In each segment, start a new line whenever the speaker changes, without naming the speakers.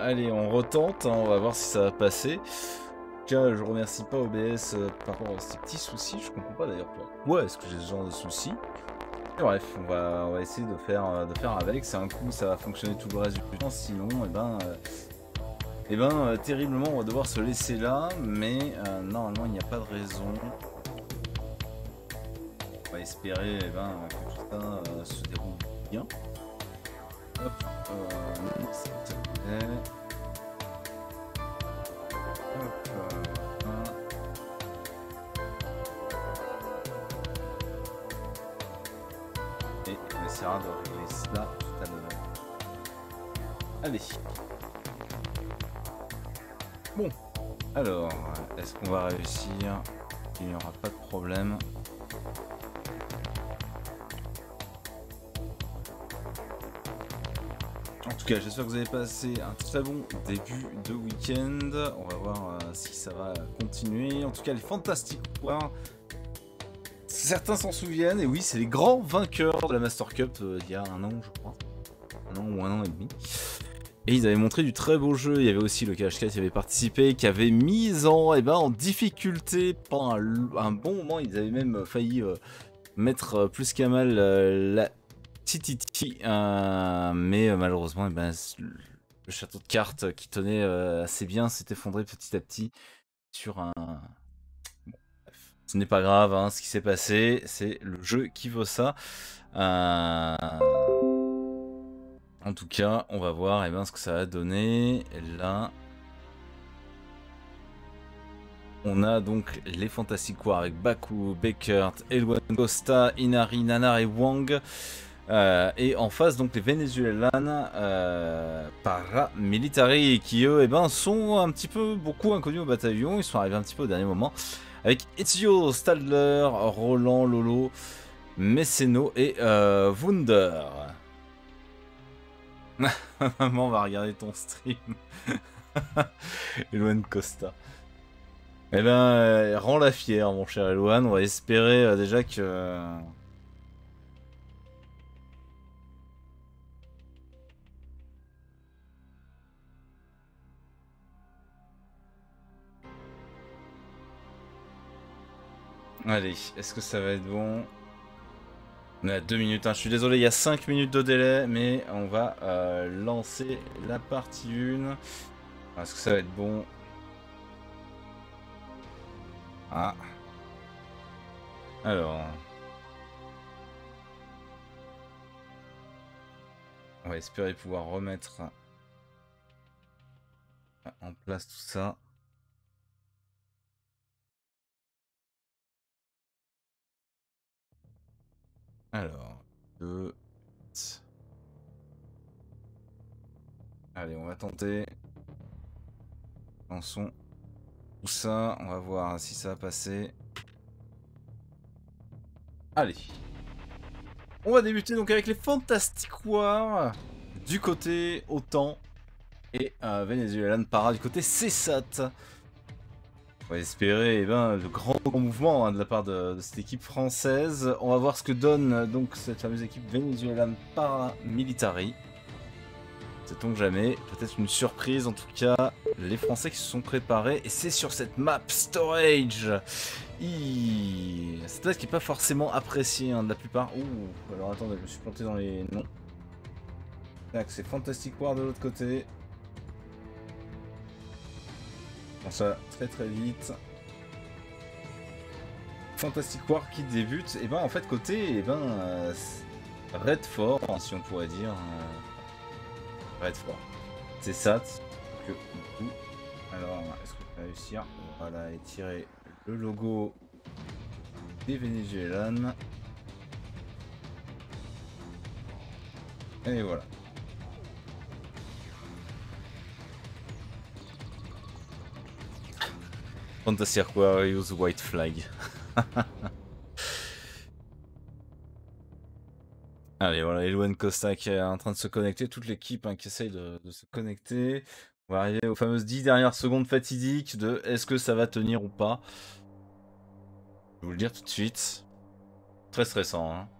Allez, on retente, hein, on va voir si ça va passer. En tout cas, je remercie pas OBS par rapport à ces petits soucis. Je comprends pas d'ailleurs pourquoi est-ce que j'ai ce genre de soucis. Et bref, on va essayer de faire avec. C'est un coup, ça va fonctionner tout le reste du temps. Sinon, terriblement, on va devoir se laisser là. Mais normalement, il n'y a pas de raison. On va espérer que tout ça se déroule bien. Hop, s'il te plaît. Hop, et on essaiera de régler cela tout à l'heure. Allez. Bon. Alors, est-ce qu'on va réussir? Il n'y aura pas de problème. En tout cas, j'espère que vous avez passé un très bon début de week-end. On va voir si ça va continuer. En tout cas, les Fantastic Four. Certains s'en souviennent, et oui, c'est les grands vainqueurs de la Master Cup il y a un an, je crois. Un an ou un an et demi. Et ils avaient montré du très beau jeu. Il y avait aussi le KHK qui avait participé, qui avait mis en difficulté pendant un bon moment. Ils avaient même failli mettre plus qu'à mal la TTT. Mais malheureusement, le château de cartes qui tenait assez bien s'est effondré petit à petit sur un... Bon, bref. Ce n'est pas grave, hein, ce qui s'est passé, c'est le jeu qui vaut ça. En tout cas, on va voir ce que ça va donner. Là, on a donc les Fantastic Four avec Baku, Beckert, Elwan Costa, Inari, Nanar et Wang. Et en face, donc les Vénézuélanes paramilitari qui eux sont un petit peu beaucoup inconnus au bataillon. Ils sont arrivés un petit peu au dernier moment avec Ezio, Stadler, Roland, Lolo, Messeno et Wunder. Maman va regarder ton stream. Elwan Costa. Rends-la fière, mon cher Elwan. On va espérer déjà que... Allez, est-ce que ça va être bon? On est à 2 minutes, hein. Je suis désolé, il y a 5 minutes de délai, mais on va lancer la partie 1. Est-ce que ça va être bon? Ah. Alors... on va espérer pouvoir remettre en place tout ça. Alors... 2... Allez, on va tenter. Lançons tout ça, on va voir si ça va passer. Allez. On va débuter donc avec les Fantastic Four du côté OTAN et Venezuelan Para du côté CSAT. On va espérer de grands mouvements de la part de cette équipe française. On va voir ce que donne donc cette fameuse équipe Venezuelan Paramilitari. Sait-on jamais, peut-être une surprise. En tout cas, les Français qui se sont préparés. Et c'est sur cette map Storage. C'est peut-être qui n'est pas forcément apprécié de la plupart. Ouh, alors attendez, je me suis planté dans les noms. C'est Fantastic Four de l'autre côté. Bon, ça très très vite. Fantastic Four qui débute. Et en fait, côté Red Fort, si on pourrait dire. Red Fort. C'est ça. Alors, est-ce que je vais réussir? Voilà, et tirer le logo des Vénézuélanes. Et voilà. Fantastic Four use white flag. Allez, voilà, Elwan Costa qui est en train de se connecter, toute l'équipe qui essaye de se connecter. On va arriver aux fameuses 10 dernières secondes fatidiques de est-ce que ça va tenir ou pas. Je vais vous le dire tout de suite. Très stressant, hein.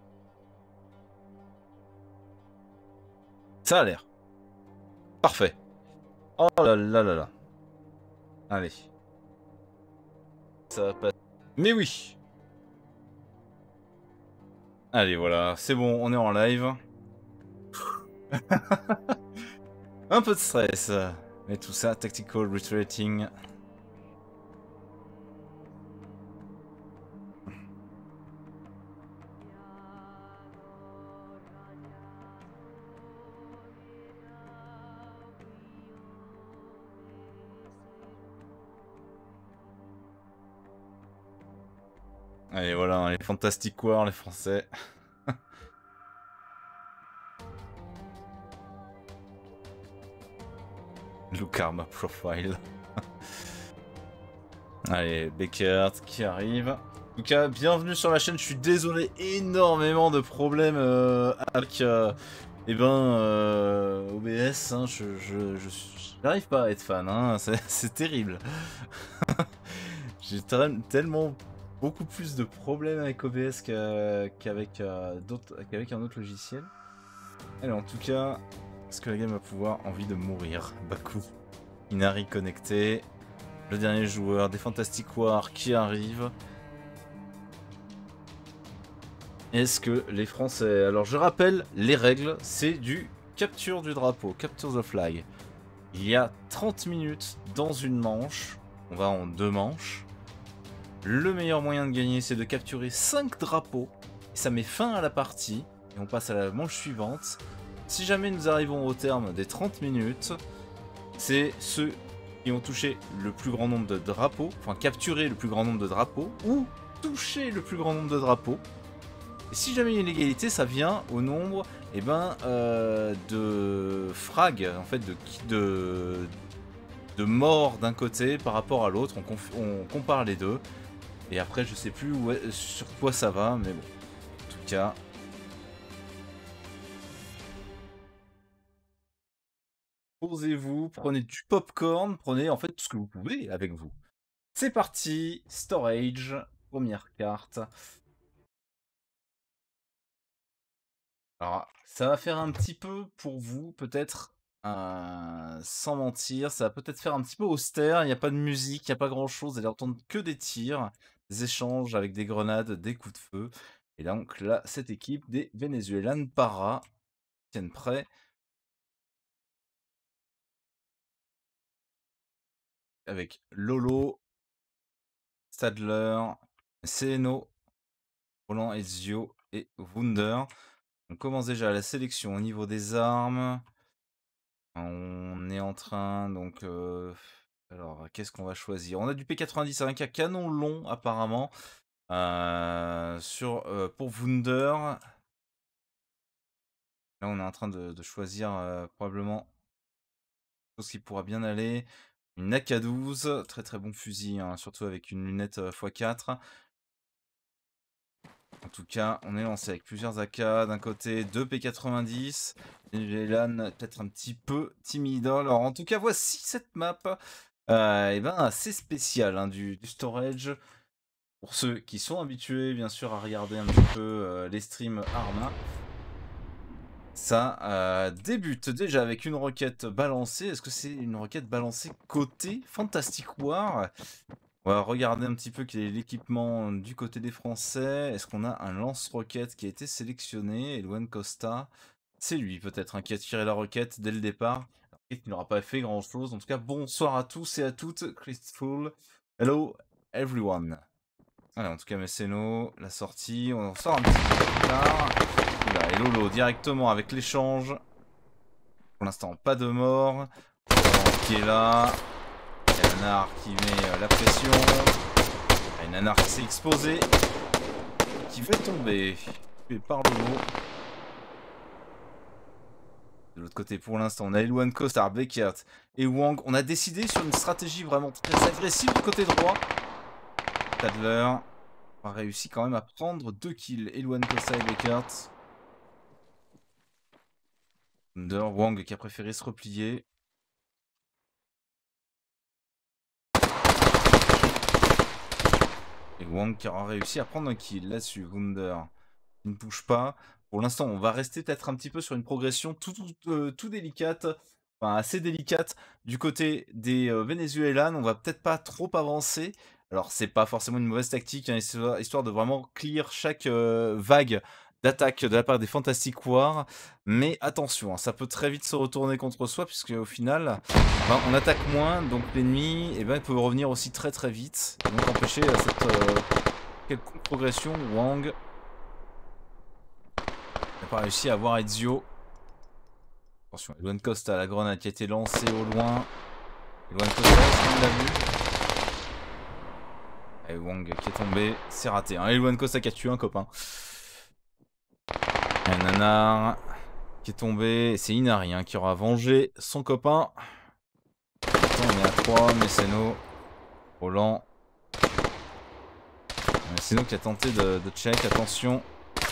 Ça a l'air. Parfait. Oh là là là là. Allez. Ça va pas. Mais oui. Allez, voilà, c'est bon, on est en live. Un peu de stress. Mais tout ça, tactical retreating. Allez, voilà, les Fantastic War, les Français. Look Karma Profile. Allez, Beckert qui arrive. En tout cas, bienvenue sur la chaîne. Je suis désolé, énormément de problèmes avec OBS. Hein, je n'arrive pas à être fan, hein, c'est terrible. J'ai tellement beaucoup plus de problèmes avec OBS qu'avec un autre logiciel. Allez, en tout cas, est-ce que la game va pouvoir envie de mourir? Baku, Inari connecté. Le dernier joueur des Fantastic War qui arrive. Est-ce que les Français... Alors je rappelle, les règles, c'est du capture du drapeau, capture the flag. Il y a 30 minutes dans une manche. On va en 2 manches. Le meilleur moyen de gagner, c'est de capturer 5 drapeaux. Et ça met fin à la partie. Et on passe à la manche suivante. Si jamais nous arrivons au terme des 30 minutes, c'est ceux qui ont touché le plus grand nombre de drapeaux, enfin capturé le plus grand nombre de drapeaux, ou touché le plus grand nombre de drapeaux. Et si jamais il y a une égalité, ça vient au nombre de frags, en fait, de morts d'un côté par rapport à l'autre. On compare les deux. Et après, je sais plus sur quoi ça va, mais bon. En tout cas... Posez-vous, prenez du popcorn, prenez en fait tout ce que vous pouvez avec vous. C'est parti, storage, première carte. Alors, ça va faire un petit peu pour vous, peut-être, sans mentir, ça va peut-être faire un petit peu austère, il n'y a pas de musique, il n'y a pas grand-chose, vous allez entendre que des tirs, des échanges avec des grenades, des coups de feu. Et donc là, cette équipe des Venezuelan Para tiennent prêt. Avec Lolo, Stadler, Seno, Roland Ezio et Wunder. On commence déjà la sélection au niveau des armes. On est en train, donc... alors, qu'est-ce qu'on va choisir? On a du P90 avec un canon long, apparemment. Pour Wunder. Là, on est en train de choisir probablement chose qui pourra bien aller. Une AK-12, très très bon fusil, hein, surtout avec une lunette x4. En tout cas, on est lancé avec plusieurs AK. D'un côté, 2 P90. Venezuelan peut-être un petit peu timide. Alors, en tout cas, voici cette map. Assez spéciale, hein, du storage. Pour ceux qui sont habitués, bien sûr, à regarder un petit peu les streams Arma. Ça débute déjà avec une roquette balancée. Est-ce que c'est une roquette balancée côté Fantastic War? On va regarder un petit peu quel est l'équipement du côté des Français. Est-ce qu'on a un lance-roquette qui a été sélectionné? Elwen Costa, c'est lui peut-être hein, qui a tiré la roquette dès le départ. Il n'aura pas fait grand-chose. En tout cas, bonsoir à tous et à toutes. Christful. Hello everyone. Voilà, en tout cas, Messeno, la sortie. On en sort un petit peu plus tard. Là, et Lolo directement avec l'échange. Pour l'instant, pas de mort. Qui est là. Il y a Nanar qui met la pression. Il y a Nanar qui s'est exposé. Qui va tomber. Tué par Lolo. De l'autre côté, pour l'instant, on a Elwan Costa, Beckert et Wang. On a décidé sur une stratégie vraiment très agressive du côté droit. Tadler a réussi quand même à prendre 2 kills. Elwan Costa et Beckert. Wang qui a préféré se replier. Et Wang qui aura réussi à prendre un kill là-dessus. Wunder ne bouge pas. Pour l'instant, on va rester peut-être un petit peu sur une progression tout délicate. enfin, assez délicate du côté des Vénézuélanes. On va peut-être pas trop avancer. Alors, c'est pas forcément une mauvaise tactique, hein, histoire de vraiment clear chaque vague d'attaque de la part des Fantastic War. Mais attention, hein, ça peut très vite se retourner contre soi, puisque au final, ben, on attaque moins, donc l'ennemi eh ben, il peut revenir aussi très très vite. Et donc empêcher cette quelconque progression. Wang n'a pas réussi à avoir Ezio. Attention, Eloine Costa, la grenade qui a été lancée au loin. Eloine Costa, est-ce qu'il l'a vu? Et Wang qui est tombé, c'est raté. Hein. Eloine Costa qui a tué un copain. Un nanar qui est tombé. C'est Inari hein, qui aura vengé son copain. Attends, on est à 3, Messeno. Roland. Messeno qui a tenté de check, attention.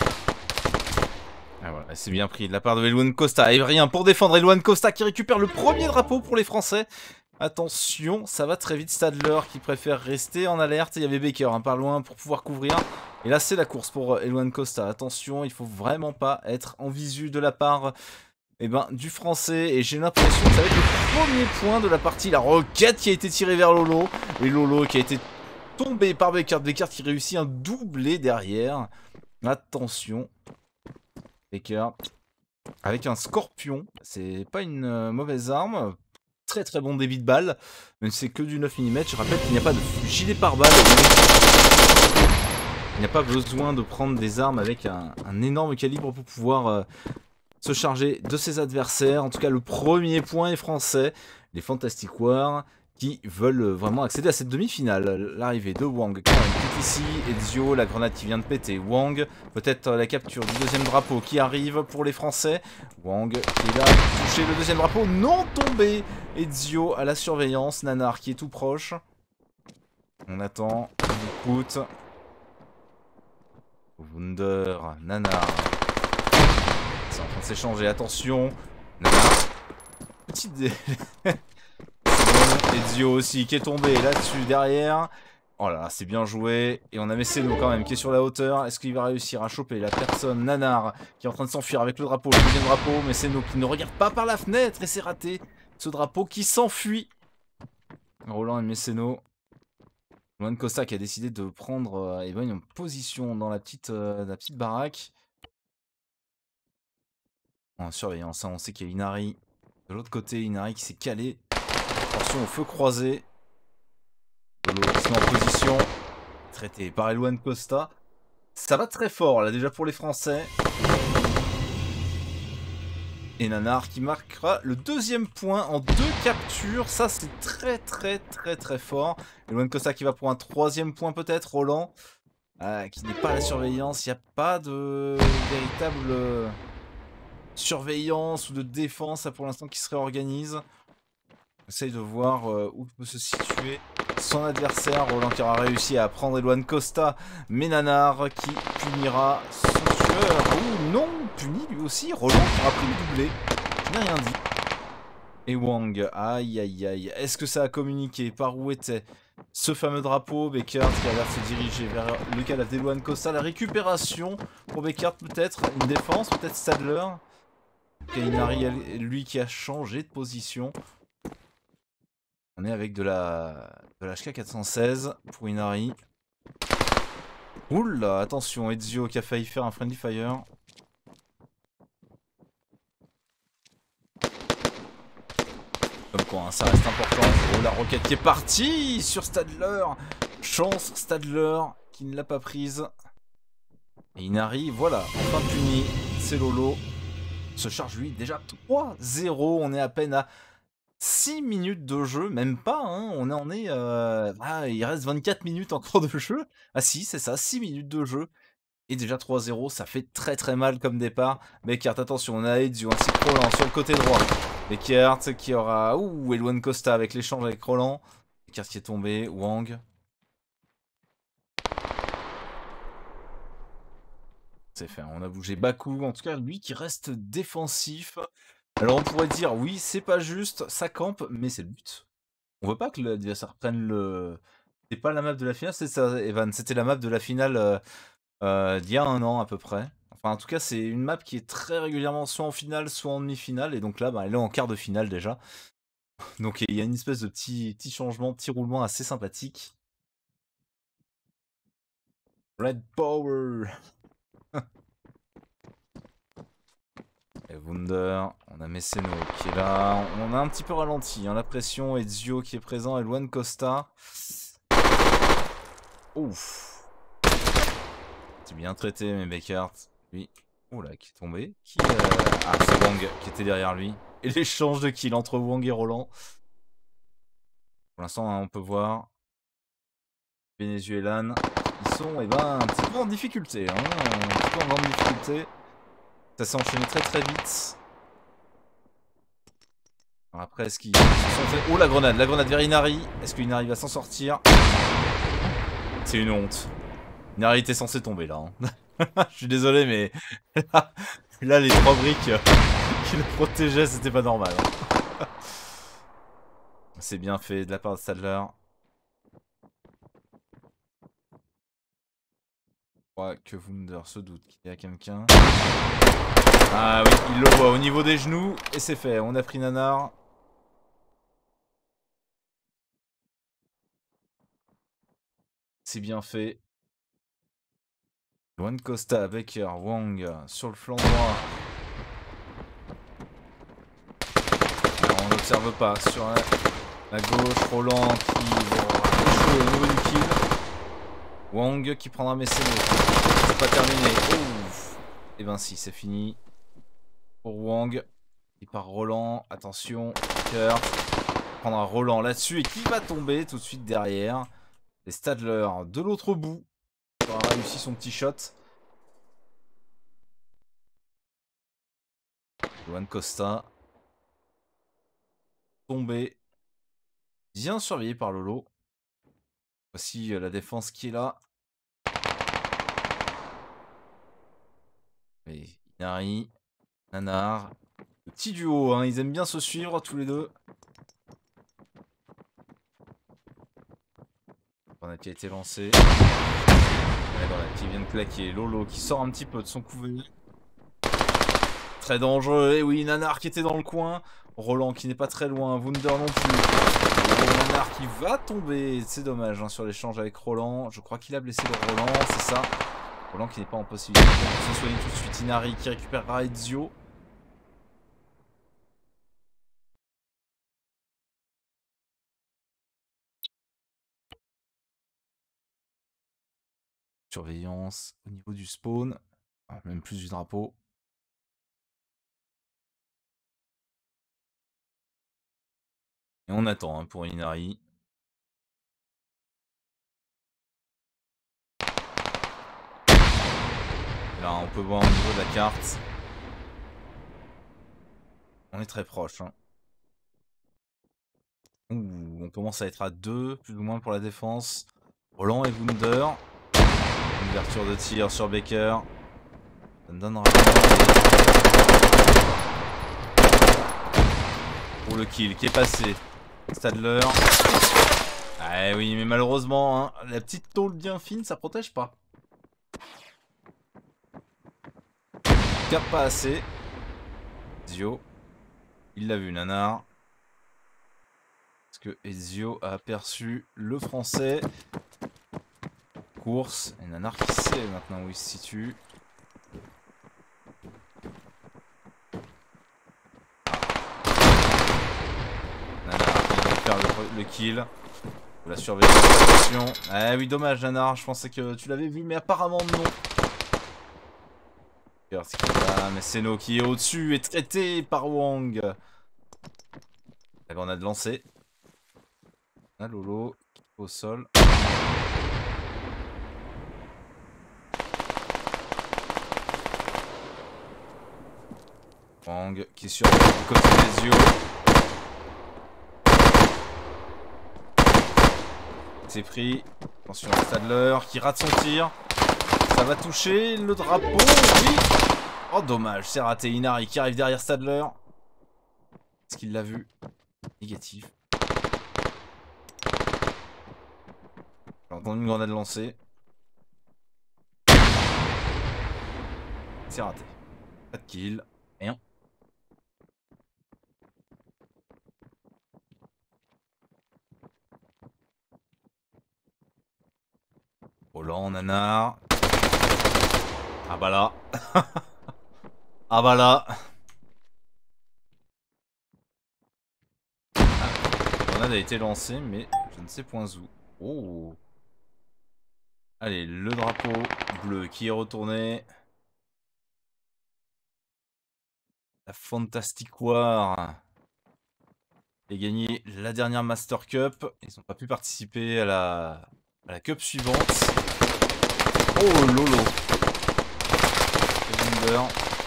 Ah voilà, c'est bien pris de la part de Eloine Costa. Et rien pour défendre Eloine Costa qui récupère le premier drapeau pour les Français. Attention, ça va très vite. Stadler qui préfère rester en alerte. Il y avait Baker hein, par loin pour pouvoir couvrir. Et là, c'est la course pour Eloine Costa. Attention, il faut vraiment pas être en visu de la part du Français. Et j'ai l'impression que ça va être le premier point de la partie. La roquette qui a été tirée vers Lolo. Et Lolo qui a été tombé par Baker. Baker qui réussit un doublé derrière. Attention. Baker avec un scorpion, c'est pas une mauvaise arme, très très bon débit de balle, même si c'est que du 9 mm, je rappelle qu'il n'y a pas de gilet pare-balles, il n'y a pas besoin de prendre des armes avec un énorme calibre pour pouvoir se charger de ses adversaires. En tout cas le premier point est français, les Fantastic War qui veulent vraiment accéder à cette demi-finale. L'arrivée de Wang qui est ici, Ezio, la grenade qui vient de péter, Wang, peut-être la capture du deuxième drapeau qui arrive pour les Français. Wang qui est là, toucher le deuxième drapeau, non tombé. Ezio à la surveillance, Nanar qui est tout proche. On attend, on écoute. Wunder, Nanar. C'est en train de s'échanger, attention. Nanar. Petite Ezio aussi qui est tombé là-dessus derrière. Oh là là, c'est bien joué. Et on a Messeno quand même qui est sur la hauteur. Est-ce qu'il va réussir à choper la personne? Nanar qui est en train de s'enfuir avec le drapeau, le deuxième drapeau. Messeno qui ne regarde pas par la fenêtre et c'est raté. Ce drapeau qui s'enfuit. Roland et Messeno. Eloine Costa qui a décidé de prendre une position dans la petite baraque. En surveillance, hein, on sait qu'il y a Inari. De l'autre côté, Inari qui s'est calé. Attention au feu croisé. Lolo qui se met en position. Traité par Eloine Costa. Ça va très fort là déjà pour les Français. Et Nanar qui marquera le deuxième point en 2 captures. Ça c'est très très très très fort. Eloine Costa qui va pour un troisième point peut-être. Roland qui n'est pas à la surveillance. Il n'y a pas de véritable surveillance ou de défense pour l'instant qui se réorganise. Essaye de voir où peut se situer son adversaire. Roland qui aura réussi à prendre Eloine Costa, mais Nanar qui punira son tueur. Ou non, puni lui aussi. Roland qui aura pris le doublé. Je n'ai rien dit. Et Wang, aïe aïe aïe. Est-ce que ça a communiqué? Par où était ce fameux drapeau? Beckert qui a l'air de se diriger vers le cadavre d'Eloine Costa. La récupération pour Beckert peut-être. Une défense, peut-être Stadler. Inari, lui qui a changé de position. On est avec de la HK416 pour Inari. Oula, attention, Ezio qui a failli faire un friendly fire. Comme quoi, hein, ça reste important. Oh, la roquette qui est partie sur Stadler. Chance, Stadler qui ne l'a pas prise. Et Inari, voilà, enfin puni. C'est Lolo. Se charge lui déjà 3-0. On est à peine à 6 minutes de jeu, même pas, hein, il reste 24 minutes encore de jeu. Ah si, c'est ça, 6 minutes de jeu. Et déjà 3-0, ça fait très très mal comme départ. Beckert, attention, on a Ezio ainsi que Roland sur le côté droit. Beckert qui aura... Ouh, Eloine Costa avec l'échange avec Roland. Beckert qui est tombé, Wang. C'est fait, on a bougé Baku, en tout cas lui qui reste défensif. Alors on pourrait dire, oui, c'est pas juste, ça campe, mais c'est le but. On veut pas que l'adversaire prenne le... C'est pas la map de la finale, c'est ça, Evan. C'était la map de la finale d'il y a un an à peu près. Enfin, en tout cas, c'est une map qui est très régulièrement soit en finale, soit en demi-finale. Et donc là, bah, elle est en quart de finale déjà. Donc il y a une espèce de petit changement, petit roulement assez sympathique. Red Power. Et Wunder, on a Messeno qui est là. On a un petit peu ralenti, hein, la pression. Ezio qui est présent et Luan Costa. Ouf. C'est bien traité, mais Beckert, lui. Oula, qui est tombé. Ah, c'est Wang qui était derrière lui. Et l'échange de kills entre Wang et Roland. Pour l'instant, hein, on peut voir. Venezuelan. Ils sont un petit peu en difficulté. Hein, un petit peu en grande difficulté. Ça s'est enchaîné très vite. Alors après, est-ce qu'ils se sont fait... Oh, la grenade vers Inari. Est-ce que Inari va s'en sortir? C'est une honte. Inari était censé tomber là. Hein. Je suis désolé, mais là, les 3 briques qui le protégeaient, c'était pas normal. Hein. C'est bien fait de la part de Stadler. Je crois que Wunder se doute qu'il y a quelqu'un. Ah oui, il le voit au niveau des genoux et c'est fait. On a pris Nanar. C'est bien fait. Luan Costa, Becker, Wang sur le flanc droit. Alors on n'observe pas sur la gauche. Roland qui va jouer au niveau du kill. Wang qui prendra Messeno. C'est pas terminé. Ouf. Et ben si, c'est fini. Pour Wang. Il part Roland. Attention. Becker prendra Roland là-dessus et qui va tomber tout de suite derrière. Et Stadler de l'autre bout. Il aura réussi son petit shot. Luan Costa. Tombé. Bien surveillé par Lolo. Voici la défense qui est là. Et Inari. Nanar. Le petit duo, hein, ils aiment bien se suivre tous les deux. On a qui a été lancé. Voilà, qui vient de claquer. Lolo qui sort un petit peu de son couvert. Très dangereux. Et oui, Nanar qui était dans le coin. Roland qui n'est pas très loin. Wunder non plus. Nanar qui va tomber. C'est dommage hein, sur l'échange avec Roland. Je crois qu'il a blessé le Roland. C'est ça. Roland qui n'est pas en possibilité de se soigner tout de suite. Inari qui récupérera Ezio. Surveillance au niveau du spawn. Ah, même plus du drapeau. Et on attend hein, pour Inari. Là, on peut voir au niveau de la carte. On est très proche. Hein. Ouh, on commence à être à 2, plus ou moins pour la défense. Roland et Wunder. Une ouverture de tir sur Becker. Ça ne donnera rien. Pour le kill qui est passé. Stadler. Ah oui, mais malheureusement, hein, la petite tôle bien fine, ça protège pas. Cap pas assez. Ezio. Il l'a vu, Nanar. Est-ce que Ezio a aperçu le français? Course. Et Nanar qui sait maintenant où il se situe. Nanar qui va faire le kill. Faut la surveiller. Attention. Ah oui, dommage, Nanar. Je pensais que tu l'avais vu, mais apparemment non. Mais Seno qui est au-dessus est traité par Wang. La grenade lancée. On a Lolo qui est au sol. Wang qui est sur le côté des yeux. C'est pris. Attention à Stadler qui rate son tir. Ça va toucher le drapeau. Oui. Oh dommage, c'est raté. Inari qui arrive derrière Stadler. Est-ce qu'il l'a vu? Négatif. J'ai entendu une grenade lancée. C'est raté. Pas de kill. Rien. Roland, nanar. Ah bah là. Ah bah là. La grenade a été lancée, mais je ne sais point où. Oh. Allez, le drapeau bleu qui est retourné. La Fantastic War a gagné la dernière Master Cup. Ils n'ont pas pu participer à la Cup suivante. Oh lolo. Wunder.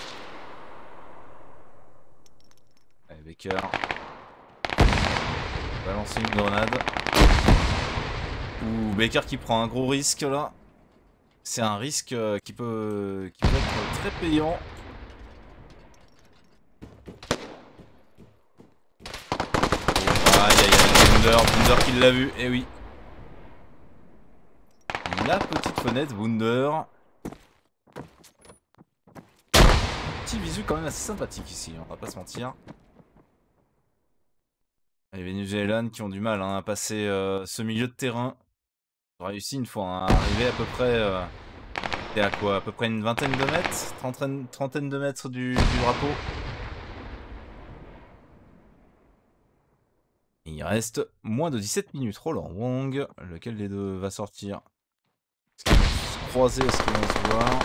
Allez, Baker. Balancer une grenade. Ouh, Baker qui prend un gros risque là. C'est un risque qui peut être très payant. Aïe aïe aïe, Wunder qui l'a vu, et oui. La petite fenêtre, Wunder. Petit visu quand même assez sympathique ici, on va pas se mentir. Les Vénézuéliens qui ont du mal à passer ce milieu de terrain. Ils ont réussi une fois à arriver à peu près... T'es à quoi? À peu près une vingtaine de mètres? Trentaine de mètres du drapeau. Il reste moins de 17 minutes. Roland Wong, lequel des deux va sortir? Est-ce qu'ils vont se croiser? Est-ce qu'ils vont se voir?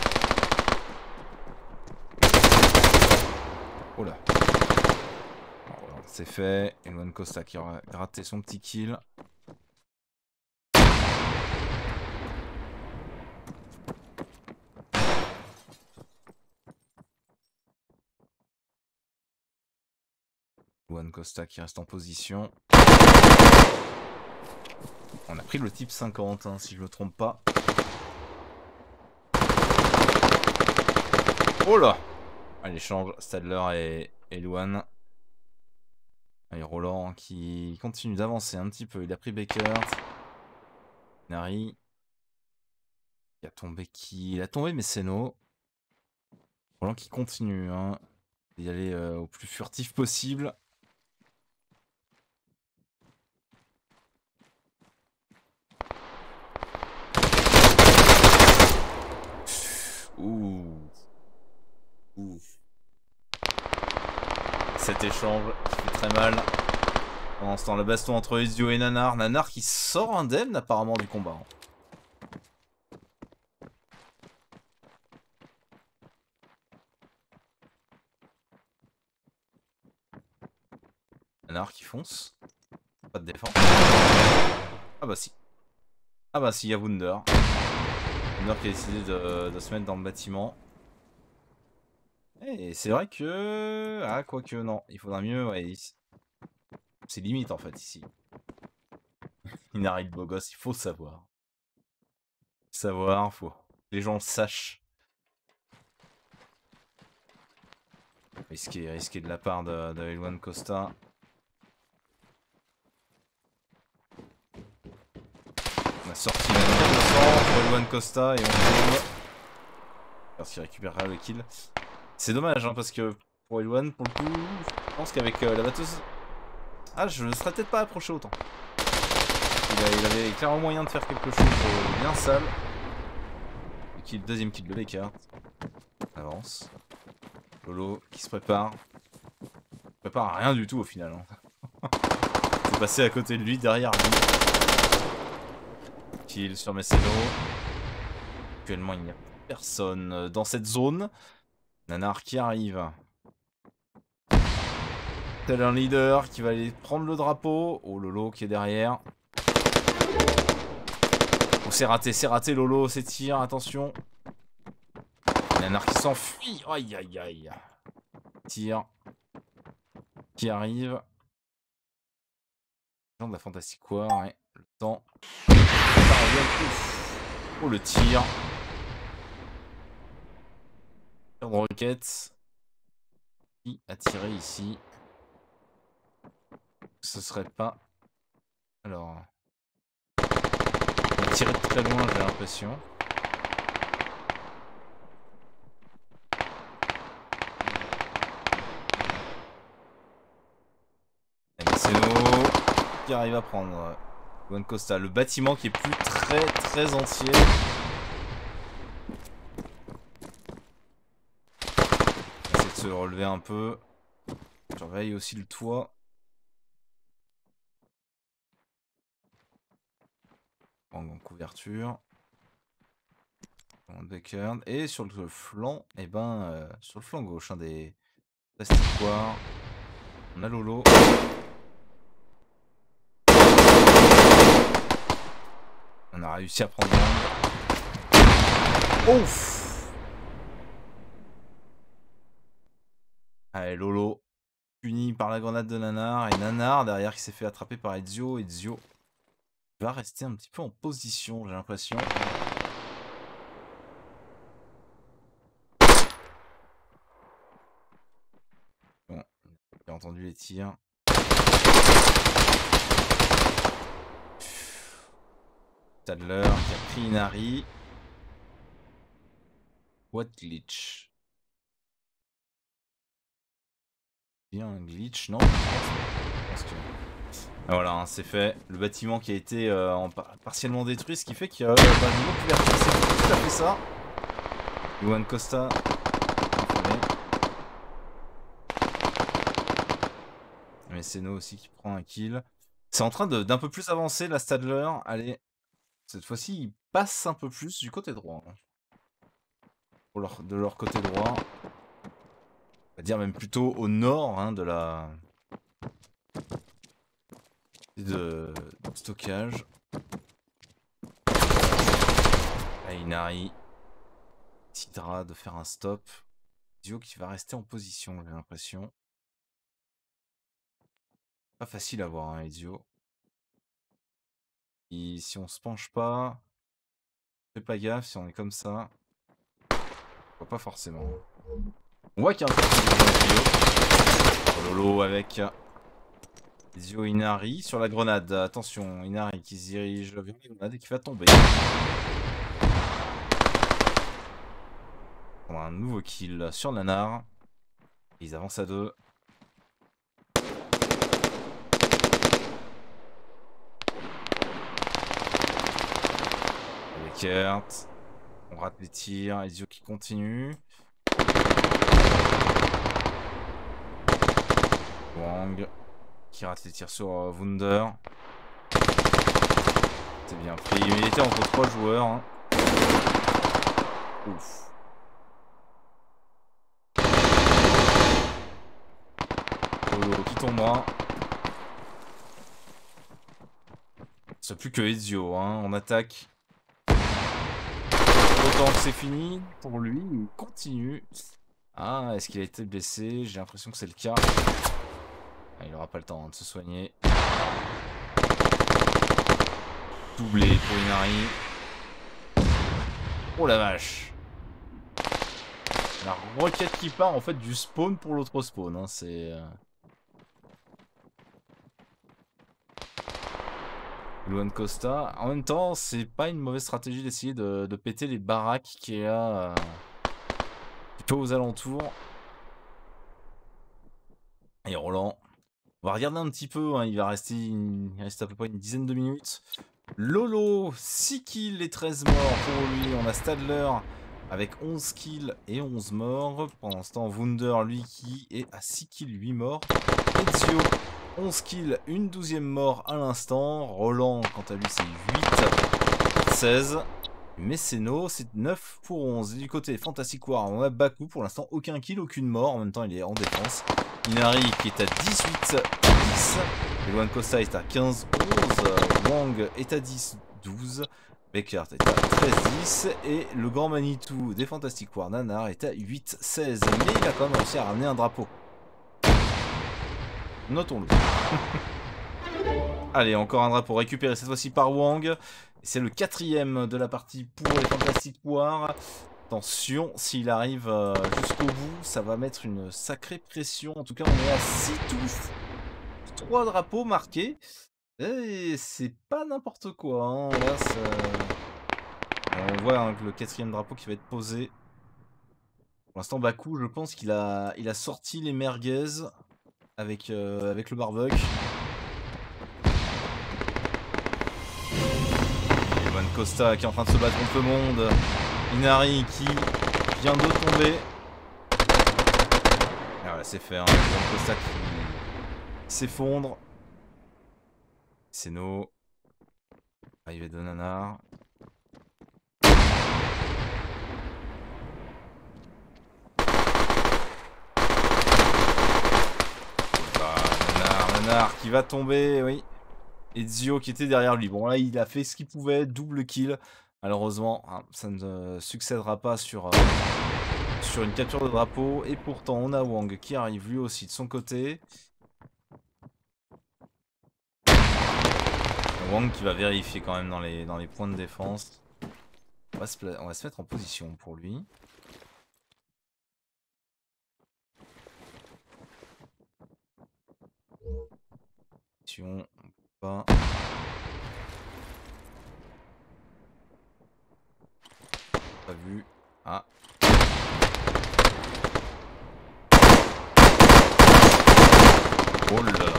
Oh là. C'est fait. Et Luan Costa qui aura gratté son petit kill. Luan Costa qui reste en position. On a pris le type 50, hein, si je me trompe pas. Oh là! Allez, change Stadler et Luan. Allez, Roland qui continue d'avancer un petit peu. Il a pris Baker. Nari. Il a tombé qui? Il a tombé Messeno. Roland qui continue, hein. D'y aller au plus furtif possible. Ouh. Ouh. Cet échange qui fait très mal. Pendant ce temps, le baston entre Ezio et Nanar. Nanar qui sort indemne apparemment du combat. Nanar qui fonce. Pas de défense. Ah bah si. Ah bah si, il y a Wunder. Wunder qui a décidé de se mettre dans le bâtiment. Et c'est vrai que... Ah, quoique non, il faudra mieux... Ouais, c'est limite en fait ici. Inari de beau gosse, il faut savoir. Savoir, faut... Les gens le sachent. Risqué de la part de Luan Costa. On a sorti la mire de sang pour Luan Costa et on tombe. Parce qu'il récupérera le kill. C'est dommage hein, parce que pour Eluan, pour le coup, je pense qu'avec la batteuse... Ah, je ne serais peut-être pas approché autant. Il avait clairement moyen de faire quelque chose de bien sale. Deuxième kill de Baker. On avance. Lolo qui se prépare. Il se prépare à rien du tout au final. Hein. C'est passé à côté de lui, derrière lui. Kill sur Messeno. Actuellement, il n'y a personne dans cette zone. Nanar qui arrive. Tel un leader qui va aller prendre le drapeau. Oh, Lolo qui est derrière. Oh, c'est raté Lolo, c'est tir, attention. Nanar qui s'enfuit. Aïe aïe aïe. Tir. Qui arrive. Genre de la Fantastic War, ouais. Le temps. Oh, le tir. Tir de roquette. Qui a tiré ici? Ce serait pas... Alors... On a tiré de très loin, j'ai l'impression. Messeno qui arrive à prendre Juan Costa. Le bâtiment qui est plus très entier. On essaie de se relever un peu. Je surveille aussi le toit. En couverture. Et sur le flanc, sur le flanc gauche des plasticoires, on a Lolo. On a réussi à prendre l'angle. Ouf. Allez, Lolo puni par la grenade de Nanar. Et Nanar derrière qui s'est fait attraper par Ezio. Ezio va rester un petit peu en position, j'ai l'impression. Bon, j'ai entendu les tirs. Stadler qui a pris Inari. What glitch? Bien un glitch, non? Je pense que... Voilà, hein, c'est fait. Le bâtiment qui a été partiellement détruit, ce qui fait qu'il y a niveau couverture, c'est tout à fait ça. Juan Costa. Messeno aussi qui prend un kill. C'est en train d'un peu plus avancer la Stadler. Allez, cette fois-ci, il passe un peu plus du côté droit. De leur côté droit. On va dire même plutôt au nord hein, de la... de stockage. Là, Inari décidera de faire un stop. Ezio qui va rester en position, j'ai l'impression. Pas facile à voir, hein, Ezio. Et si on se penche pas, fais pas gaffe, si on est comme ça, on voit pas forcément. On voit qu'il y a un peu de Lolo avec Ezio Inari sur la grenade. Attention, Inari qui se dirige vers la grenade et qui va tomber. On a un nouveau kill sur Nanar. Ils avancent à 2. Avec Kurt. On rate les tirs. Ezio qui continue. Wang qui rate les tirs sur Wunder. C'est bien pris. Il était entre 3 joueurs. Hein. Ouf. Lolo qui tombera. C'est plus que Ezio. Hein. On attaque. Autant que c'est fini. Pour lui, il continue. Ah, est-ce qu'il a été blessé? J'ai l'impression que c'est le cas. Ah, il aura pas le temps hein, de se soigner. Doublé pour Inari. Oh la vache. La roquette qui part en fait du spawn pour l'autre spawn. Hein, c'est... Juan Costa. En même temps, c'est pas une mauvaise stratégie d'essayer de péter les baraques qu'il y a un peu aux alentours. Et Roland. On va regarder un petit peu. Hein, il reste à peu près une dizaine de minutes. Lolo, 6 kills et 13 morts pour lui. On a Stadler avec 11 kills et 11 morts. Pendant ce temps, Wunder, lui, qui est à 6 kills, 8 morts. Ezio, 11 kills, une 12e mort à l'instant. Roland, quant à lui, c'est 8, 16. Messeno, c'est 9 pour 11. Et du côté Fantastic War, on a Baku, pour l'instant, aucun kill, aucune mort. En même temps, il est en défense. Inari qui est à 18, 10. Juan Costa est à 15, 11. Wang est à 10, 12. Beckert est à 13, 10. Et le grand Manitou des Fantastic War, Nanar, est à 8, 16. Mais il a quand même réussi à ramener un drapeau. Notons-le. Allez, encore un drapeau récupéré cette fois-ci par Wang. C'est le 4e de la partie pour les Fantastic War. Attention, s'il arrive jusqu'au bout, ça va mettre une sacrée pression. En tout cas, on est à 6 touches. 3 drapeaux marqués. Et c'est pas n'importe quoi. Hein. Là, on voit hein, le 4e drapeau qui va être posé. Pour l'instant, Baku, je pense qu'il a sorti les merguez avec le barbecue. Costa qui est en train de se battre contre le monde. Inari qui vient de tomber. Et voilà, c'est fait. Hein. Luan Costa qui s'effondre. C'est nos. Arrivée de Nanar. Nanar qui va tomber, oui. Et Zio qui était derrière lui. Bon là il a fait ce qu'il pouvait, double kill. Malheureusement, hein, ça ne succédera pas sur une capture de drapeau. Et pourtant on a Wang qui arrive lui aussi de son côté. Wang qui va vérifier quand même dans les points de défense. On va se mettre en position pour lui. On peut pas. Pas vu. Ah. Oh là là.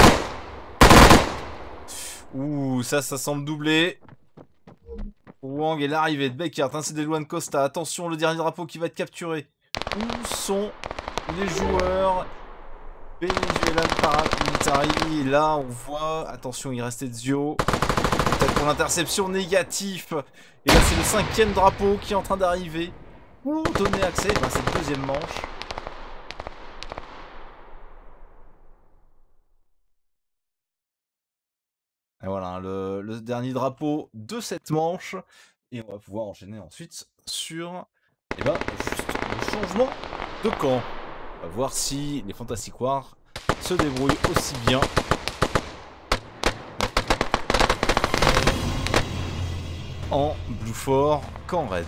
Ouh, ça semble doubler. Wang et l'arrivée de Beckert, hein, c'est des Luan Costa. Attention, le dernier drapeau qui va être capturé. Où sont les joueurs? Venezuela Paramilitari. Là, on voit. Attention, il restait Zio. Peut-être pour l'interception négatif. Et là, c'est le 5e drapeau qui est en train d'arriver. Ouh, donner accès. Ben, c'est le 2e manche. Et voilà, le dernier drapeau de cette manche. Et on va pouvoir enchaîner ensuite sur juste le changement de camp. On va voir si les Fantastic War se débrouillent aussi bien. En Blue 4 qu'en Red.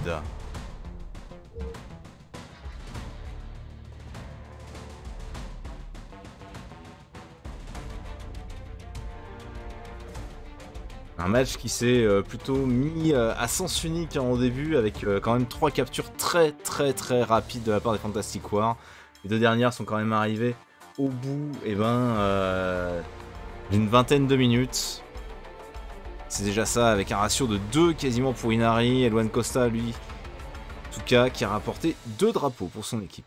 Un match qui s'est plutôt mis à sens unique au début, avec quand même 3 captures très rapides de la part des Fantastic War. Les 2 dernières sont quand même arrivées au bout d'une vingtaine de minutes. C'est déjà ça, avec un ratio de 2 quasiment pour Inari. Et Luan Costa, lui, en tout cas, qui a rapporté 2 drapeaux pour son équipe.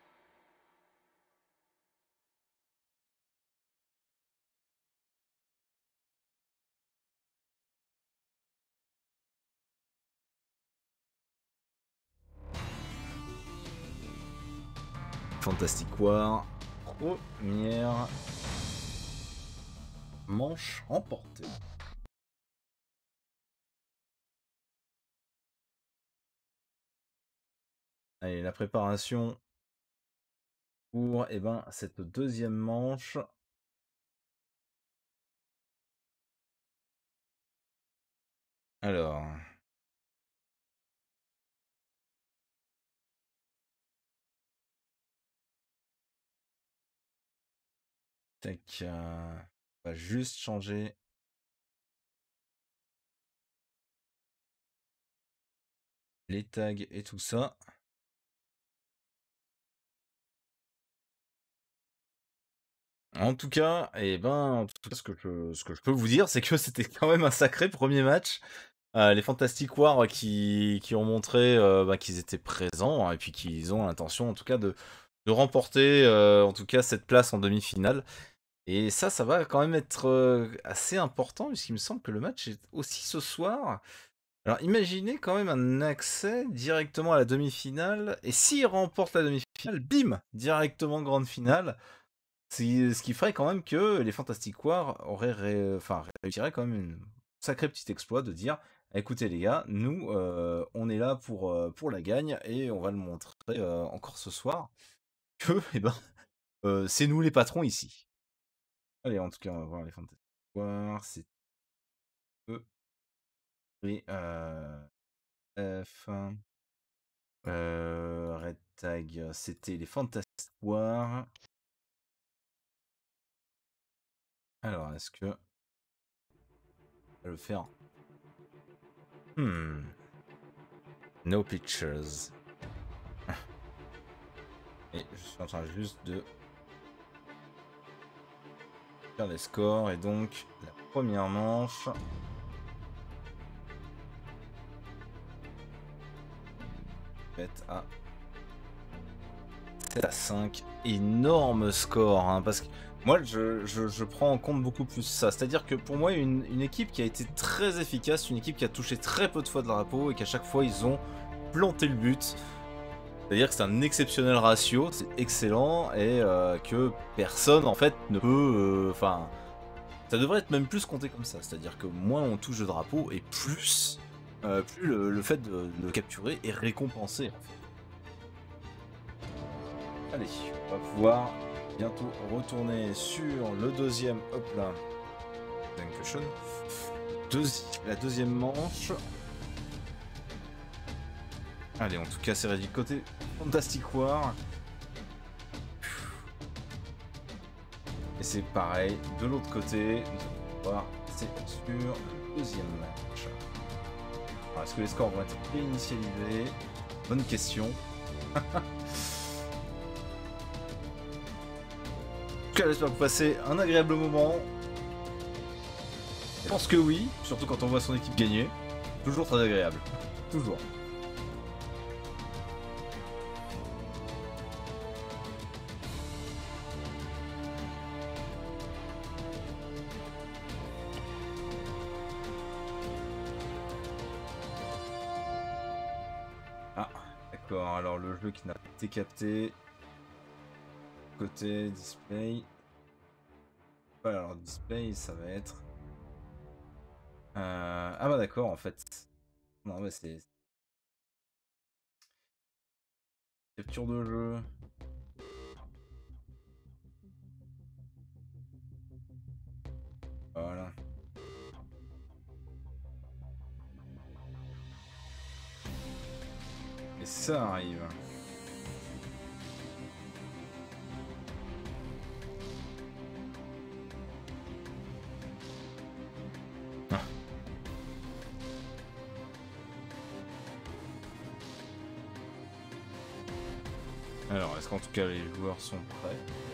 Fantastic War, première manche remportée. Allez, la préparation pour cette 2e manche. Alors. Tac. On va juste changer les tags et tout ça. En tout cas, ce que je peux vous dire, c'est que c'était quand même un sacré premier match. Les Fantastic War qui ont montré qu'ils étaient présents, hein, et puis qu'ils ont l'intention en tout cas de remporter en tout cas cette place en demi-finale. Et ça va quand même être assez important, puisqu'il me semble que le match est aussi ce soir. Alors imaginez quand même un accès directement à la demi-finale, et s'il remporte la demi-finale, bim, directement grande finale. Ce qui ferait quand même que les Fantastic War réussiraient quand même une sacré petit exploit de dire écoutez les gars, nous on est là pour la gagne, et on va le montrer encore ce soir que c'est nous les patrons ici. Allez, en tout cas, on va voir les Fantastic War. C'est eux. Et F. Red Tag, c'était les Fantastic War. Alors, est-ce que. On va le faire. No pictures. Et je suis en train juste de faire les scores. Et donc, la première manche. défaite à 7-5. Énorme score, hein, parce que moi je prends en compte beaucoup plus ça. C'est-à-dire que pour moi, une équipe qui a été très efficace, une équipe qui a touché très peu de fois de drapeau et qu'à chaque fois ils ont planté le but. C'est-à-dire que c'est un exceptionnel ratio, c'est excellent, et que personne en fait ne peut... Enfin, ça devrait être même plus compté comme ça. C'est-à-dire que moins on touche de drapeau et plus, plus le fait de le capturer est récompensé en fait. Allez, on va pouvoir bientôt retourner sur le deuxième, hop là, Dankeschön. La deuxième manche. Allez, en tout cas, c'est réduit côté Fantastic War. Et c'est pareil, de l'autre côté, nous allons voir, c'est sur le deuxième match. Alors, est-ce que les scores vont être réinitialisés? Bonne question. En tout cas, j'espère que vous passez un agréable moment. Je pense que oui, surtout quand on voit son équipe gagner. Toujours très agréable. Toujours. Ah, d'accord, alors le jeu qui n'a pas été capté. Côté display. Voilà, alors display, ça va être... Ah bah d'accord, en fait. Non, mais c'est... Capture de jeu. Voilà. Et ça arrive. Ah. Alors, est-ce qu'en tout cas les joueurs sont prêts?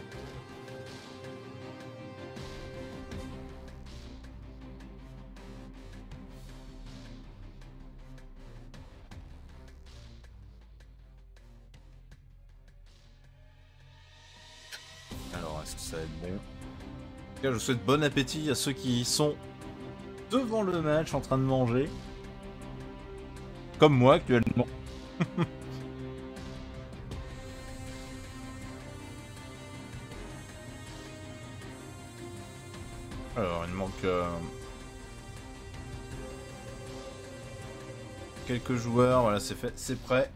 Alors, est-ce que ça va être bon? En tout cas, je souhaite bon appétit à ceux qui sont devant le match en train de manger. Comme moi actuellement. Alors, il manque quelques joueurs. Voilà, c'est fait, c'est prêt.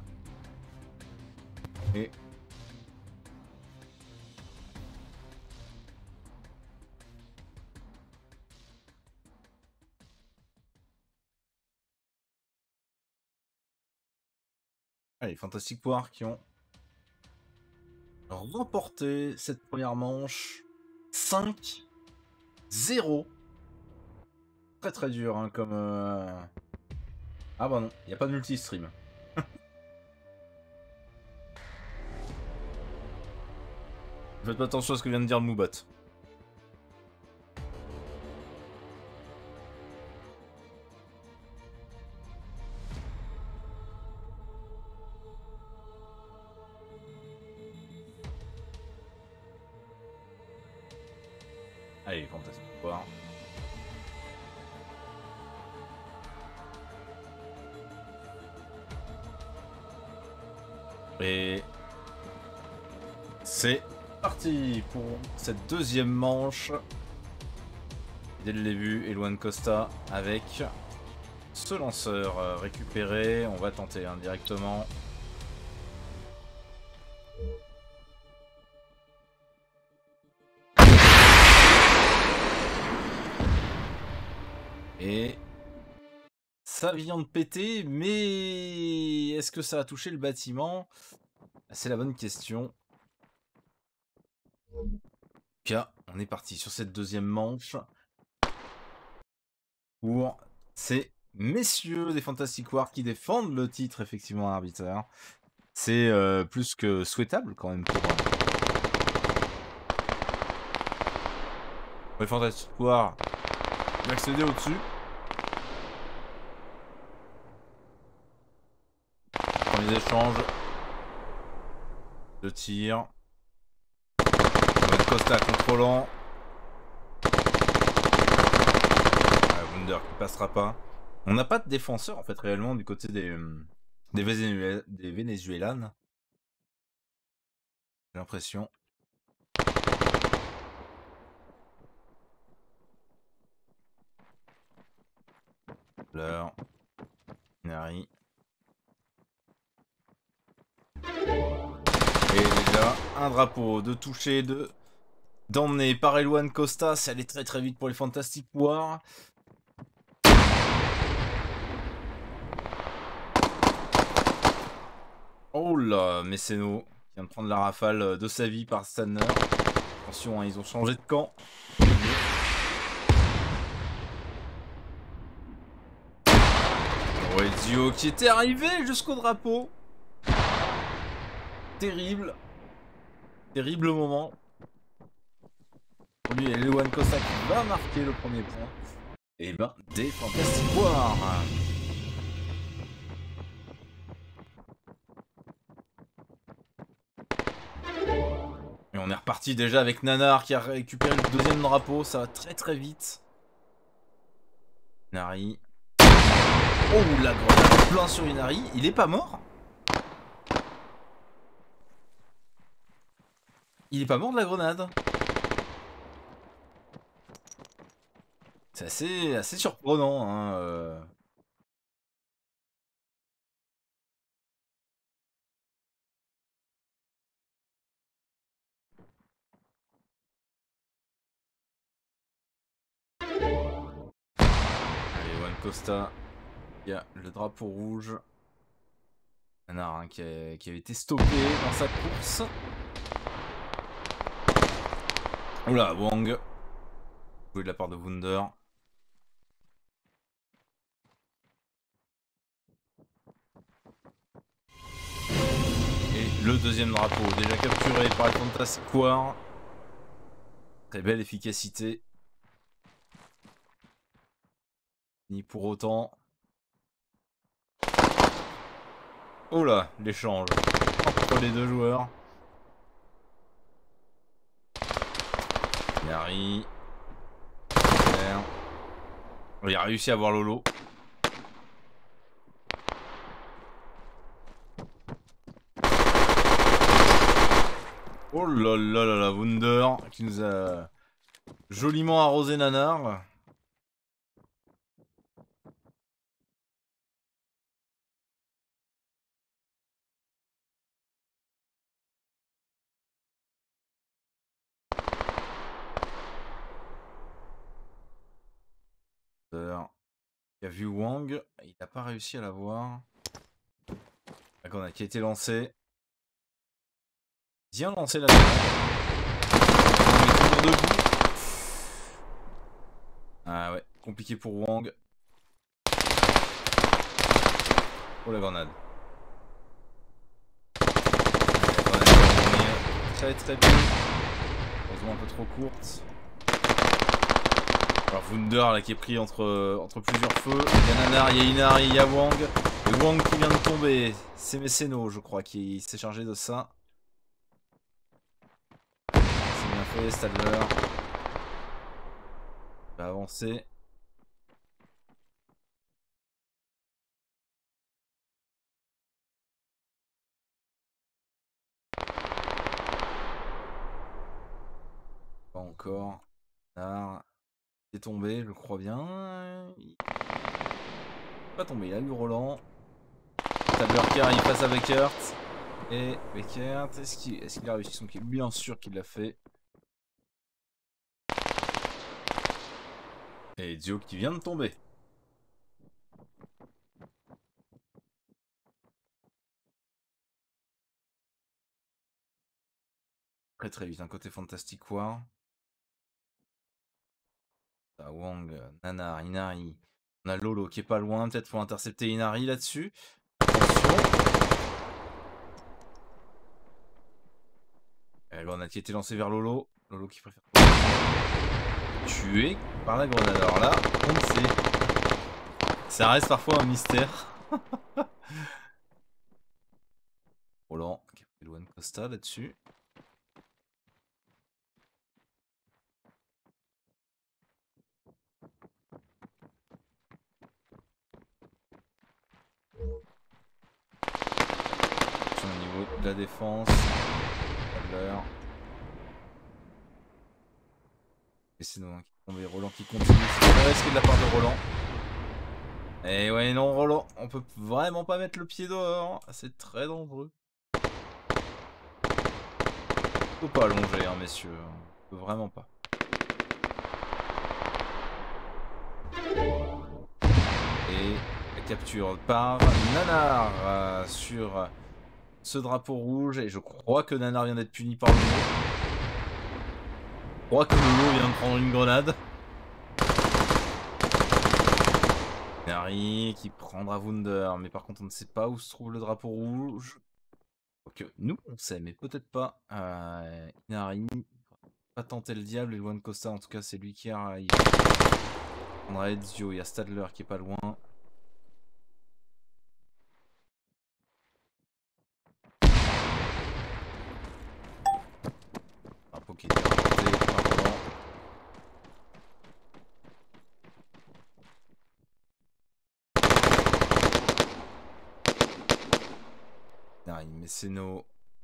Et allez, Fantastic War qui ont remporté cette première manche 5-0. Très très dur, hein, comme... Ah bah non, il n'y a pas de multi-stream. Faites pas attention à ce que vient de dire le Moubot. Allez, Fantastic War. Et c'est parti pour cette deuxième manche. Dès le début, Eloane Costa avec ce lanceur récupéré. On va tenter directement. Et ça vient de péter, mais est-ce que ça a touché le bâtiment? C'est la bonne question. En tout cas, on est parti sur cette deuxième manche pour ces messieurs des Fantastic War qui défendent le titre effectivement arbitre. C'est plus que souhaitable quand même pour les Fantastic War d'accéder au-dessus. Premiers échanges. 2 tirs. Costa contrôlant. Wunder qui passera pas. On n'a pas de défenseur en fait réellement du côté des Vénézuélanes. J'ai l'impression. Leur. Nari. Et déjà, un drapeau de toucher, d'emmener par Eluan Costa. C'est allé très très vite pour les Fantastic War. Oh là, Messeno qui vient de prendre la rafale de sa vie par Stanner. Attention, hein, ils ont changé de camp. Ezio qui était arrivé jusqu'au drapeau. Terrible. Terrible moment. Pour lui, Eluan Costa qui va marquer le premier point. Et ben, des Fantastic War. Et on est reparti déjà avec Nanar qui a récupéré le deuxième drapeau. Ça va très très vite. Nari. Oh, la grenade plein sur Inari. Il est pas mort? Il est pas mort de la grenade? C'est assez surprenant, hein. Allez, Juan Costa. Il y a le drapeau rouge. Nanar hein, qui a été stoppé dans sa course. Oula, Wang. Joué de la part de Wunder. Et le deuxième drapeau, déjà capturé par les Fantastic War. Très belle efficacité. Ni pour autant. Oh là, l'échange entre les deux joueurs. Nari. Il a réussi à avoir Lolo. Oh là là là là, Wunder qui nous a joliment arrosé Nanar. Il a vu Wang, il n'a pas réussi à l'avoir. La grenade qui a été lancée. Bien lancé la grenade. On est toujours debout. Ah ouais, compliqué pour Wang. Oh la grenade. La grenade va revenir très très bien. Heureusement un peu trop courte. Alors Wunder là qui est pris entre plusieurs feux. Il y a Nanar, il y a Inari, il y a Wang. Et Wang qui vient de tomber. C'est Messeno je crois qui s'est chargé de ça. C'est bien fait, Stadler. Il va avancer. Pas encore. Nanar. Il est tombé, je crois bien. Il... Pas tombé, il a eu Roland. Stadler qui arrive face à Beckert. Et Beckert, est-ce qu'il a réussi son kill? Bien sûr qu'il l'a fait. Et Dio qui vient de tomber. Très très vite, un côté Fantastic War. Wang, Nanar, Inari. On a Lolo qui est pas loin, peut-être faut intercepter Inari là-dessus. Attention. La grenade qui a été lancée vers Lolo. Lolo qui préfère tuer par la grenade. Alors là, on le sait. Ça reste parfois un mystère. Roland qui a fait Luan Costa là-dessus. Au niveau de la défense. Adler. Et c'est nous qui tombé. Roland qui continue. C'est très risqué de la part de Roland. Et ouais, non, Roland, on peut vraiment pas mettre le pied dehors. C'est très dangereux. Faut pas allonger, hein, messieurs. On peut vraiment pas. Et la capture par Nanar sur ce drapeau rouge. Et je crois que Nanar vient d'être puni par le Lolo. Je crois que Lolo vient de prendre une grenade. Inari qui prendra Wunder. Mais par contre, on ne sait pas où se trouve le drapeau rouge. Donc nous, on sait, mais peut-être pas. Inari. Pas tenter le diable. Et Luan Costa, en tout cas, c'est lui qui arrive. On a Ezio. Il y a Stadler qui est pas loin. Drapeau qui était rapporté par Roland. Inari, Messeno.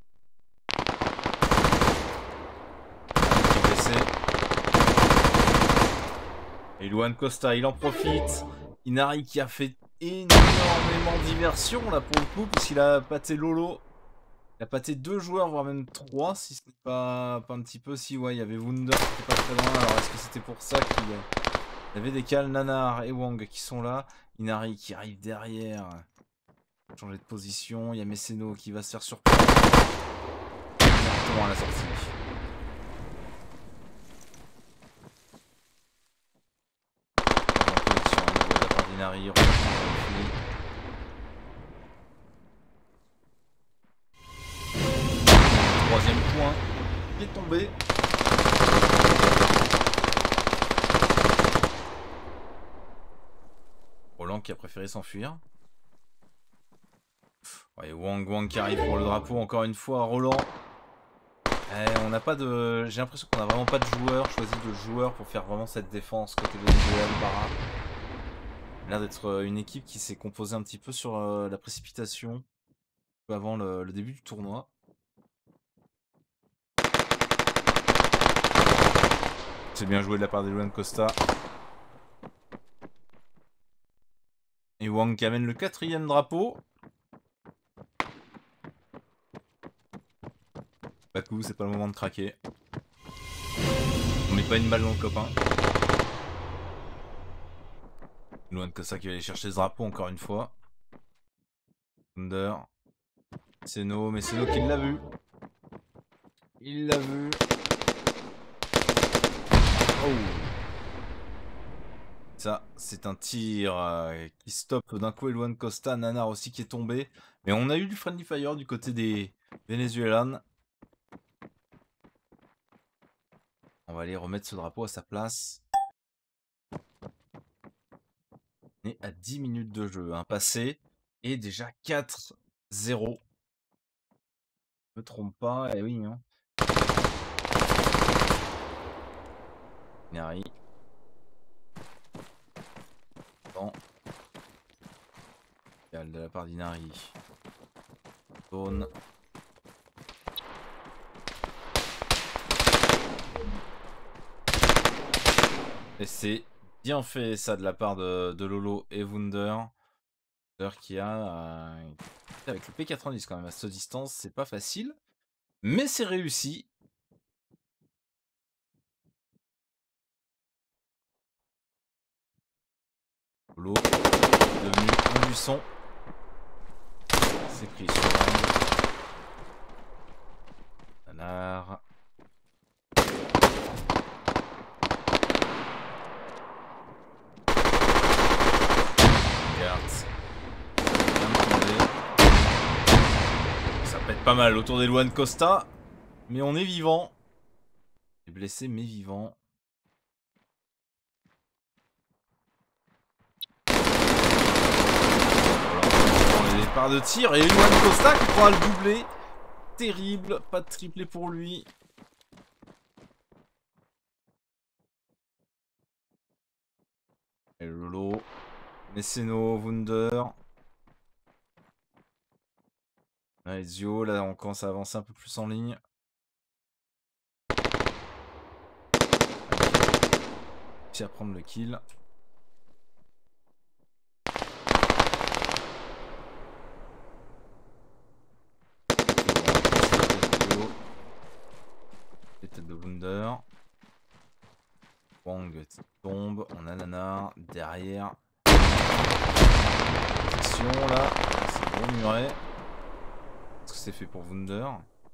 Et Luan Costa, il en profite. Inari qui a fait énormément de diversion là pour le coup, puisqu'il a pâté Lolo. Il a pâté 2 joueurs, voire même 3, si ce n'est pas un petit peu. Si, ouais, il y avait Wunder qui était pas très loin. Alors est-ce que c'était pour ça qu'il y avait des cales, Nanar et Wang qui sont là. Inari qui arrive derrière. Changer de position. Il y a Messeno qui va se faire surprendre. Directement à la sortie. Inari, troisième point qui est tombé. Roland qui a préféré s'enfuir. Ouais, Wang qui arrive pour le drapeau encore une fois. Roland. On n'a pas de. J'ai l'impression qu'on a vraiment pas de joueurs, choisi de joueurs pour faire vraiment cette défense côté Venezuela, Barra. Il a l'air d'être une équipe qui s'est composée un petit peu sur la précipitation avant le début du tournoi. C'est bien joué de la part de Luan Costa. Et Wang qui amène le 4e drapeau. Baku, c'est pas le moment de craquer. On met pas une balle dans le copain. Luan Costa qui va aller chercher ce drapeau encore une fois. Thunder. Messeno, Messeno qui l'a vu. Il l'a vu. Oh. Ça, c'est un tir qui stoppe d'un coup Luan Costa. Nanar aussi qui est tombé. Mais on a eu du friendly fire du côté des Vénézuéliens. On va aller remettre ce drapeau à sa place. On est à 10 minutes de jeu. Un passé. Et déjà 4-0. Je me trompe pas. Eh oui, hein. Inari. Bon. De la part d'Inari. Zone. Et c'est bien fait ça de la part de Lolo et Wunder. Wunder qui a avec le P90 quand même à cette distance, c'est pas facile. Mais c'est réussi. Lolo est devenu un buisson. C'est pris sur Nanar. Ça pète pas mal autour des Luan Costa. Mais on est vivant. est blessé mais vivant. Voilà, on est les départs de tir et Luan Costa qui pourra le doubler. terrible. Pas de triplé pour lui. Et Lolo. Messeno, Wunder. Ezio, là on commence à avancer un peu plus en ligne. Puis à prendre le kill. Les têtes de Wunder. Wang tombe, on a Nanar derrière. Attention là, c'est gros muret. Est-ce que c'est fait pour Wunder?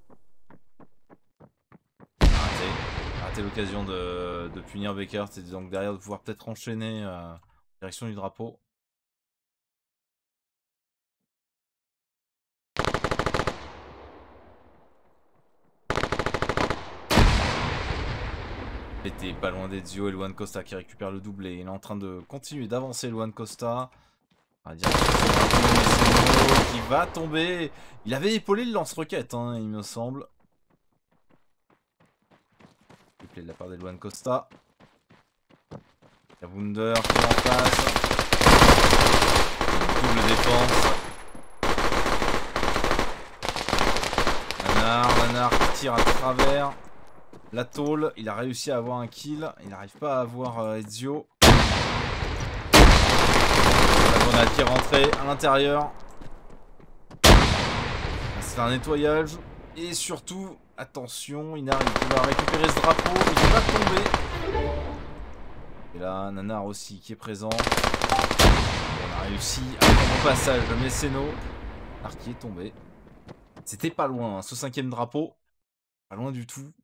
Raté l'occasion de punir Becker, c'est donc derrière de pouvoir peut-être enchaîner direction du drapeau. Était pas loin d'Ezio et Luan Costa qui récupère le doublé. Il est en train de continuer d'avancer, Luan Costa. On va dire qui va tomber. Il avait épaulé le lance-roquette, hein, il me semble. De la part de Luan Costa. Il y a Wunder qui est en face. Une double défense. Nanar qui tire à travers la tôle. Il a réussi à avoir un kill. Il n'arrive pas à avoir Ezio. La grenade qui est rentrée à l'intérieur. C'est un nettoyage. Et surtout, attention, Inari qui va récupérer ce drapeau. Il va tomber. Et là, Nanar aussi qui est présent. On a réussi à prendre au passage de Messeno. Nanar qui est tombé. C'était pas loin, hein, ce 5e drapeau. Pas loin du tout.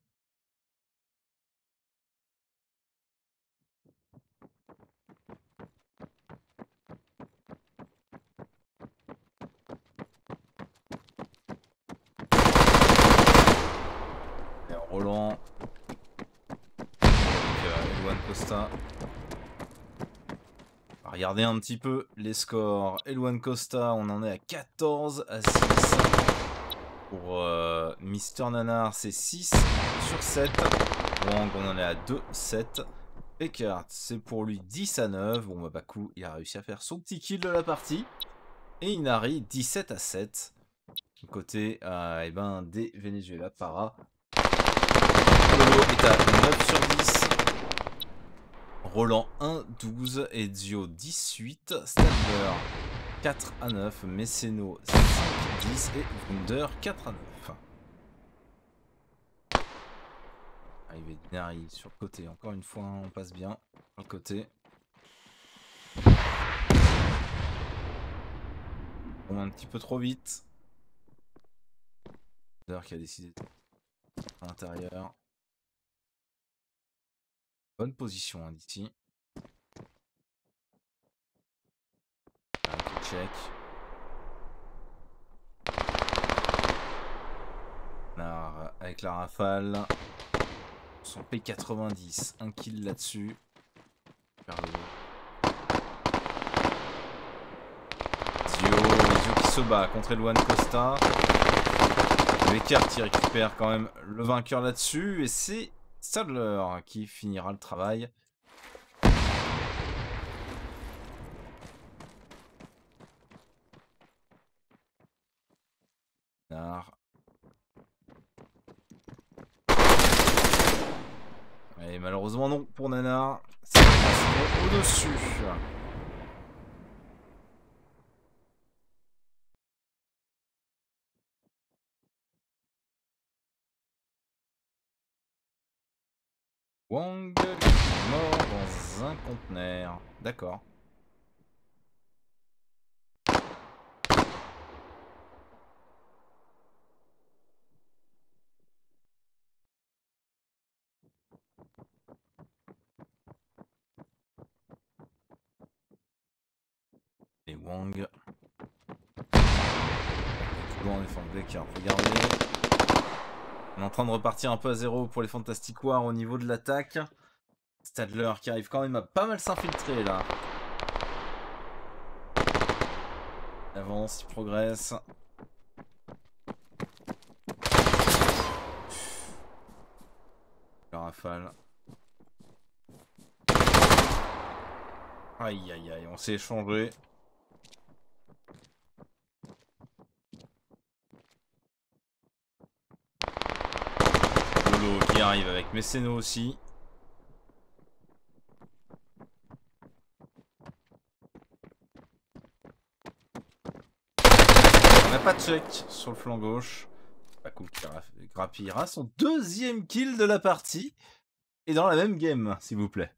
Roland avec Luan Costa. On va regarder un petit peu les scores. Luan Costa, on en est à 14 à 6. Pour Mister Nanar, c'est 6 sur 7. Wang, on en est à 2-7. Beckert, c'est pour lui 10 à 9. Bon, bah, Baku, il a réussi à faire son petit kill de la partie. Et Inari, 17 à 7. Côté eh ben, des Venezuela Para. Lolo est à 9 sur 10. Roland 1, 12. Ezio 18. Stadler 4 à 9. Messeno 5, 10. Et Wunder 4 à 9. Arrivé d'Inari sur le côté. Encore une fois, on passe bien sur le côté. On va un petit peu trop vite. Wunder qui a décidé à l'intérieur. Bonne position hein, d'ici. Check. Nanar avec la rafale. Son P90. Un kill là-dessus. Ezio qui se bat contre Luan Costa. Beckert qui récupère quand même le vainqueur là-dessus. Et c'est Stadler qui finira le travail. Nanar. Et malheureusement non pour Nanar. C'est au-dessus. Wang qui est mort dans un conteneur. D'accord. Et Wang. Toujours en défense Beckert. Regardez. On est en train de repartir un peu à zéro pour les Fantastic War au niveau de l'attaque. Stadler qui arrive quand même à pas mal s'infiltrer là. Il avance, il progresse. rafale. Aïe aïe aïe, on s'est échangé. Lolo qui arrive avec Mécéno aussi. On n'a pas de check sur le flanc gauche. Pas cool qui grappillera son deuxième kill de la partie. Et dans la même game, s'il vous plaît.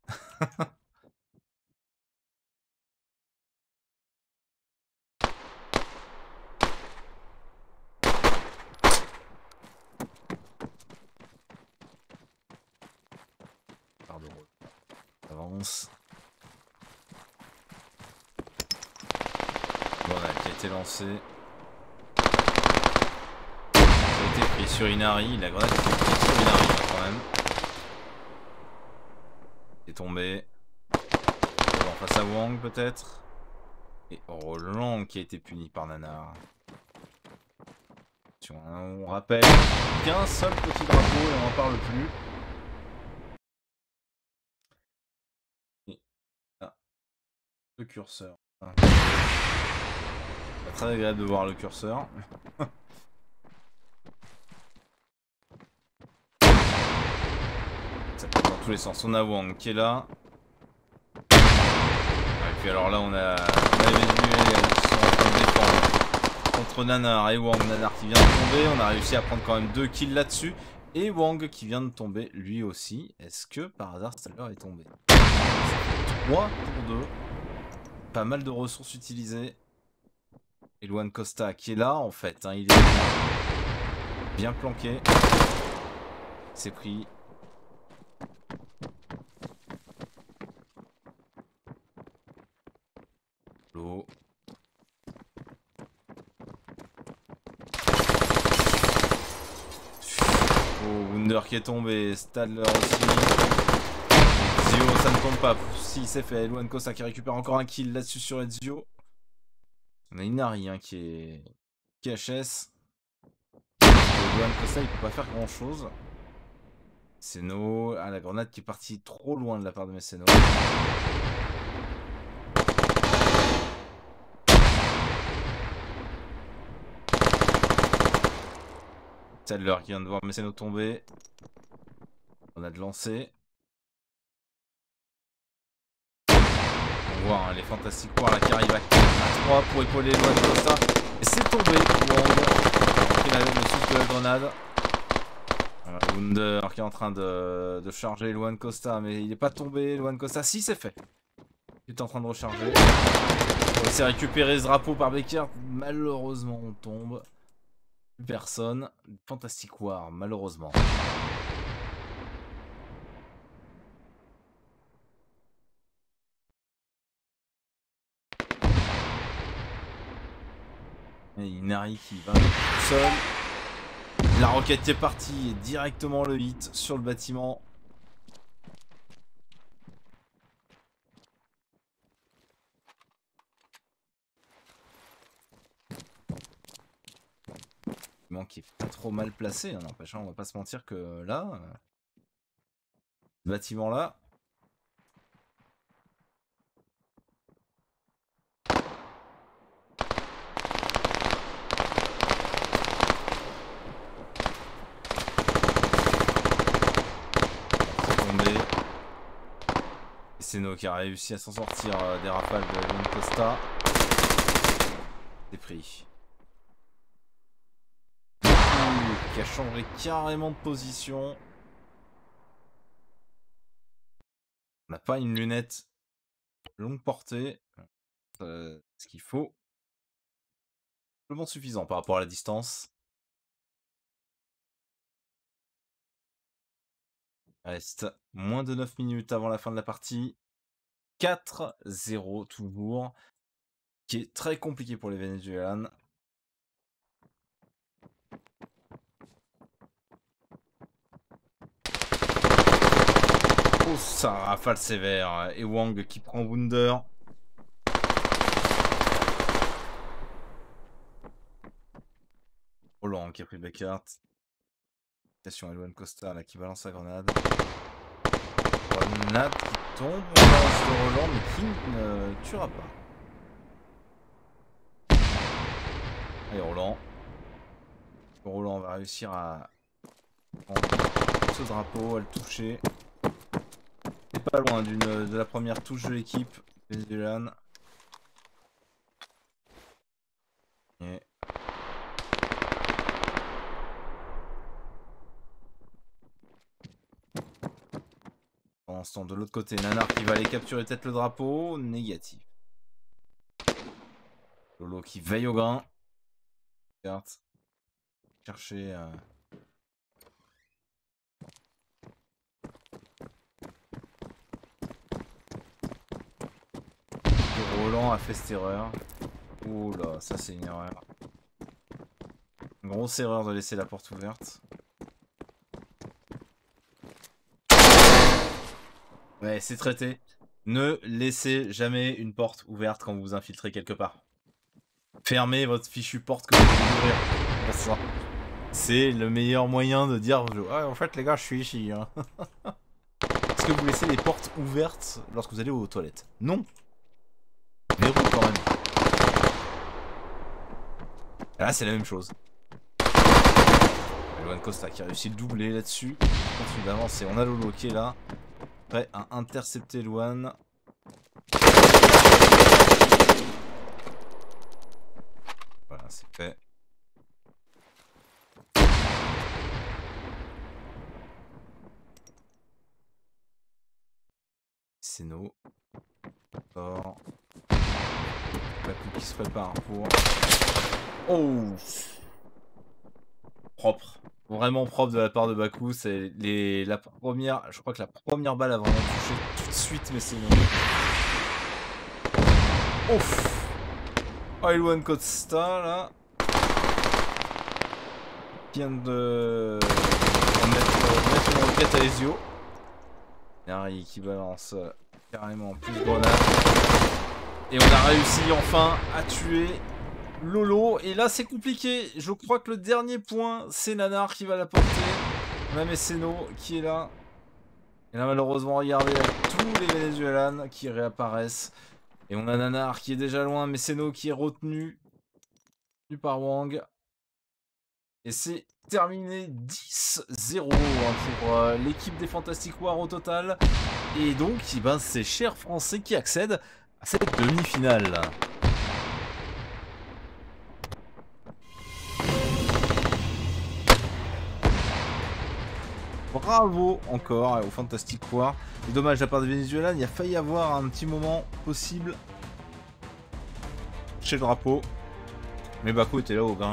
Avance. Voilà, qui a été lancé. Ça a été pris sur Inari. La grenade qui a été prise sur Inari quand même. Il est tombé. En face à Wang peut-être. Et Roland qui a été puni par Nanar. On rappelle qu'un seul petit drapeau et on n'en parle plus. Le curseur. Pas très agréable de voir le curseur. Ça peut dans tous les sens. On a Wang qui est là. Et puis alors là on a Venezuela qui sont en train de défendre contre Nanar et Wang. Nanar qui vient de tomber. On a réussi à prendre quand même 2 kills là-dessus. Et Wang qui vient de tomber lui aussi. Est-ce que par hasard Stalder est tombé? 3 pour 2. Pas mal de ressources utilisées. Et Luan Costa qui est là en fait. Hein, il est bien planqué. C'est pris. L'eau. Oh, Wunder qui est tombé. Stadler aussi. Ezio, ça ne tombe pas. Si, c'est fait. Luan Costa qui récupère encore un kill là-dessus sur Ezio. On a Inari hein, qui est HS. Luan Costa il peut pas faire grand chose. Mécéno. Ah, la grenade qui est partie trop loin de la part de Mécéno. Stadler qui vient de voir Mécéno tomber. On a de lancer. On voit hein, les Fantastic War là qui arrivent à 3 pour épauler Luan Costa. Et c'est tombé. Wang qui a le souffle de la grenade. Wunder qui est en train de charger Luan Costa, mais il n'est pas tombé. Luan Costa, si c'est fait. Il est en train de recharger. Il s'est récupéré ce drapeau par Becker. Malheureusement, on tombe. Plus personne. Fantastic War, malheureusement. Et Inari qui va tout seul. La roquette est partie et directement le hit sur le bâtiment. Qui est pas trop mal placé, hein, n'empêche, on va pas se mentir que là, ce bâtiment là. Mécéno qui a réussi à s'en sortir des rafales de Luan Costa. C'est pris. Qui a changé carrément de position. On n'a pas une lunette longue portée. Ce qu'il faut. Simplement suffisant par rapport à la distance. Il reste moins de 9 minutes avant la fin de la partie. 4-0 toujours. Qui est très compliqué pour les Vénézuéliens. Oh, ça rafale sévère. Et Wang qui prend Wunder. Roland qui a pris Beckert. Attention à Luan Costa là qui balance sa grenade. grenade qui tombe, on lance le Roland, mais qui ne tuera pas. Allez, Roland. Roland va réussir à prendre ce drapeau, à le toucher. C'est pas loin de la première touche de l'équipe vénézuélienne. Et... Pendant ce temps, de l'autre côté, Nanar qui va aller capturer peut-être le drapeau. Négatif. Lolo qui veille au grain. Regarde. Chercher... Roland a fait cette erreur. Ouh là, ça c'est une erreur. Une grosse erreur de laisser la porte ouverte. Ouais, c'est traité. Ne laissez jamais une porte ouverte quand vous vous infiltrez quelque part. Fermez votre fichue porte que vous voulez ouvrir. Pour ça. C'est le meilleur moyen de dire ah, en fait les gars je suis ici. Hein. Est-ce que vous laissez les portes ouvertes lorsque vous allez aux toilettes? Non. Verrou quand même. Et là c'est la même chose. Luan Costa qui a réussi le doublé là-dessus. On continue d'avancer. On a Lolo qui est là. Prêt à intercepter Luan. Voilà, c'est fait. Seno. Fort. Baku qui se prépare pour... Oh! Propre. Vraiment propre de la part de Baku. C'est la première... Je crois que la première balle a vraiment touché tout de suite, mais c'est non. Ouf! Oh, Luan Costa, là. Vient de... mettre une enquête à Ezio. Harry qui balance carrément plus de grenades. Et on a réussi enfin à tuer Lolo. Et là c'est compliqué. Je crois que le dernier point c'est Nanar qui va l'apporter. On a Messeno qui est là. Et là malheureusement regardez tous les Vénézuéliens qui réapparaissent. Et on a Nanar qui est déjà loin. Messeno qui est retenu par Wang. Et c'est terminé 10-0 pour l'équipe des Fantastic War au total. Et donc, ben, c'est Cher Français qui accède à cette demi-finale. Bravo encore au Fantastic War. Et dommage, de la part de Venezuela, il a failli avoir un petit moment possible chez le drapeau. Mais Baku était là au grain.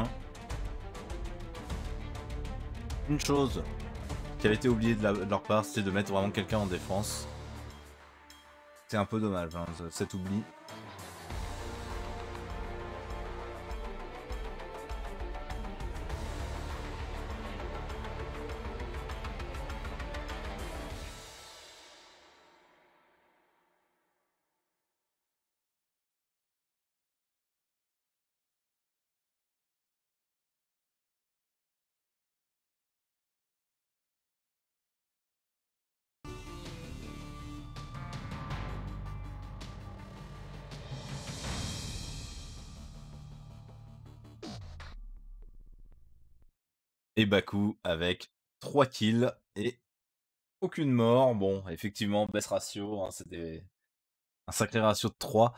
Une chose qui avait été oubliée de leur part, c'était de mettre vraiment quelqu'un en défense. C'est un peu dommage, hein, cet oubli. Et Baku avec 3 kills et aucune mort. Bon, effectivement, baisse ratio, hein, c'était un sacré ratio de 3.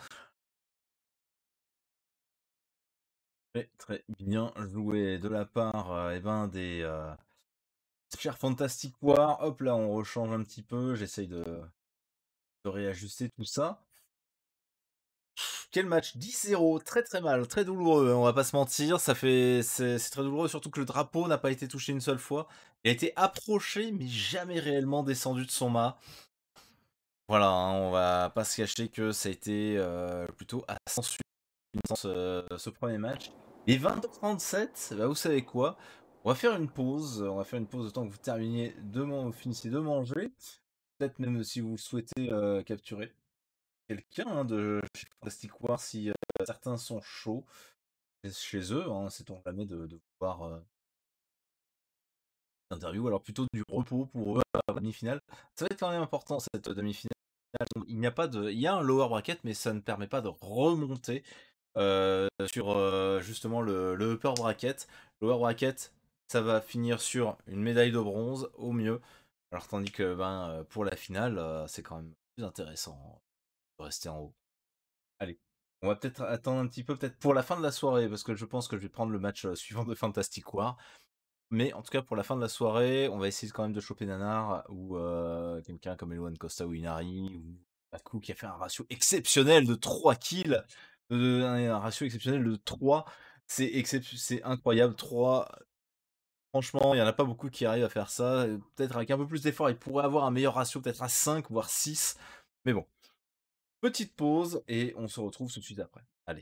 Très très bien joué de la part eh ben, des Chers Fantastic War. Hop là, on rechange un petit peu, j'essaye de réajuster tout ça. Quel match, 10-0, très très mal, très douloureux, on va pas se mentir, c'est très douloureux, surtout que le drapeau n'a pas été touché une seule fois. Il a été approché, mais jamais réellement descendu de son mât. Voilà, hein, on va pas se cacher que ça a été plutôt à sens unique ce premier match. Et 20h37, bah vous savez quoi? On va faire une pause, le temps que vous terminiez vous finissiez de manger. Peut-être même si vous le souhaitez capturer quelqu'un hein, de chez Fantastic War si certains sont chauds chez eux, hein, sait-on jamais de pouvoir interview, alors plutôt du repos pour eux à la demi-finale. Ça va être quand même important cette demi-finale. Il n'y a pas de, il y a un lower bracket, mais ça ne permet pas de remonter sur justement le upper bracket. Lower bracket, ça va finir sur une médaille de bronze au mieux. Alors tandis que pour la finale, c'est quand même plus intéressant de rester en haut. Allez, on va peut-être attendre un petit peu peut-être pour la fin de la soirée parce que je pense que je vais prendre le match suivant de Fantastic War. Mais en tout cas, pour la fin de la soirée, on va essayer quand même de choper Nanar ou quelqu'un comme Eloane Costa ou Inari ou Baku qui a fait un ratio exceptionnel de 3 kills. Un ratio exceptionnel de 3. C'est incroyable. 3. Franchement, il n'y en a pas beaucoup qui arrivent à faire ça. Peut-être avec un peu plus d'effort, il pourrait avoir un meilleur ratio, peut-être à 5, voire 6. Mais bon. Petite pause et on se retrouve tout de suite après. Allez.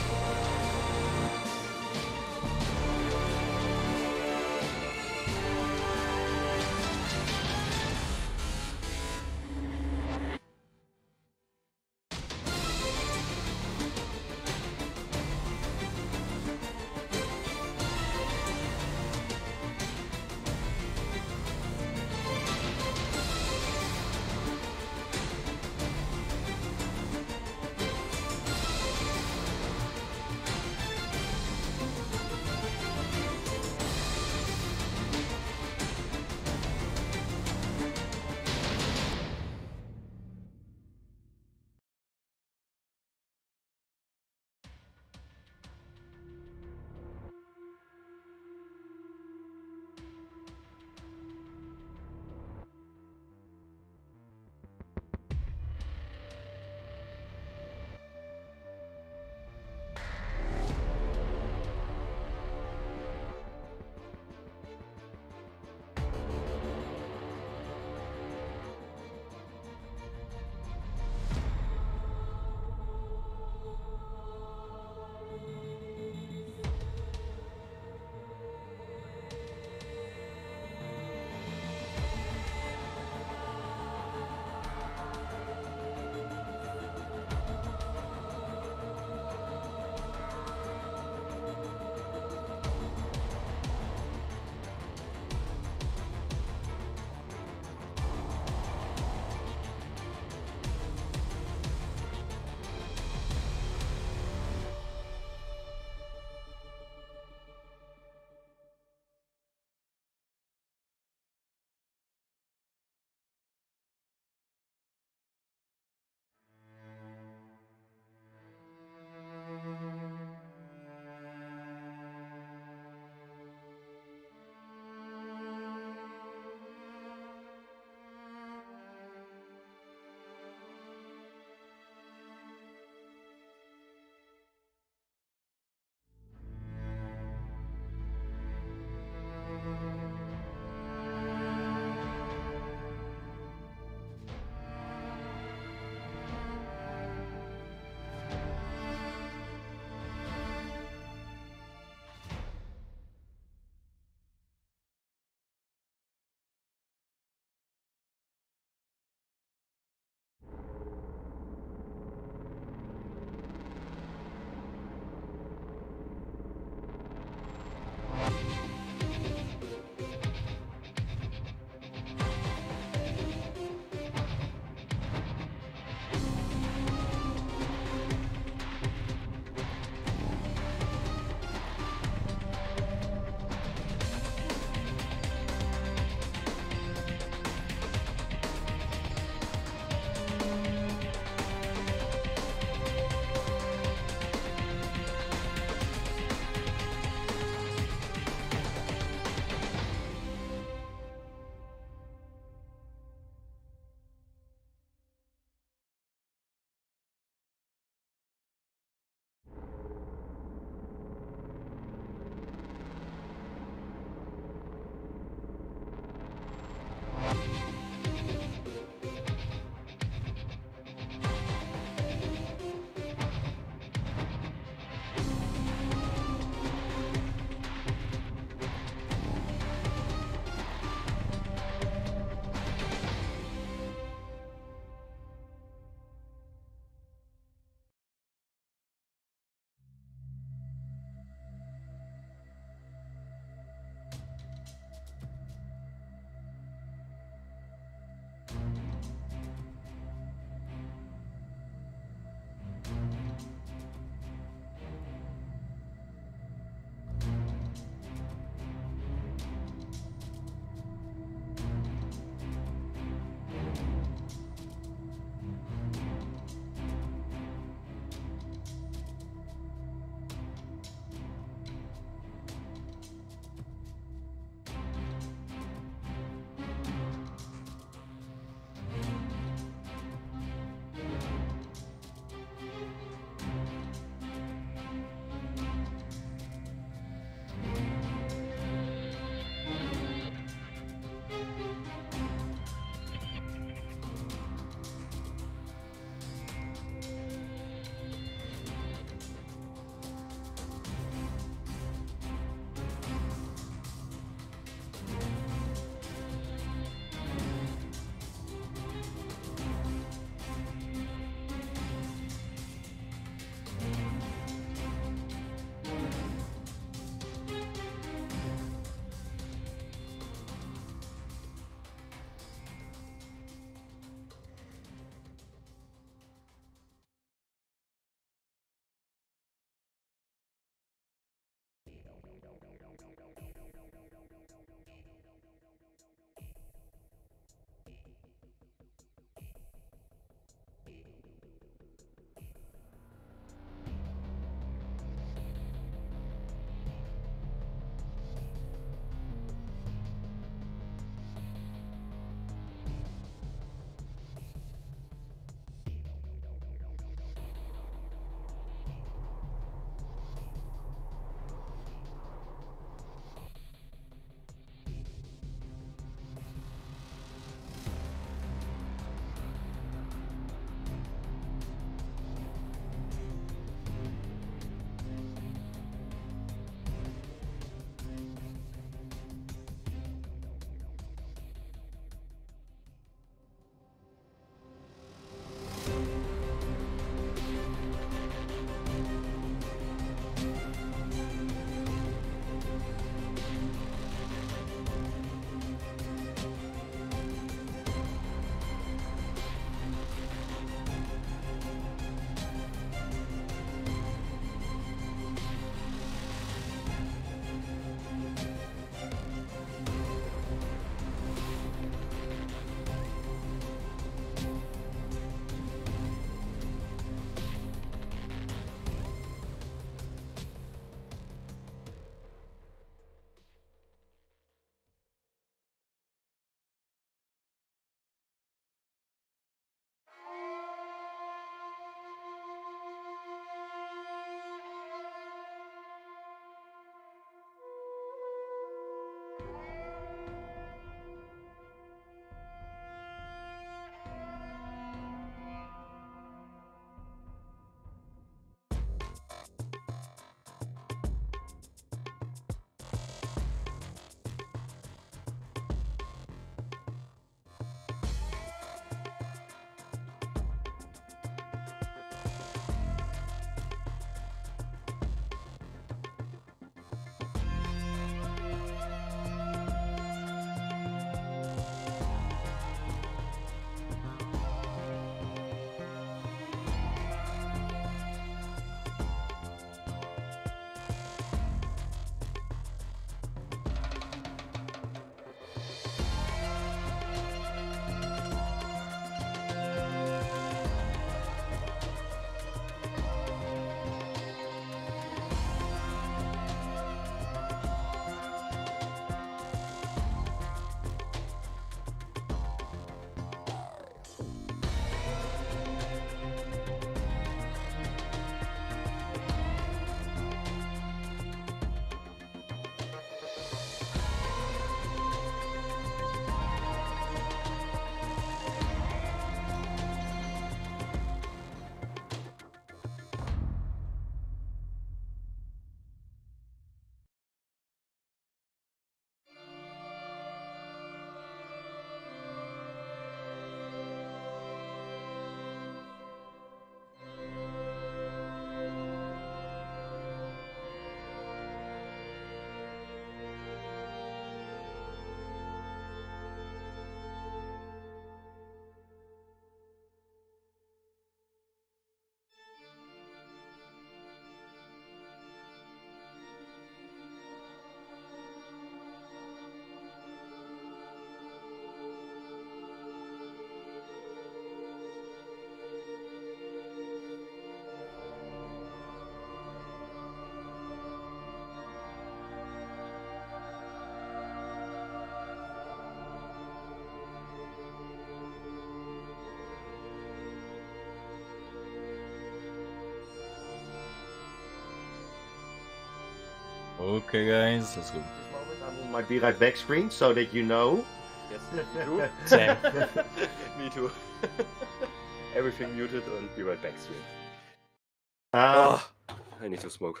Okay, guys, let's go.
This moment, I'm on my Be Right Back screen so that you know.
Yes, me too.
Same.
Me too. Everything muted and Be Right Back stream.
Uh,
I need to smoke.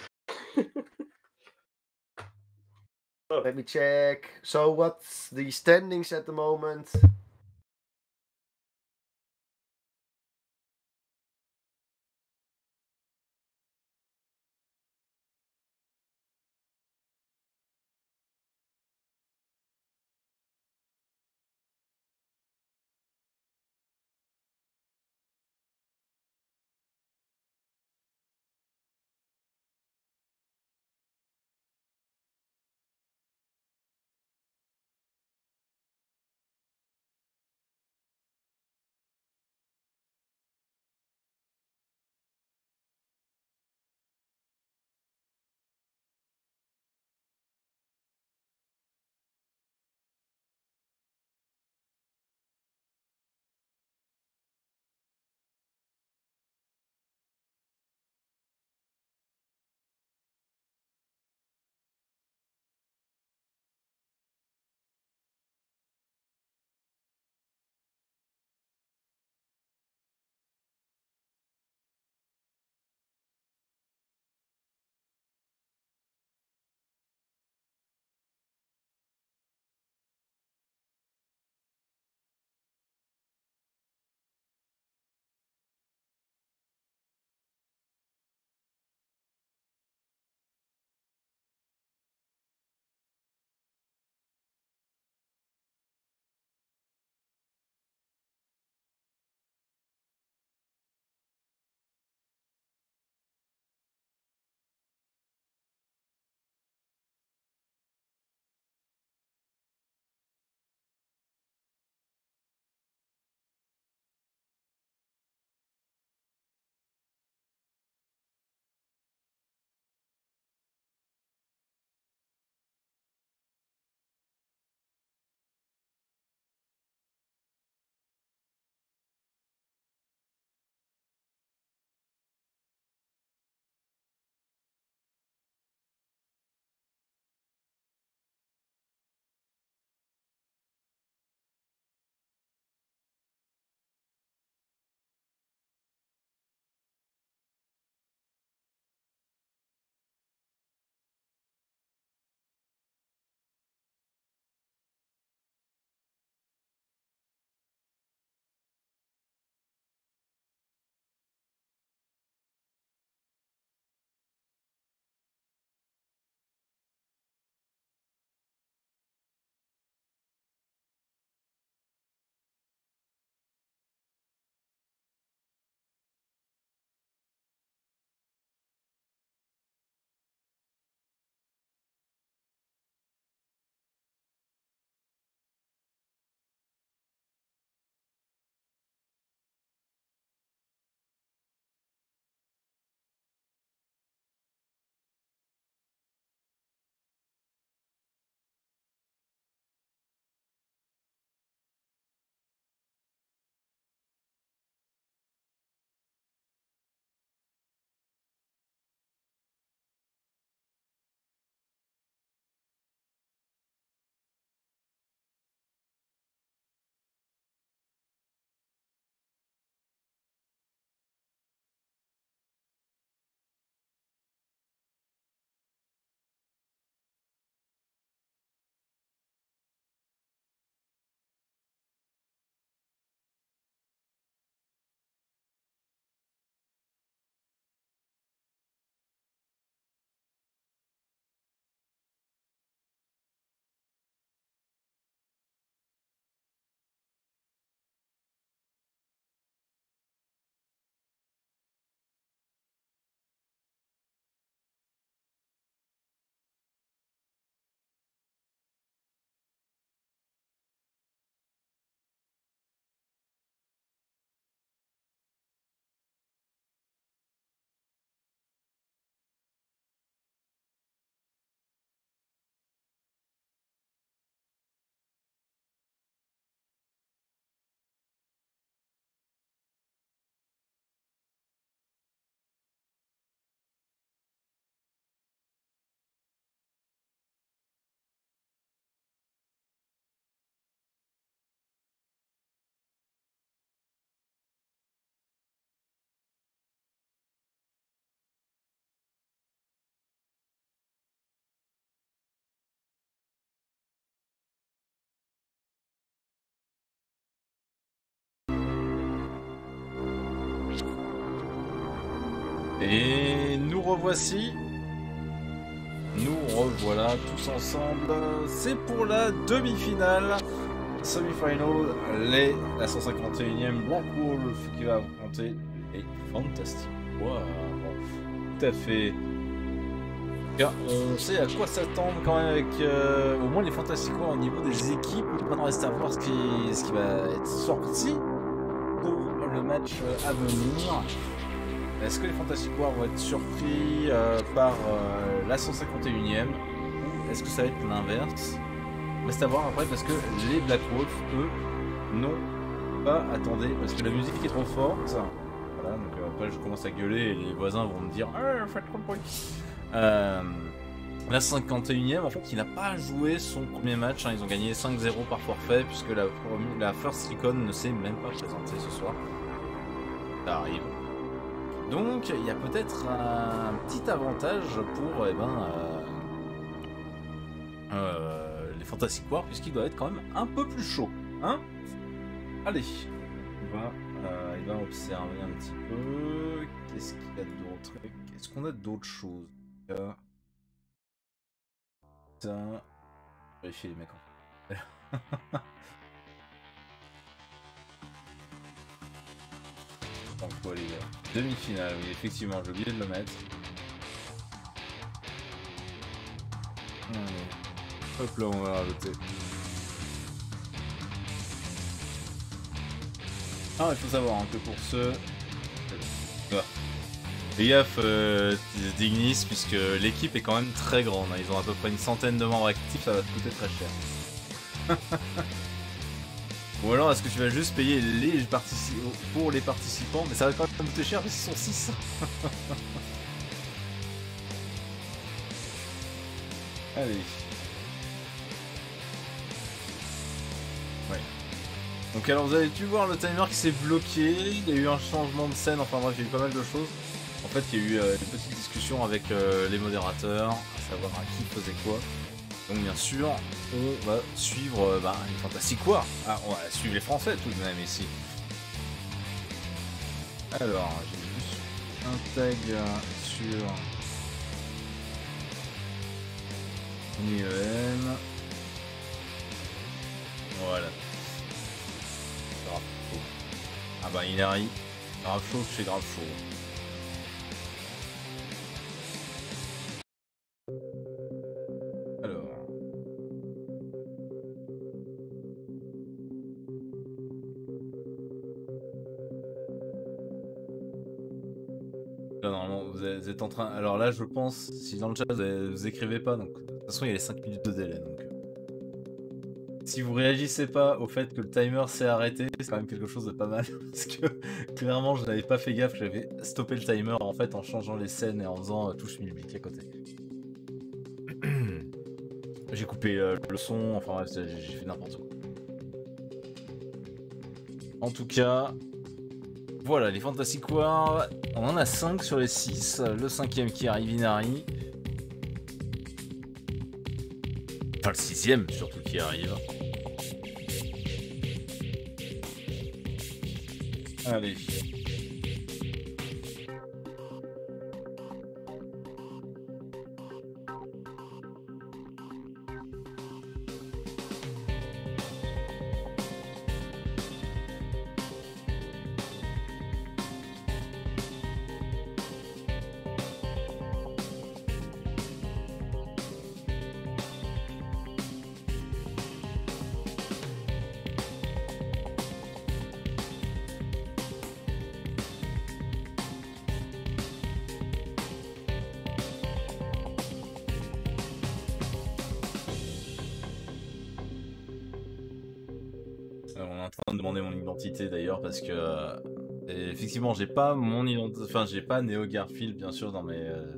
Let me check. So what's the standings at the moment?
Et nous revoici. Nous revoilà tous ensemble. C'est pour la demi-finale. Semi-final, la 151e Black Wolf qui va affronter les Fantastic War. Tout à fait. Car on sait à quoi s'attendre quand même avec au moins les Fantastic War au niveau des équipes. Maintenant, reste à voir ce qui va être sorti pour le match à venir. Est-ce que les Fantastic War vont être surpris par la 151e ou est-ce que ça va être l'inverse? Reste à voir après parce que les Black Wolf, eux, non pas attendez parce que la musique est trop forte. Voilà, donc après je commence à gueuler et les voisins vont me dire faites trop de bruit. La 51e, en fait, il n'a pas joué son premier match. Hein. Ils ont gagné 5-0 par forfait puisque la First Recon ne s'est même pas présentée ce soir. Ça arrive. Donc, il y a peut-être un petit avantage pour les Fantastic War puisqu'il doit être quand même un peu plus chaud. Hein? Allez, il va observer un petit peu. Qu'est-ce qu'il y a d'autre? Est-ce qu'on a d'autres choses? Putain. Vérifier les mecs en fait. Donc quoi les gars? Demi-finale, oui effectivement, j'ai oublié de le mettre. Hop là, on va rajouter. Ah, il faut savoir hein, que pour ceux... Fais gaffe Dignis, puisque l'équipe est quand même très grande. Hein. Ils ont à peu près une centaine de membres actifs, ça va te coûter très cher. Ou alors est-ce que tu vas juste payer pour les participants? Mais ça va quand même coûter cher parce qu'ils sont 6. Allez. Ouais. Donc alors vous avez dû voir le timer qui s'est bloqué, il y a eu un changement de scène, enfin bref il y a eu pas mal de choses. En fait il y a eu une petite discussion avec les modérateurs, à savoir qui faisait quoi. Donc bien sûr on va suivre les Fantastic War. Ah, on va suivre les Français tout de même ici. Alors j'ai juste un tag sur IEM. Voilà. Grave chaud. Ah bah Inari, grave chaud chez grave chaud. Alors. Là normalement vous êtes en train. Alors là je pense, si dans le chat vous écrivez pas, donc de toute façon il y a les 5 minutes de délai donc. Si vous réagissez pas au fait que le timer s'est arrêté, c'est quand même quelque chose de pas mal. Parce que clairement je n'avais pas fait gaffe, j'avais stoppé le timer en fait en changeant les scènes et en faisant touche musique à côté. J'ai coupé le son, enfin bref, j'ai fait n'importe quoi. En tout cas, voilà les Fantastic War, on en a 5 sur les 6, le 5ème qui arrive Inari. Enfin le 6ème surtout qui arrive. Allez. On est en train de demander mon identité d'ailleurs parce que effectivement j'ai pas mon identité, enfin j'ai pas Neo Garfield bien sûr dans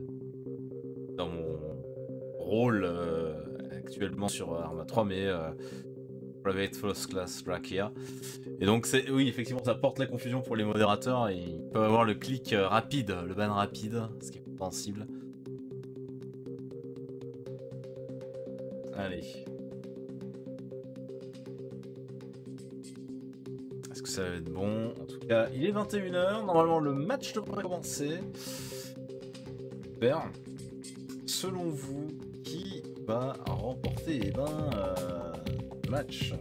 mon rôle actuellement sur Arma 3 mais Private First Class Rakia. Et donc oui effectivement ça porte la confusion pour les modérateurs et ils peuvent avoir le clic rapide, le ban rapide, ce qui est compréhensible. Allez. Est-ce que ça va être bon? En tout cas, il est 21 h. Normalement, le match devrait commencer. Super. Selon vous, qui va remporter le match?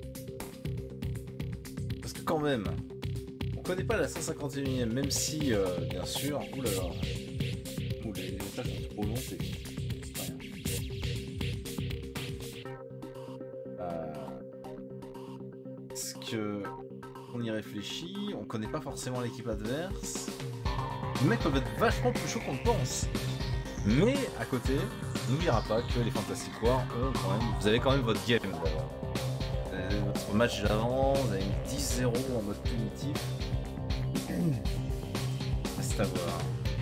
Parce que quand même, on connaît pas la 151e, même si, bien sûr, oulala, les tâches sont trop longues, c'est rien. Est-ce que on y réfléchit? On connaît pas forcément l'équipe adverse. Les mecs peuvent être vachement plus chauds qu'on le pense. Mais à côté, n'oubliera pas que les Fantastic War ont quand même. Vous avez quand même votre game d'abord. Votre match d'avant, vous avez mis 10-0 en mode punitif. C'est à voir.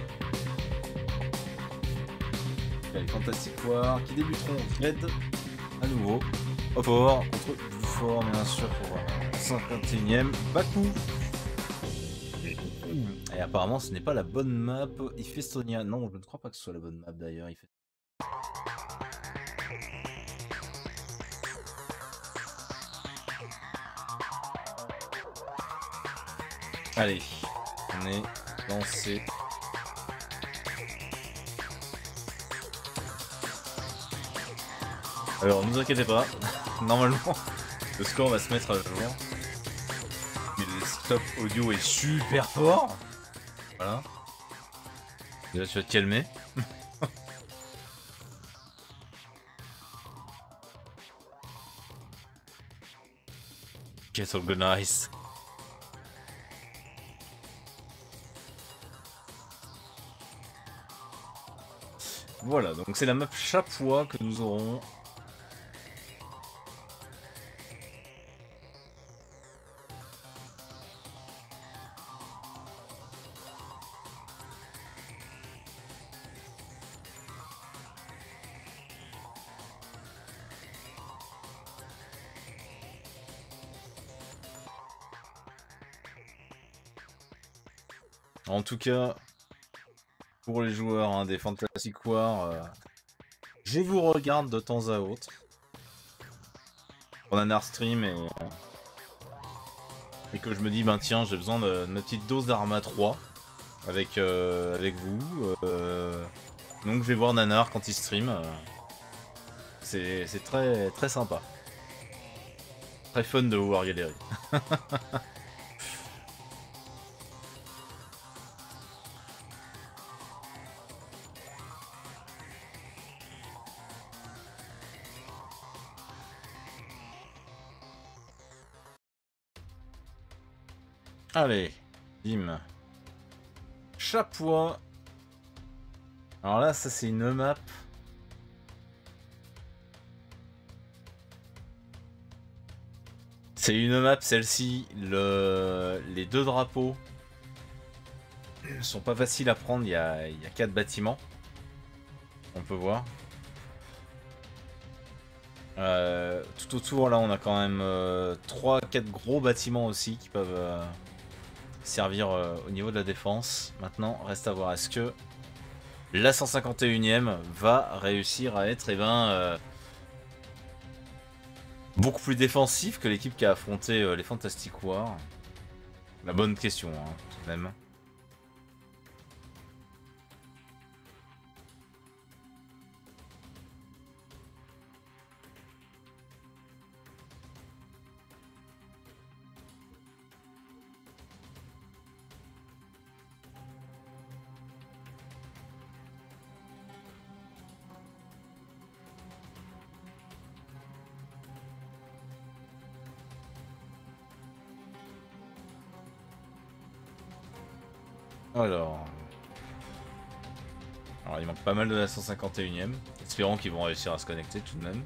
Les Fantastic War qui débuteront Red à nouveau. Au fort contre Buford, bien sûr, pour 51ème. Baku. Et apparemment, ce n'est pas la bonne map. Ifestonia. Non, je ne crois pas que ce soit la bonne map d'ailleurs. Allez, on est lancé. Alors, ne vous inquiétez pas, normalement, le score va se mettre à jour. Mais le stop audio est super fort. Voilà. Déjà, tu vas te calmer. Get organized. Voilà, donc c'est la map Chapois que nous aurons. En tout cas, pour les joueurs des Fantastic War, je vous regarde de temps à autre. On a un stream et que je me dis, ben tiens, j'ai besoin de ma petite dose d'Arma 3 avec, avec vous. Donc je vais voir Nanar quand il stream. C'est très, très sympa. Très fun de vous voir galérer. Allez, bim. Chapois. Alors là, ça c'est une map. C'est une map, celle-ci. Les deux drapeaux sont pas faciles à prendre. Il y a 4 bâtiments. On peut voir. Tout autour, là, on a quand même 3-4 gros bâtiments aussi qui peuvent servir au niveau de la défense. Maintenant, reste à voir, est-ce que la 151ème va réussir à être beaucoup plus défensif que l'équipe qui a affronté les Fantastic War? La bonne question, tout de même. Alors, il manque pas mal de la 151ème. Espérons qu'ils vont réussir à se connecter tout de même.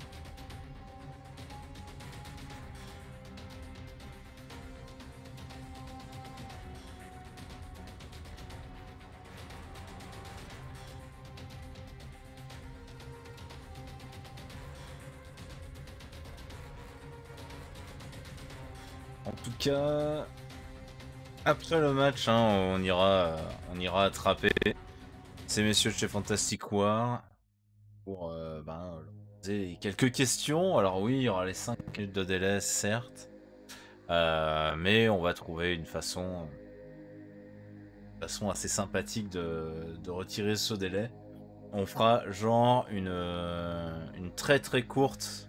En tout cas, après le match, on ira attraper ces messieurs de chez Fantastic War pour poser quelques questions. Alors oui, il y aura les 5 minutes de délai, certes, mais on va trouver une façon façon assez sympathique de retirer ce délai. On fera genre une très très courte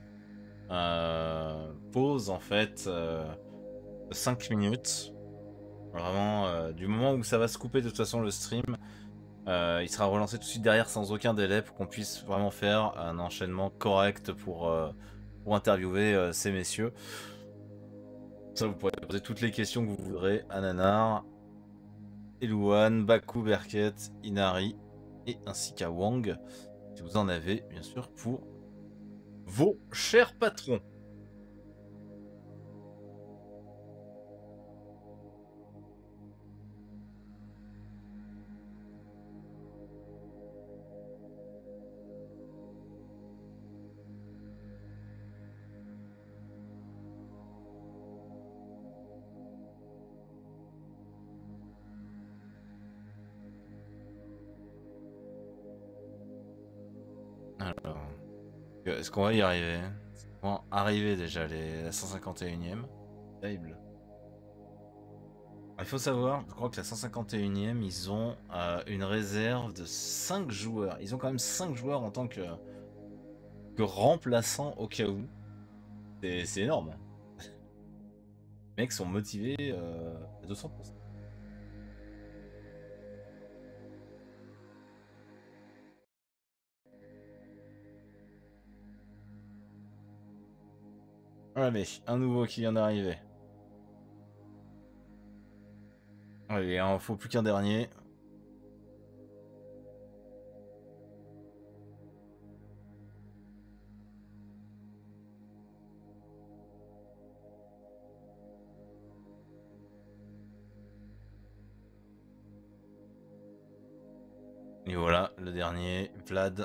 pause en fait de 5 minutes. Vraiment, du moment où ça va se couper de toute façon le stream, il sera relancé tout de suite derrière sans aucun délai pour qu'on puisse vraiment faire un enchaînement correct pour interviewer ces messieurs. Ça, vous pourrez poser toutes les questions que vous voudrez à Nanar, Elouane, Baku, Berket, Inari et ainsi qu'à Wang, si vous en avez bien sûr pour vos chers patrons. Alors, est-ce qu'on va y arriver? On va arriver déjà la 151e. Terrible. Il faut savoir, je crois que la 151e, ils ont une réserve de 5 joueurs. Ils ont quand même 5 joueurs en tant que remplaçants au cas où. C'est énorme. Les mecs sont motivés à 200%. Allez, un nouveau qui vient d'arriver. Allez, il en faut plus qu'un dernier. Et voilà, le dernier, Vlad.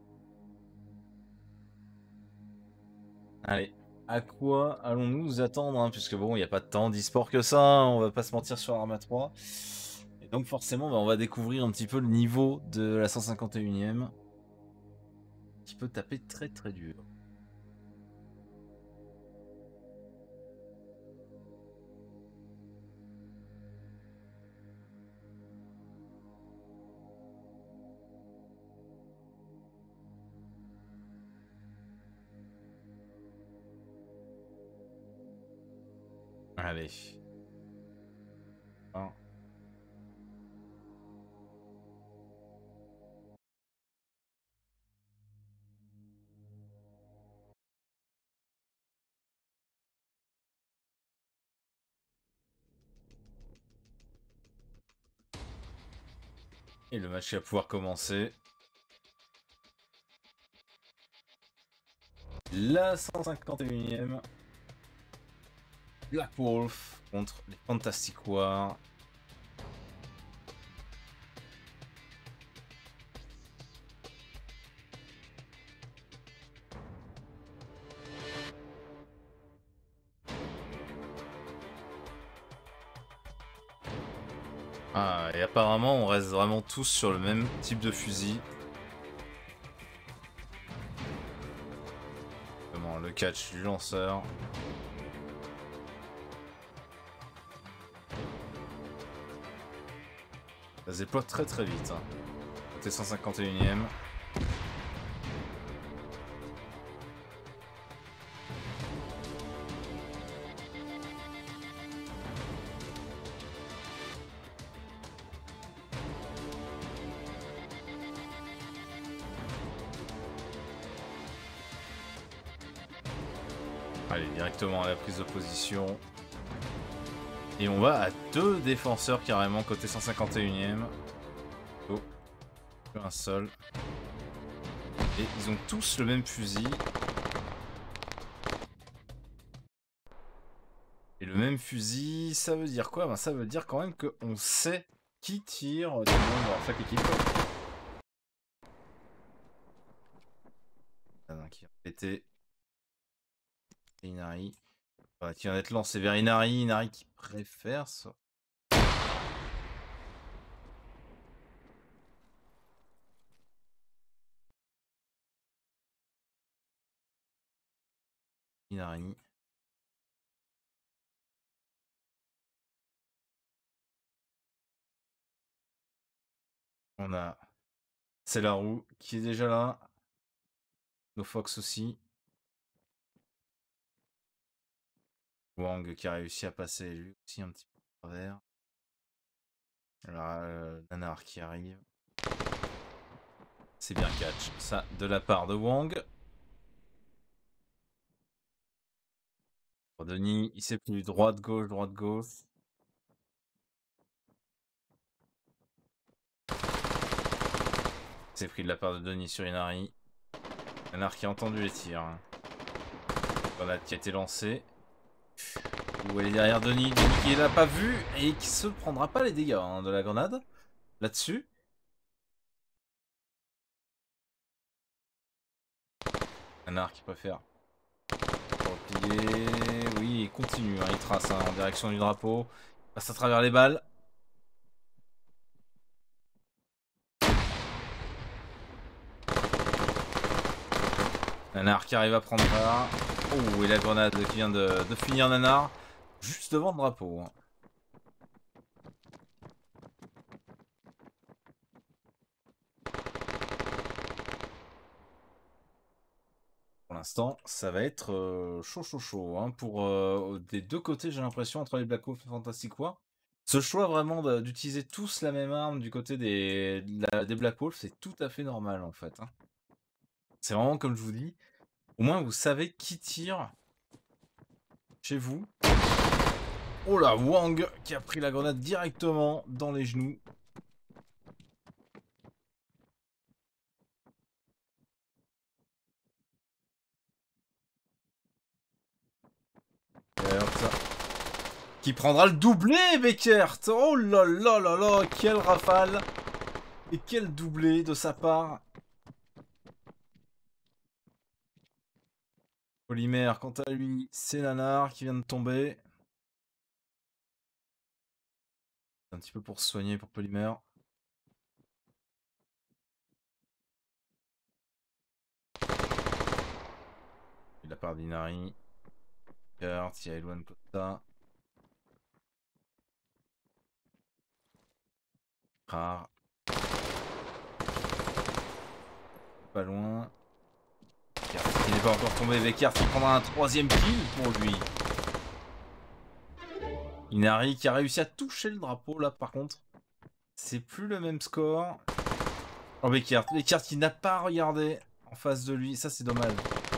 Allez, à quoi allons-nous nous attendre hein, puisque bon, il n'y a pas de temps d'e-sport que ça, hein, on va pas se mentir sur Arma 3. Et donc forcément, bah, on va découvrir un petit peu le niveau de la 151e. Qui peut taper très très dur. Allez. Un. Et le match va pouvoir commencer. La 151e. Black Wolf contre les Fantastic War. Ah, et apparemment on reste vraiment tous sur le même type de fusil. Vraiment, le catch du lanceur. Ça se déploie très très vite. Hein. Côté 151e. Allez, directement à la prise de position. Et on va à 2 défenseurs carrément côté 151e. Oh, un seul. Et ils ont tous le même fusil. Et le même fusil, ça veut dire quoi? Ben, ça veut dire quand même qu'on sait qui tire du monde dans chaque équipe. Qui a pété. Inari. Qui vient d'être lancé vers Inari. Inari qui préfère ça. Inari. On a... C'est la roue qui est déjà là. Nos Fox aussi. Wang qui a réussi à passer lui aussi un petit peu à travers. Alors, Nanar qui arrive. C'est bien catch. Ça, de la part de Wang. Pour Denis, il sait plus droite, gauche, droite, gauche. C'est pris de la part de Denis sur Inari. Nanar qui a entendu les tirs. Grenade qui a été lancée. Où elle est derrière Denis. Denis qui l'a pas vu et qui se prendra pas les dégâts de la grenade. Là-dessus. Nanar qui préfère replier. Oui, il continue. Il trace en direction du drapeau. Il passe à travers les balles. Nanar qui arrive à prendre là. Oh, et la grenade qui vient de finir Nanar. Juste devant le drapeau. Pour l'instant, ça va être chaud. Hein, pour des deux côtés, j'ai l'impression, entre les Black Wolf et Fantastic War. Ce choix vraiment d'utiliser tous la même arme du côté des Black Wolf, c'est tout à fait normal en fait. Hein. C'est vraiment comme je vous dis, au moins vous savez qui tire chez vous. Oh là, Wang qui a pris la grenade directement dans les genoux. Qui prendra le doublé, Beckert. Oh là là là là, quelle rafale. Et quel doublé de sa part. Polymère, quant à lui, c'est Nanar qui vient de tomber. Un petit peu pour se soigner pour Polymère. Il a part d'Inari. Il y a Elwan Costa. Rare. Pas loin. Il n'est pas encore tombé. Beckert qui prendra un troisième kill pour lui. Inari qui a réussi à toucher le drapeau là par contre. C'est plus le même score. Oh Beckert. Beckert qui n'a pas regardé en face de lui. Ça c'est dommage.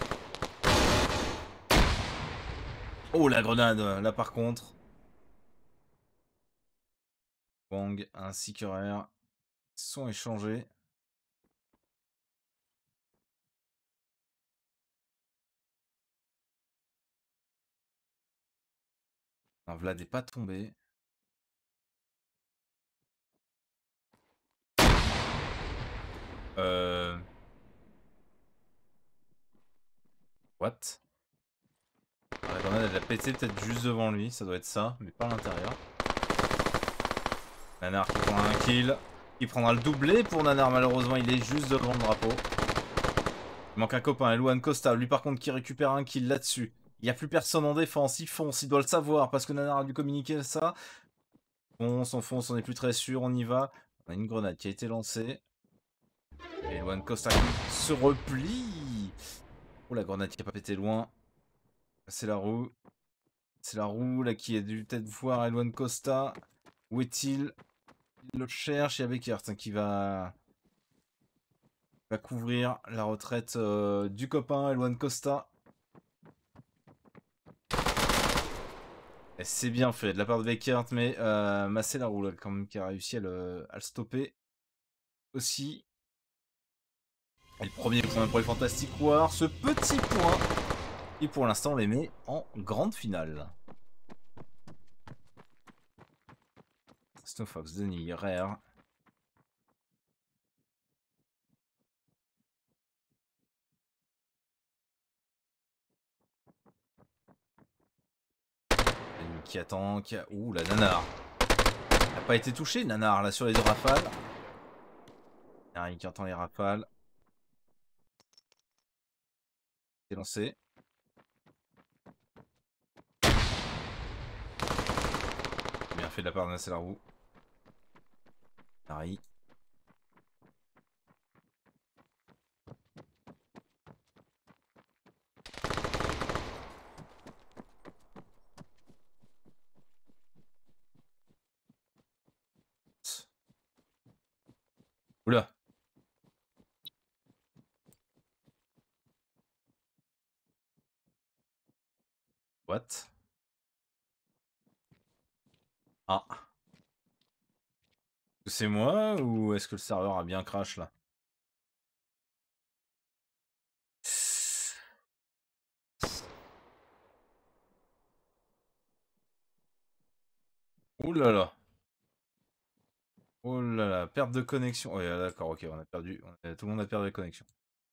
Oh la grenade là par contre. Wang ainsi que Rare sont échangés. Non, Vlad n'est pas tombé. What? La grenade elle a pété peut-être juste devant lui, ça doit être ça, mais pas à l'intérieur. Nanar qui prend un kill. Il prendra le doublé pour Nanar, malheureusement il est juste devant le drapeau. Il manque un copain, Elwan Costa, lui par contre qui récupère un kill là-dessus. Il n'y a plus personne en défense, il fonce, il doit le savoir parce que Nanar a dû communiquer ça. On fonce, on n'est plus très sûr, on y va. On a une grenade qui a été lancée. Et Elwan Costa qui se replie. Oh la grenade qui a pas pété loin. C'est la roue. C'est la roue là qui a dû peut-être voir Elwan Costa. Où est-il? Il le cherche. Il y a Beckert qui va couvrir la retraite du copain Elwan Costa. C'est bien fait de la part de Beckert, mais c'est la roue là, quand même qui a réussi à le stopper aussi. Et le premier point pour les Fantastic War, ce petit point qui pour l'instant les met en grande finale. Snowfox, Denis, Rare. Qui attend, qui a... Ouh, la Nanar. Elle n'a pas été touchée, Nanar, là, sur les deux rafales. Harry qui entend les rafales. C'est lancé. Bien fait de la part de Nasser la roue. Harry. What? Ah. C'est moi ou est-ce que le serveur a bien crash là? Ouh là là. Oh là là, perte de connexion. Ouais, d'accord, ok, on a perdu. Tout le monde a perdu la connexion.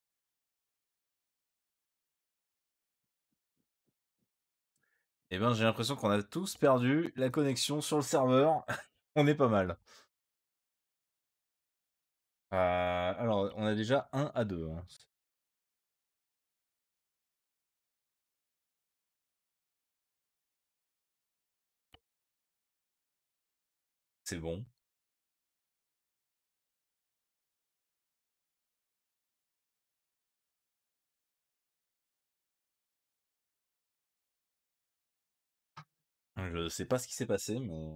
Eh ben, j'ai l'impression qu'on a tous perdu la connexion sur le serveur. On est pas mal. Alors, on a déjà 1 à 2. Hein. C'est bon. Je sais pas ce qui s'est passé, mais...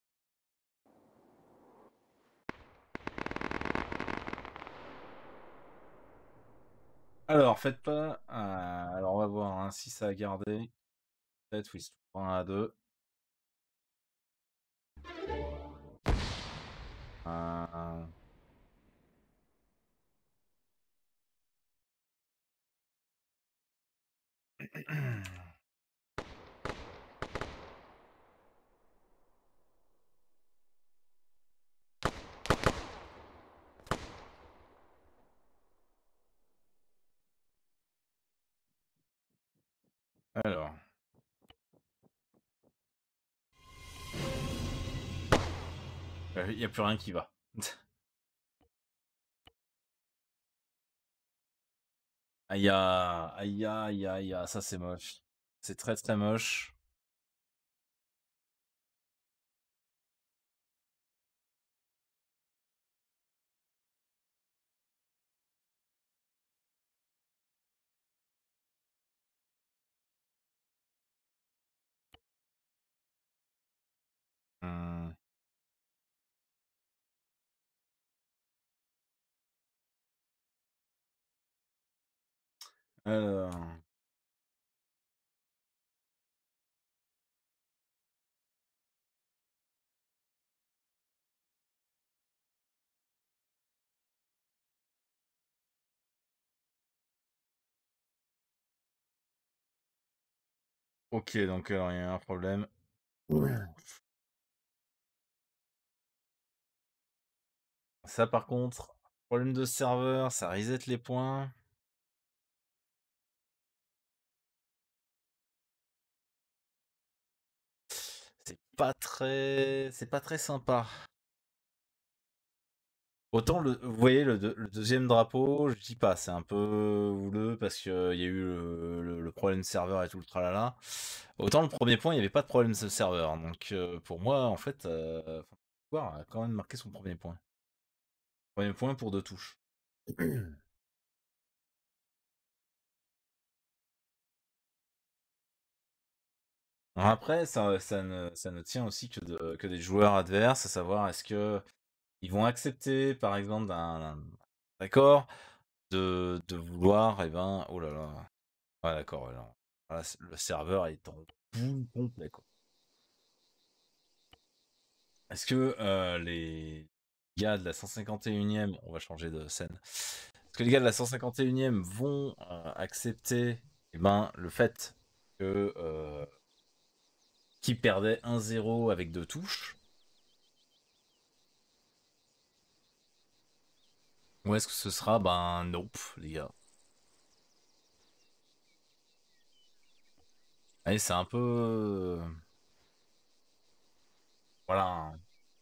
Alors, faites pas... alors, on va voir hein, si ça a gardé. Peut-être, oui, c'est 1 à 2. Euh... Alors... Il n'y a plus rien qui va. Aïe, aïe, aïe, aïe, ça c'est moche. C'est très très moche. Hmm. Alors... Ok, donc alors il y a un problème. Ça par contre, problème de serveur, ça reset les points. C'est pas très sympa. Autant vous voyez le deuxième drapeau, je dis pas, c'est un peu houleux parce qu'il y a eu le problème de serveur et tout le tralala. Autant le premier point, il n'y avait pas de problème de serveur. Donc pour moi, en fait, pouvoir a quand même marqué son premier point. Premier point pour 2 touches. Alors après, ça ne tient aussi que des joueurs adverses, à savoir est-ce que ils vont accepter, par exemple, d'un accord de vouloir, eh ben, oh là là, ah d'accord, ouais, non. Voilà, le serveur est en boule complet, quoi. Est-ce que les gars de la 151e, on va changer de scène, est-ce que les gars de la 151e vont accepter eh ben, le fait que qui perdait 1-0 avec 2 touches? Ou est-ce que ce sera, ben, nope, les gars. Allez, c'est un peu... voilà.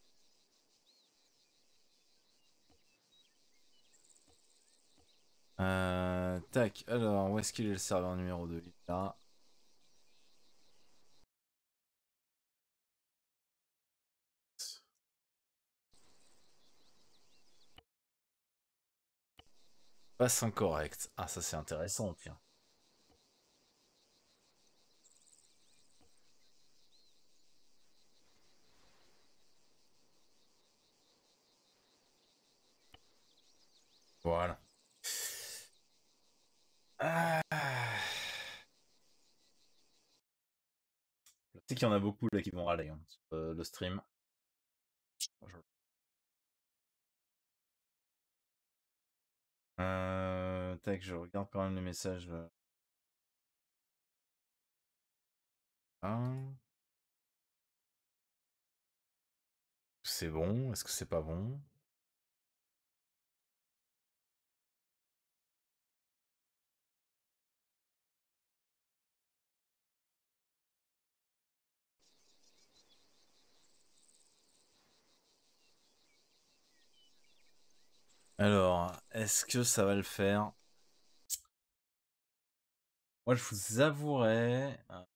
Tac, alors, où est-ce qu'il est le serveur numéro 2? Là. Passe incorrect. Ah, ça c'est intéressant, tiens. Voilà. Ah. sais qu'il y en a beaucoup là qui vont râler hein, sur le stream. Tac, je regarde quand même les messages. Hein. C'est bon? Est-ce que c'est pas bon? Alors, est-ce que ça va le faire? Moi, je vous avouerai.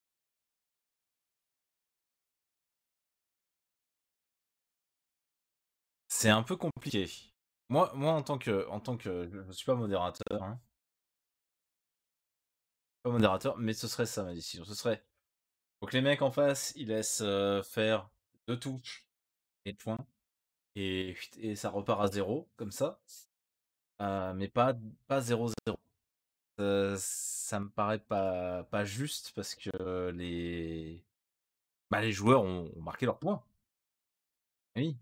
C'est un peu compliqué. Moi, en tant que, je suis pas modérateur, hein. Pas modérateur, mais ce serait ça ma décision. Ce serait, faut que les mecs en face, ils laissent faire 2 touches et point, et ça repart à 0 comme ça. Mais pas 0-0. Ça me paraît pas juste parce que les joueurs ont marqué leur point. Oui.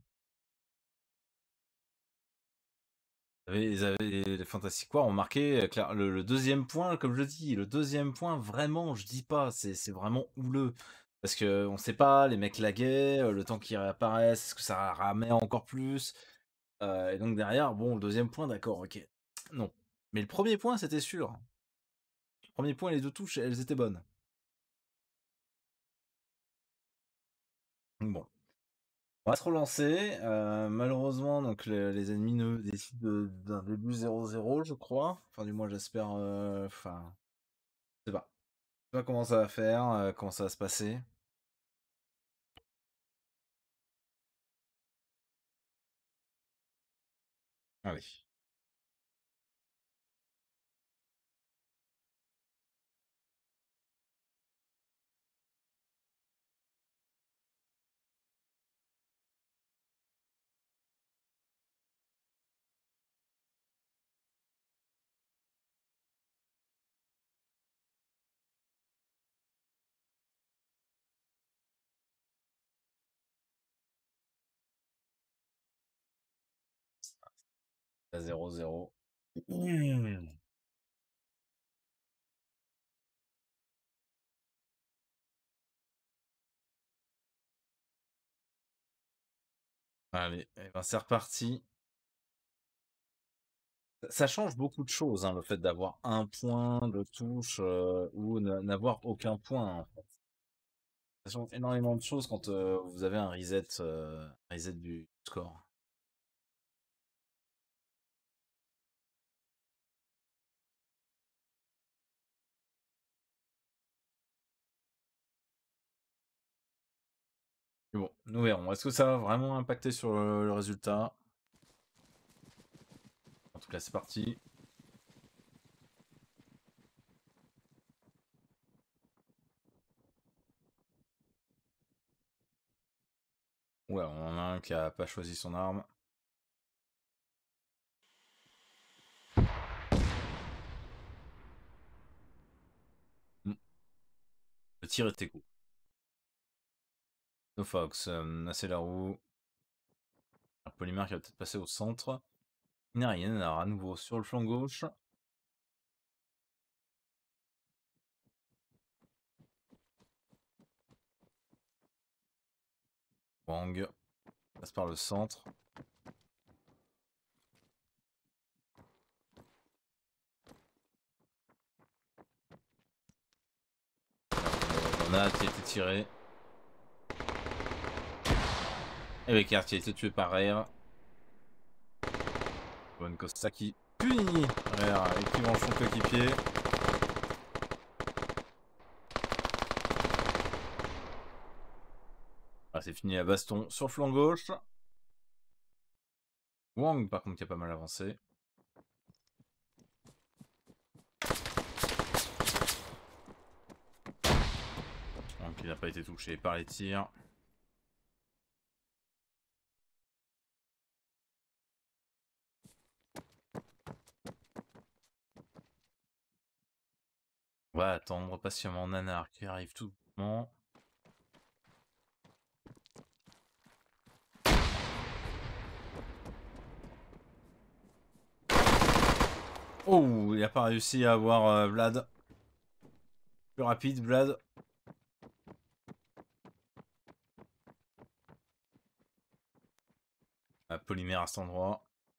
Les Fantastic Four ont marqué le deuxième point, comme je dis, le deuxième point, vraiment, je dis pas, c'est vraiment houleux. Parce que on sait pas, les mecs laguaient, le temps qu'ils réapparaissent, est-ce que ça ramait encore plus? Et donc derrière, bon, le deuxième point, d'accord, ok. Non. Mais le premier point, c'était sûr. Le premier point et les 2 touches, elles étaient bonnes. Donc bon. On va se relancer. Malheureusement, donc les ennemis décident d'un début 0-0, je crois. Enfin, du moins, j'espère. Enfin, je sais pas. Je sais pas comment ça va faire, comment ça va se passer. Allez. À 0-0. Allez, eh ben, c'est reparti. Ça change beaucoup de choses, hein, le fait d'avoir un point de touche ou n'avoir aucun point, en fait. Ça change énormément de choses quand vous avez un reset du score. Mais bon, nous verrons. Est-ce que ça va vraiment impacter sur le résultat? En tout cas, c'est parti. Ouais, on en a un qui a pas choisi son arme. Le tir était court. No Fox, assez la roue. Un polymère qui va peut-être passer au centre. Inarienne, alors à nouveau sur le flanc gauche. Wang passe par le centre. On a qui a été tiré. Et Ricard qui a été tué par Rare. Bonne Costa qui punit Rare et qui mange son coéquipier. Ah, c'est fini la baston sur le flanc gauche. Wang, par contre, qui a pas mal avancé. Donc, il n'a pas été touché par les tirs. On va attendre patiemment Nanar qui arrive tout doucement. Oh, il a pas réussi à avoir Vlad. Plus rapide, Vlad. Polymère à cet endroit.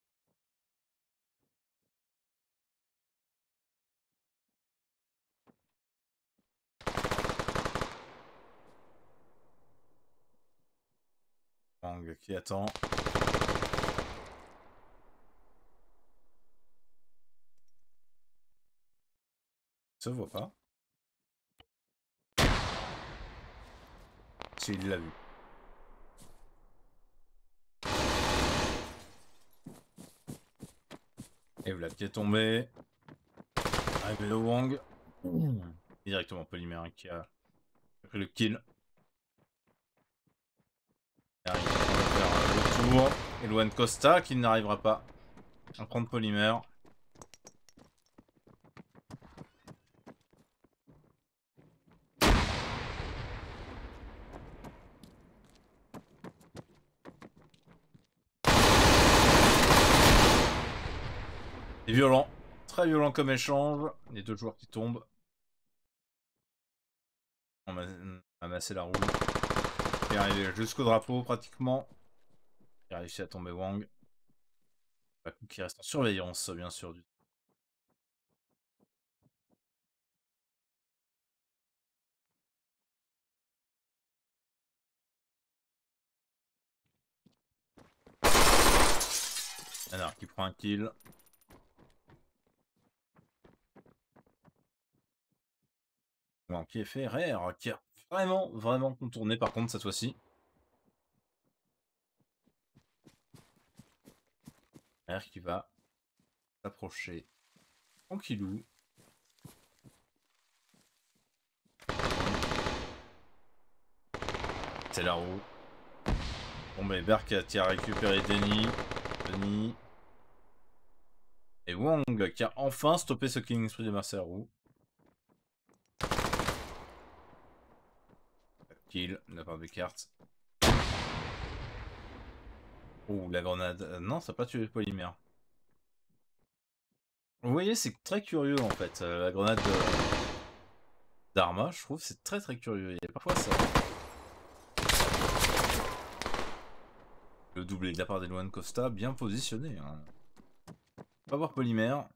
Wang qui attend. Ça se voit pas. Si, il l'a vu. Et Vlad qui est tombé. Arrivé le Wang. Directement Polymère qui a pris le kill. Il arrive à faire le tour. Et Luan Costa qui n'arrivera pas à prendre Polymère. C'est violent. Très violent comme échange. Les deux joueurs qui tombent. On va amasser la roue. Il est arrivé jusqu'au drapeau pratiquement. Il a réussi à tomber Wang. Baku qui reste en surveillance bien sûr. Nanar qui prend un kill. Wang qui est fait. Rare qui a vraiment contourné par contre cette fois-ci. Rare qui va s'approcher tranquillou. C'est la roue. Bon mais Berk qui a récupéré Denis. Et Wang qui a enfin stoppé ce killing spree de Marcel Roux. Kill de la part de cartes. Oh la grenade. Non, ça n'a pas tué le polymère. Vous voyez, c'est très curieux en fait. La grenade d'Arma, je trouve, c'est très curieux. Il y a parfois ça. Le doublé de la part d'Eluan Costa, bien positionné. Hein. On va voir polymère.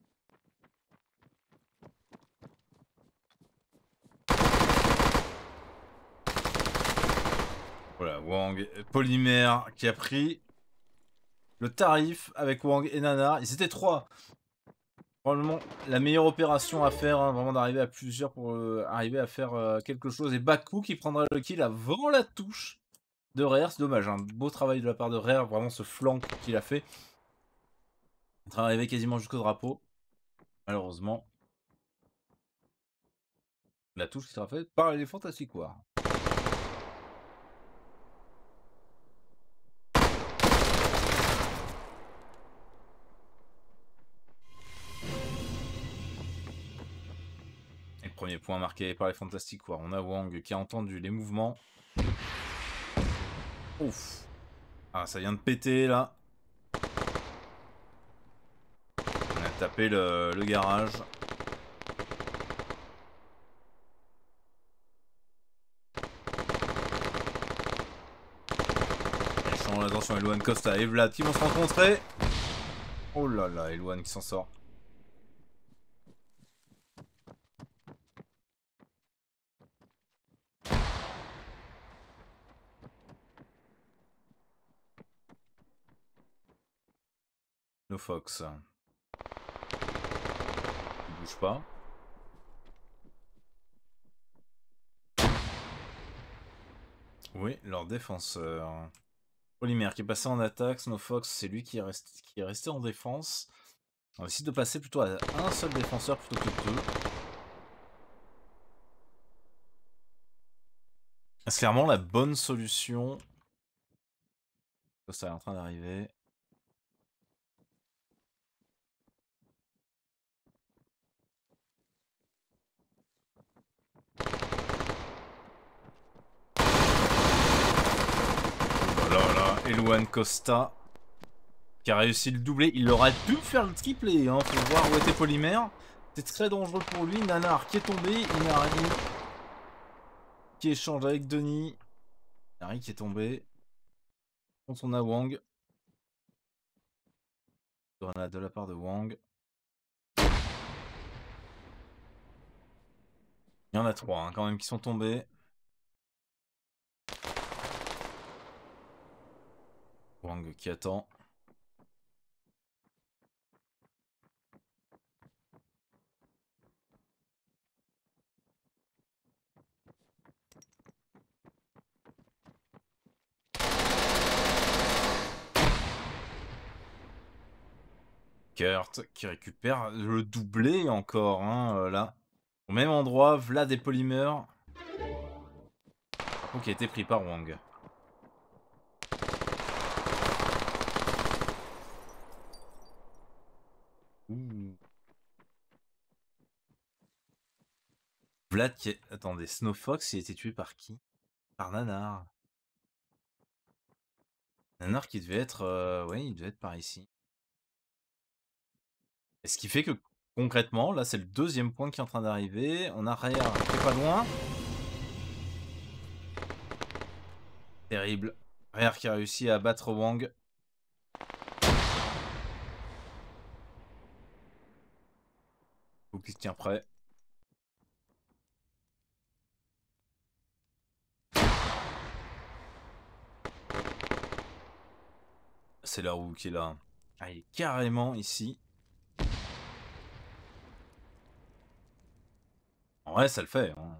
Voilà, Wang, polymère qui a pris le tarif avec Wang et Nanar. Ils étaient 3. Probablement la meilleure opération à faire, hein, vraiment d'arriver à plusieurs pour arriver à faire quelque chose. Et Baku qui prendra le kill avant la touche de Rare. C'est dommage, un beau travail de la part de Rare, vraiment ce flank qu'il a fait. Il est arrivé quasiment jusqu'au drapeau. Malheureusement. La touche qui sera faite par les Fantastic War. Et le premier point marqué par les Fantastic War. On a Wang qui a entendu les mouvements. Ouf. Ah, ça vient de péter là. On a tapé le garage. Attention, Eluan Costa et Vlad qui vont se rencontrer. Oh là là, Eluan qui s'en sort. No Fox. Il bouge pas. Oui, leur défenseur. Polymère qui est passé en attaque. Snowfox, c'est lui qui est resté en défense. On décide de passer plutôt à un seul défenseur plutôt que deux. C'est clairement la bonne solution. Ça est en train d'arriver. Oh là là, Eluan Costa. qui a réussi le doublé. Il aurait pu faire le triplé, hein. Faut voir où était Polymère. C'est très dangereux pour lui. Nanar qui est tombé. Inari qui échange avec Denis. Inari qui est tombé. Contre on a Wang. Grenade de la part de Wang. Il y en a 3 hein, quand même qui sont tombés. Wang qui attend. Kurt qui récupère le doublé encore, hein, là. Au même endroit, Vlad et Polymer. Qui a été pris par Wang. Ouh. Vlad qui est... Attendez, Snowfox, il a été tué par qui? Par Nanar. Nanar qui devait être... ouais, il devait être par ici. Et ce qui fait que, concrètement, là, c'est le deuxième point qui est en train d'arriver. On a Rare qui est pas loin. Terrible. Rare qui a réussi à battre Wang. Faut qu'il se tient prêt. C'est la roue qui est là. Ah, il est carrément ici. En vrai, ça le fait. Hein.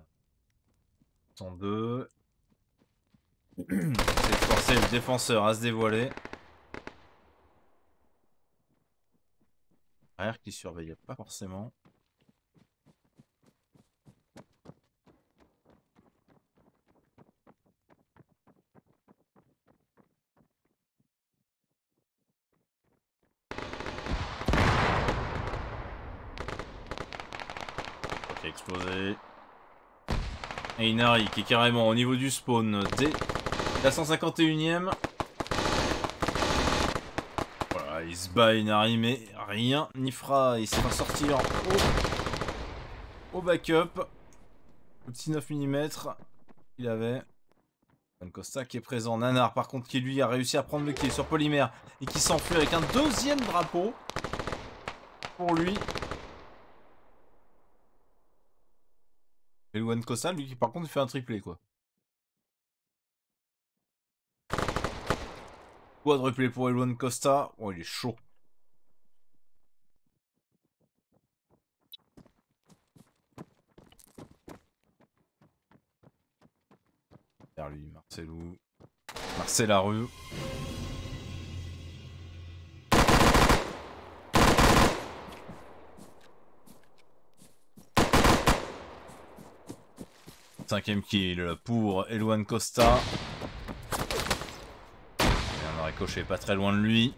102. C'est de forcer le défenseur à se dévoiler. Rare qui surveille pas forcément. Qui a explosé. Et Inari qui est carrément au niveau du spawn dès la 151ème. Voilà, il se bat Inari, mais rien n'y fera. Il se va sortir au backup. Le petit 9 mm qu'il avait. Costa qui est présent. Nanar par contre qui lui a réussi à prendre le kill sur Polymère et qui s'enfuit avec un deuxième drapeau pour lui. Et Elwan Costa lui qui par contre fait un triplé quoi. Quadruplé pour Elwan Costa. Oh il est chaud. Vers lui Marcelou. Marcel Larue. Cinquième kill pour Elwan Costa. Et on aurait coché pas très loin de lui.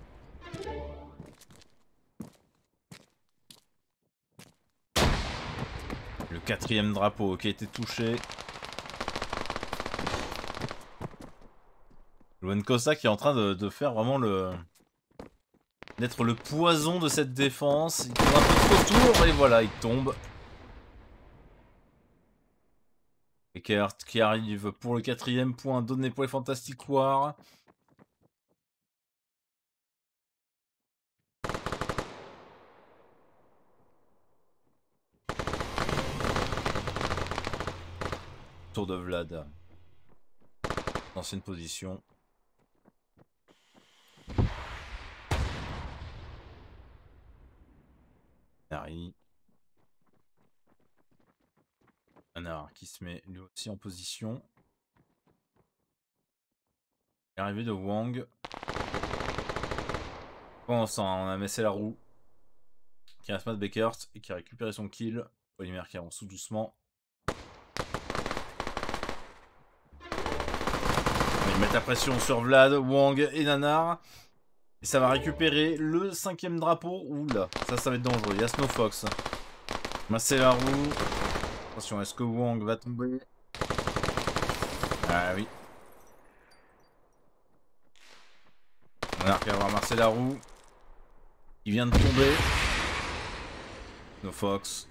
Le quatrième drapeau qui a été touché. Elwan Costa qui est en train de faire vraiment d'être le poison de cette défense. Il tourne un peu trop autour et voilà, il tombe. Eckert qui arrive pour le quatrième point donné pour les Fantastic War. Tour de Vlad. Ancienne position. Harry. Nanar qui se met lui aussi en position. L'arrivée de Wang. Bon sang, on a Messé la roue. Qui reste Matt Beckert et qui a récupéré son kill. Polymère qui avance tout doucement. Ils mettent la pression sur Vlad, Wang et Nanar. Et ça va récupérer le cinquième drapeau. Oula, ça va être dangereux. Il y a Snowfox. Massé la roue. Attention, est-ce que Wang va tomber? Ah oui. On a qu'à avoir Marcel Larue. Il vient de tomber. Snowfox.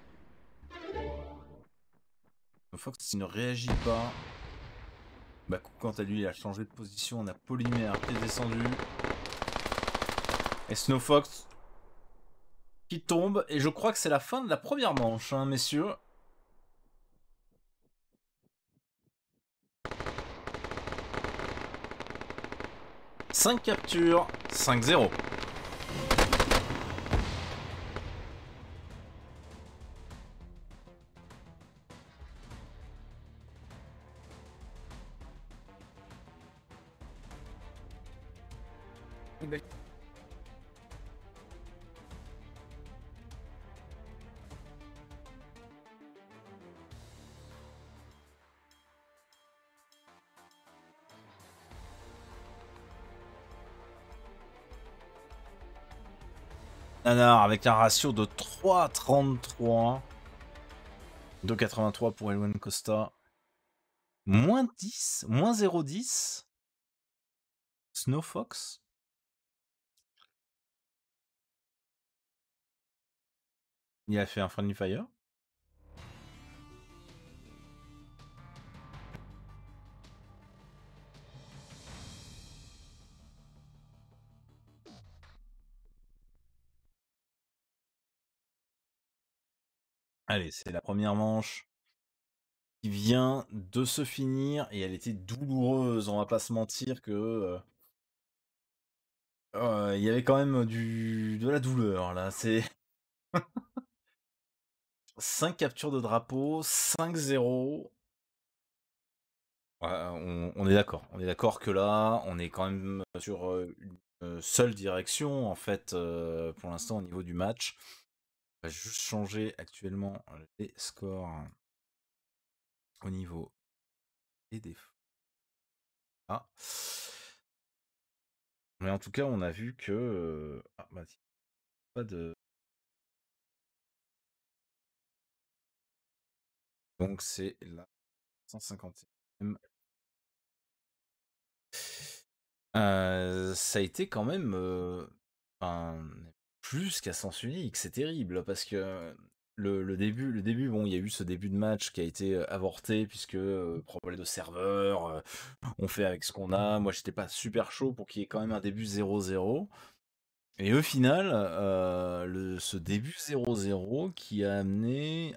Snowfox, il ne réagit pas. Baku, quant à lui, il a changé de position. On a Polymère qui est descendu. Et Snowfox qui tombe. Et je crois que c'est la fin de la première manche, hein, messieurs. « 5 captures, 5-0. Nanar avec un ratio de 3,33. 2,83 pour Elwen Costa. Moins 10, moins 0,10. Snowfox. Il a fait un friendly fire. Allez, c'est la première manche qui vient de se finir et elle était douloureuse. On va pas se mentir que il y avait quand même de la douleur là. C'est 5 captures de drapeau, 5-0. On est d'accord. On est d'accord que là, on est quand même sur une seule direction en fait pour l'instant au niveau du match. On va juste changer actuellement les scores au niveau des défauts. Ah. Mais en tout cas, on a vu que ah, bah, pas de. Donc c'est la 150e. Ça a été quand même enfin, plus qu'à sens unique, c'est terrible parce que le début, bon, il y a eu ce début de match qui a été avorté puisque problème de serveur, on fait avec ce qu'on a. Moi, j'étais pas super chaud pour qu'il y ait quand même un début 0-0. Et au final, ce début 0-0 qui a amené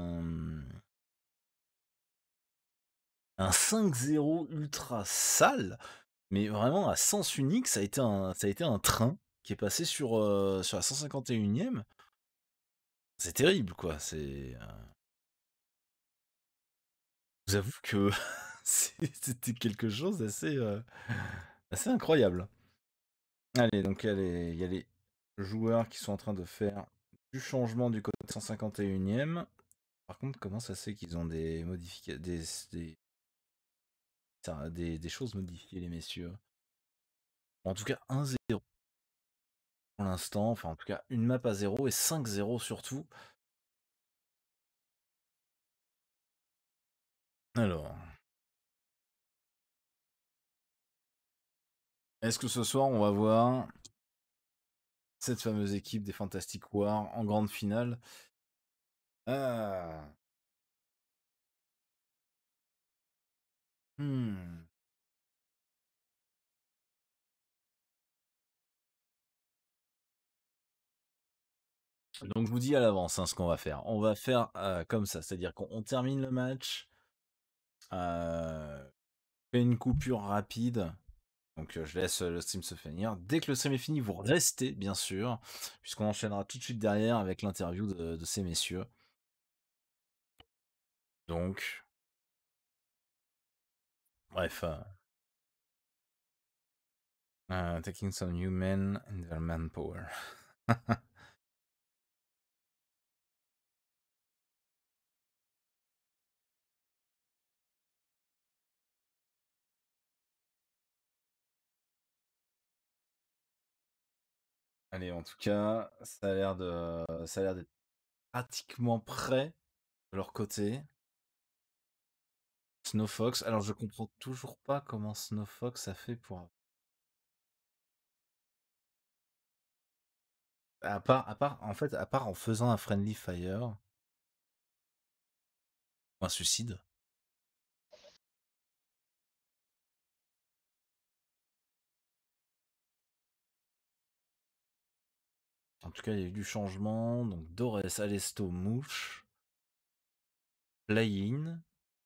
un 5-0 ultra sale, mais vraiment à sens unique, ça a été un train qui est passé sur la 151e. C'est terrible, quoi. Je vous avoue que c'était quelque chose d'assez incroyable. Allez, donc il y a les joueurs qui sont en train de faire du changement du côté 151e. Par contre, comment ça se fait qu'ils ont des modifications, des choses modifiées, les messieurs? En tout cas, 1-0 pour l'instant. Enfin, en tout cas, une map à 0 et 5-0 surtout. Alors, est-ce que ce soir, on va voir cette fameuse équipe des Fantastic War en grande finale? Ah. Hmm. Donc je vous dis à l'avance ce qu'on va faire. On va faire comme ça, c'est-à-dire qu'on termine le match, fait une coupure rapide. Donc je laisse le stream se finir. Dès que le stream est fini, vous restez bien sûr, puisqu'on enchaînera tout de suite derrière avec l'interview de ces messieurs. Donc, bref. Taking some new men in their manpower. Allez, en tout cas, ça a l'air d'être pratiquement prêt de leur côté. Snowfox, alors je comprends toujours pas comment Snowfox a fait pour. à part, en fait, à part en faisant un friendly fire, un suicide. En tout cas, il y a eu du changement. Donc, Dores, Alesto, Mouche, Play-in.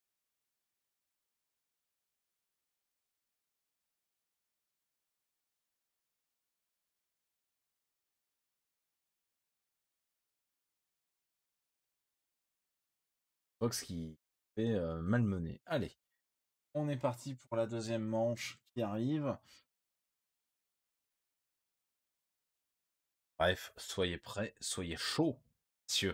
Fox qui fait malmener. Allez, on est parti pour la deuxième manche qui arrive. Bref, soyez prêts, soyez chauds, messieurs.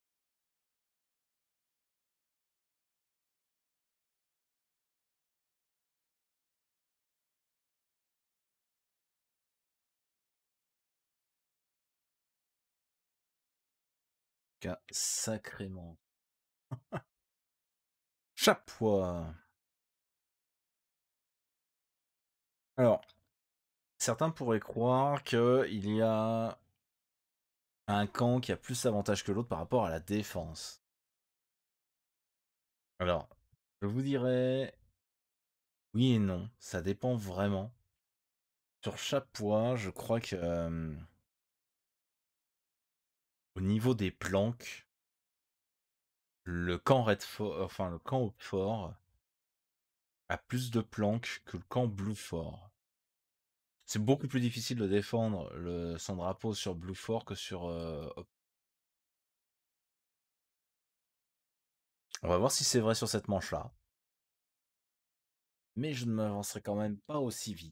Cas sacrément. Chapois. Alors, certains pourraient croire qu'il y a un camp qui a plus d'avantages que l'autre par rapport à la défense. Alors, je vous dirais oui et non, ça dépend vraiment. Sur Chapois, je crois que au niveau des planques, le camp Redfort, enfin le camp Hautefort a plus de planques que le camp Bluefort. C'est beaucoup plus difficile de défendre son drapeau sur Bluefort que sur On va voir si c'est vrai sur cette manche-là. Mais je ne m'avancerai quand même pas aussi vite.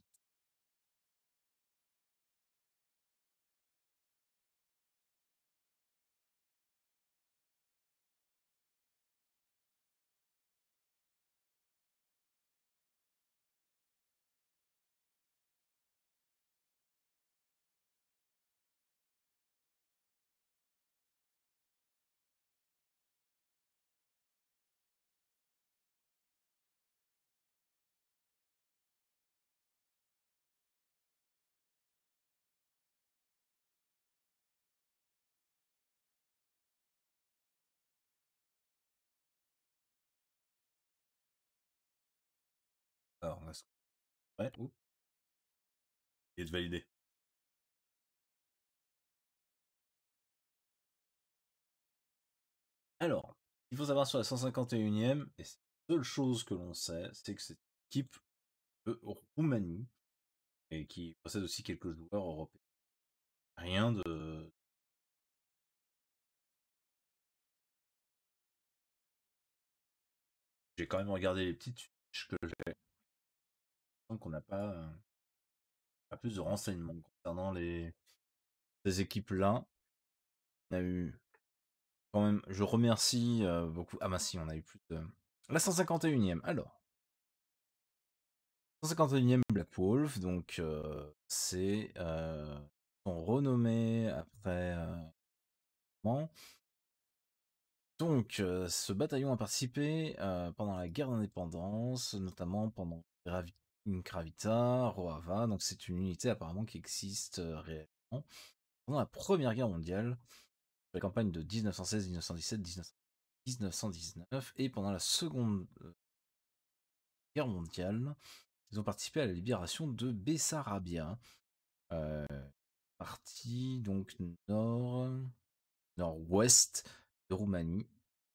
Alors, on a... Ouais, oups. Il est validé. Alors, il faut savoir sur la 151e, et c'est la seule chose que l'on sait, c'est que cette équipe de Roumanie, et qui possède aussi quelques joueurs européens. Rien de... J'ai quand même regardé les petites fiches que j'ai. Donc on n'a pas plus de renseignements concernant ces équipes-là. On a eu quand même, je remercie beaucoup. Ah bah si, on a eu plus de... La 151e, alors. 151e Black Wolf, donc c'est son renommé après... Donc, ce bataillon a participé pendant la guerre d'indépendance, notamment pendant Gravita, Roava. Donc, c'est une unité apparemment qui existe réellement. Pendant la Première Guerre mondiale, la campagne de 1916, 1917, 1919, et pendant la Seconde Guerre mondiale, ils ont participé à la libération de Bessarabia, partie donc nord-ouest de Roumanie.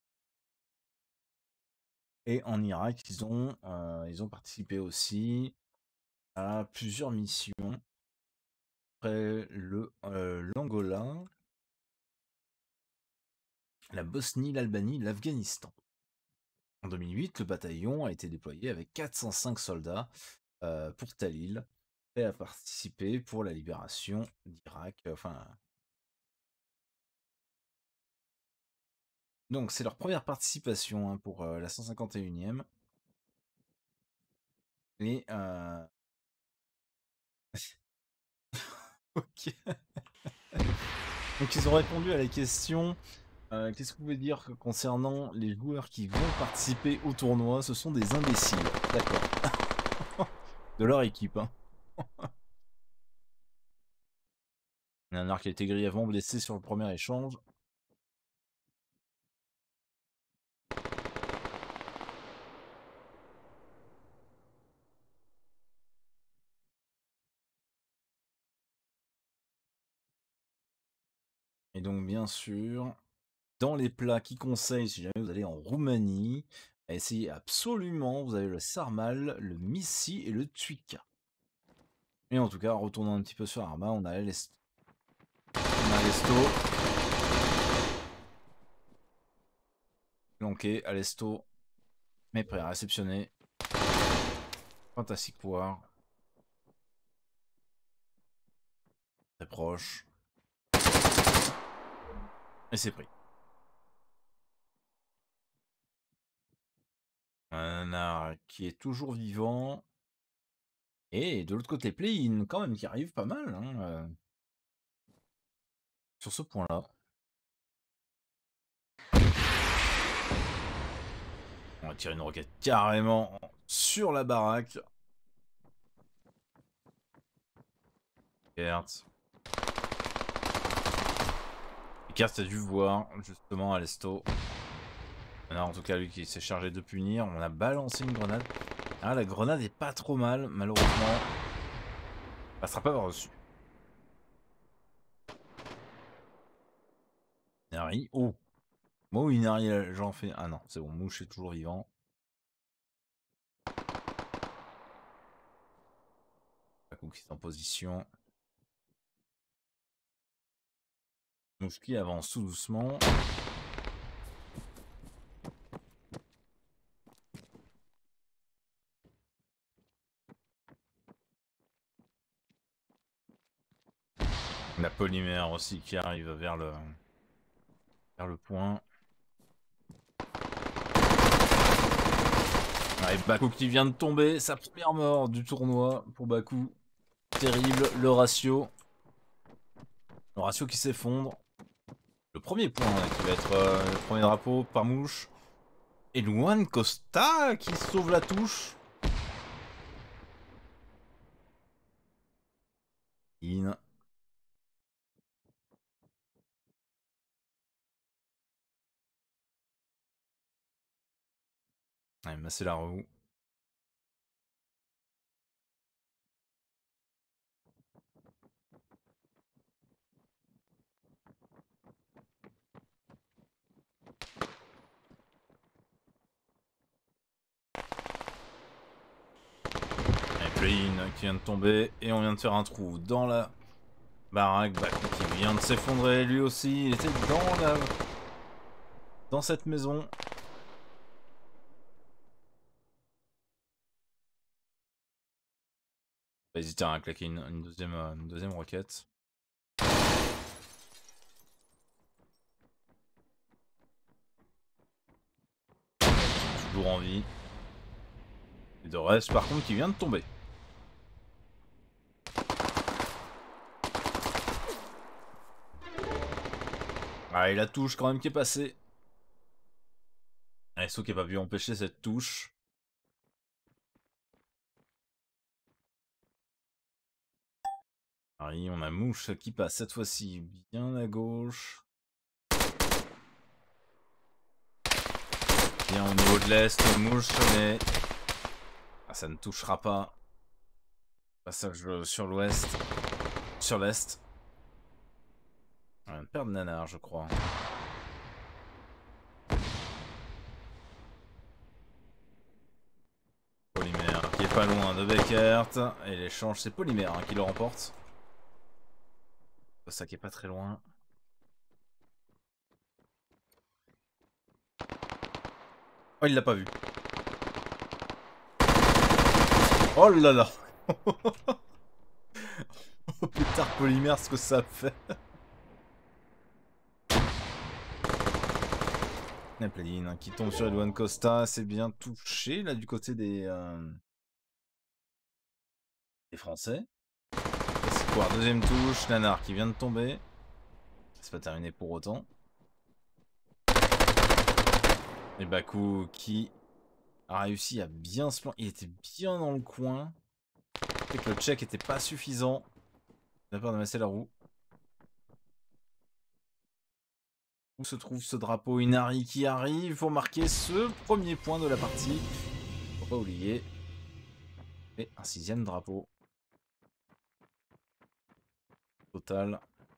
Et en Irak, ils ont participé aussi à plusieurs missions. Après l'Angola, la Bosnie, l'Albanie, l'Afghanistan. En 2008, le bataillon a été déployé avec 405 soldats pour Talil et a participé pour la libération d'Irak. Donc c'est leur première participation pour la 151e. Et ok. Donc ils ont répondu à la question qu'est-ce que vous pouvez dire concernant les joueurs qui vont participer au tournoi? Ce sont des imbéciles. D'accord. De leur équipe. Hein. Nanar qui a été grièvement blessé sur le premier échange. Et donc bien sûr, dans les plats qui conseillent si jamais vous allez en Roumanie, à essayer absolument, vous avez le sarmal, le missi et le tuika. Et en tout cas, retournant un petit peu sur Arma, on a l'Esto. Planqué, Alesto, mais prêt à réceptionner. Fantastique poire. Très proche. Et c'est pris. Un nanar qui est toujours vivant. Et de l'autre côté, play-in quand même qui arrive pas mal hein, sur ce point-là. On va tirer une roquette carrément sur la baraque. Kertz. Et Kertz a dû voir justement Alesto. En tout cas, lui qui s'est chargé de punir. On a balancé une grenade. Ah, la grenade est pas trop mal, malheureusement. Elle passera pas par-dessus. Inari. Oh! Moi, Inari, j'en fais. Ah non, c'est bon, Mouche est toujours vivant. Bakou qui est en position. Mouche qui avance tout doucement. La polymère aussi qui arrive vers le point. Ouais, Bakou qui vient de tomber, sa première mort du tournoi pour Bakou. Terrible, le ratio. Le ratio qui s'effondre. Le premier point qui va être le premier drapeau par Mouche. Et Luan Costa qui sauve la touche. In. Allez, masser la roue. Play-in qui vient de tomber et on vient de faire un trou dans la baraque. Bakou qui vient de s'effondrer lui aussi. Il était dans cette maison. Pas hésiter à claquer une deuxième roquette. Toujours en vie. Et de reste par contre qui vient de tomber. Ah, et la touche quand même qui est passée. SO qui n'a pas pu empêcher cette touche. Pareil, on a Mouche qui passe cette fois-ci bien à gauche. Bien au niveau de l'est, Mouche, mais ça ne touchera pas. Passage sur l'ouest, sur l'est. On vient de perdre Nanar, je crois. Polymère qui est pas loin de Beckert. Et l'échange, c'est Polymère qui le remporte. Ça qui est pas très loin. Oh, il l'a pas vu. Oh là là. Oh putain, Polymère, ce que ça fait. La play-in qui tombe sur Luan Costa, c'est bien touché là du côté des Français. C'est quoi? Deuxième touche, Nanar qui vient de tomber. C'est pas terminé pour autant. Et Bakou qui a réussi à bien se planter. Il était bien dans le coin. Et que le check était pas suffisant. Il a peur de masser la roue. où se trouve ce drapeau Inari qui arrive pour marquer ce premier point de la partie. Faut pas oublier. Et un 6e drapeau. Total.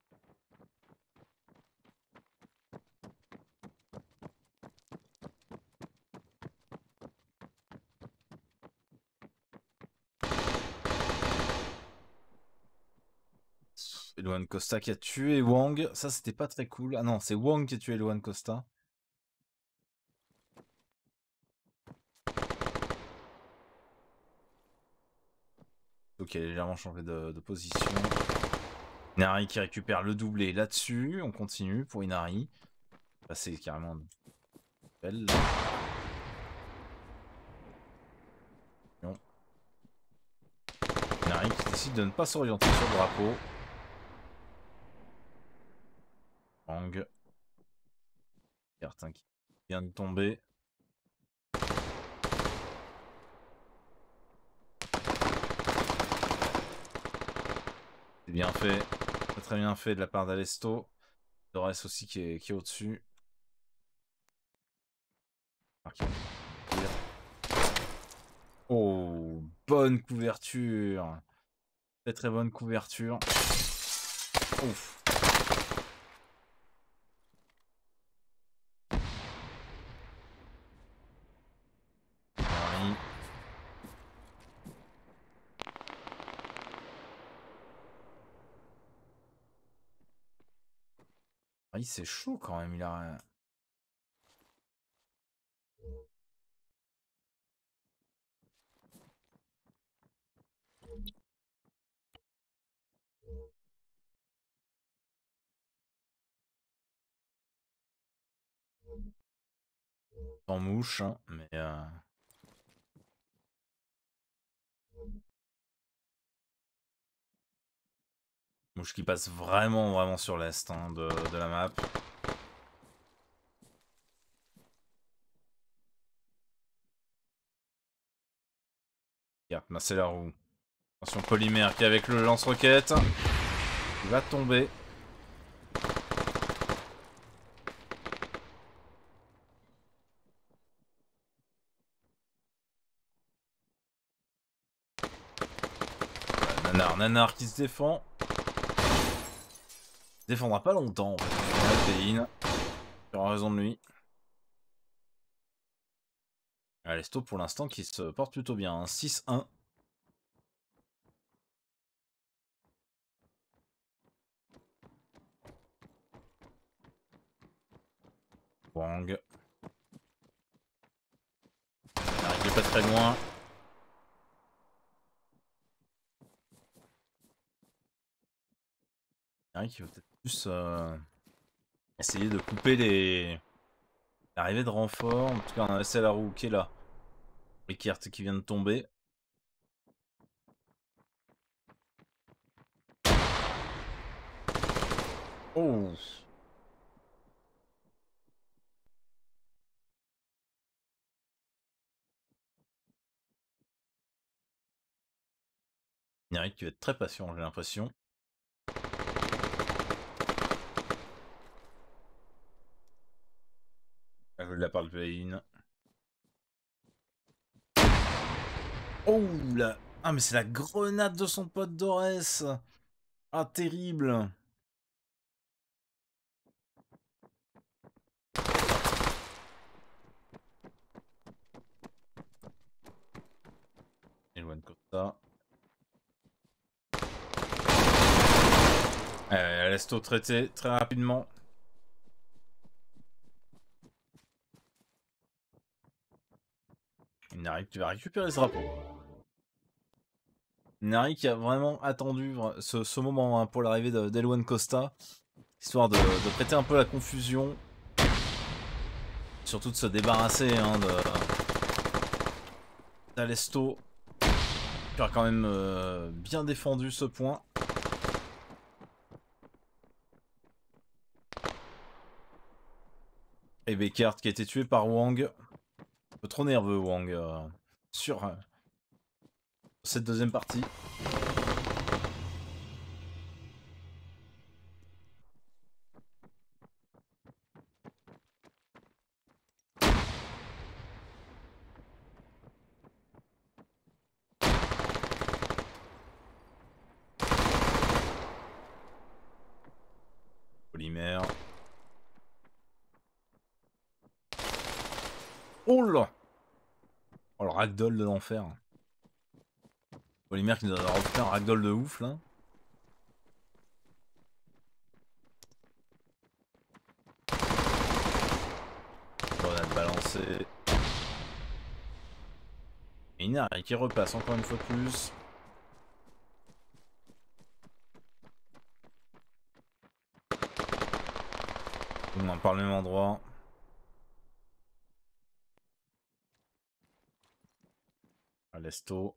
Luan Costa qui a tué Wang. Ça, c'était pas très cool. Ah non, c'est Wang qui a tué Luan Costa. Ok, il a légèrement changé de position. Inari qui récupère le doublé là-dessus. On continue pour Inari. Là, c'est carrément belle. Non. Inari qui décide de ne pas s'orienter sur le drapeau. Wang. Certain qui vient de tomber. C'est bien fait. Très bien fait de la part d'Alesto. Torres aussi qui est au-dessus. Oh, bonne couverture. Très très bonne couverture. Ouf. C'est chaud quand même, il a... En mouche, hein, mais... Mouche qui passe vraiment sur l'est hein, de la map. Regarde, c'est la roue. Attention, Polymère qui est avec le lance-roquette. Il va tomber. Nanar qui se défend. Il se défendra pas longtemps en fait. Tu auras raison de lui. Alesto pour l'instant qui se porte plutôt bien. Hein. 6-1. Wang. Il est pas très loin. Qui va peut-être plus essayer de couper l'arrivée de renfort. En tout cas, on a laissé la roue qui est là. Rickert qui vient de tomber. Oh! Eric qui va être très patient, j'ai l'impression. Je la parle de Oh là! Ah mais c'est la grenade de son pote Dorès! Ah terrible! Éloigne comme ça. Elle laisse tout traiter très rapidement. Nari qui va récupérer ce drapeau. Nari qui a vraiment attendu ce moment hein, pour l'arrivée d'Elwan Costa. Histoire de prêter un peu la confusion. Surtout de se débarrasser hein, d'Alesto. Qui a quand même bien défendu ce point. Et Beckert qui a été tué par Wang. Un peu trop nerveux Wang sur cette deuxième partie. Polymère. Oh là! Oh le ragdoll de l'enfer. Polymère qui nous a refait un ragdoll de ouf là. Grenade balancée. Et Inari qui repasse encore une fois de plus. On en parle au même endroit. Alesto.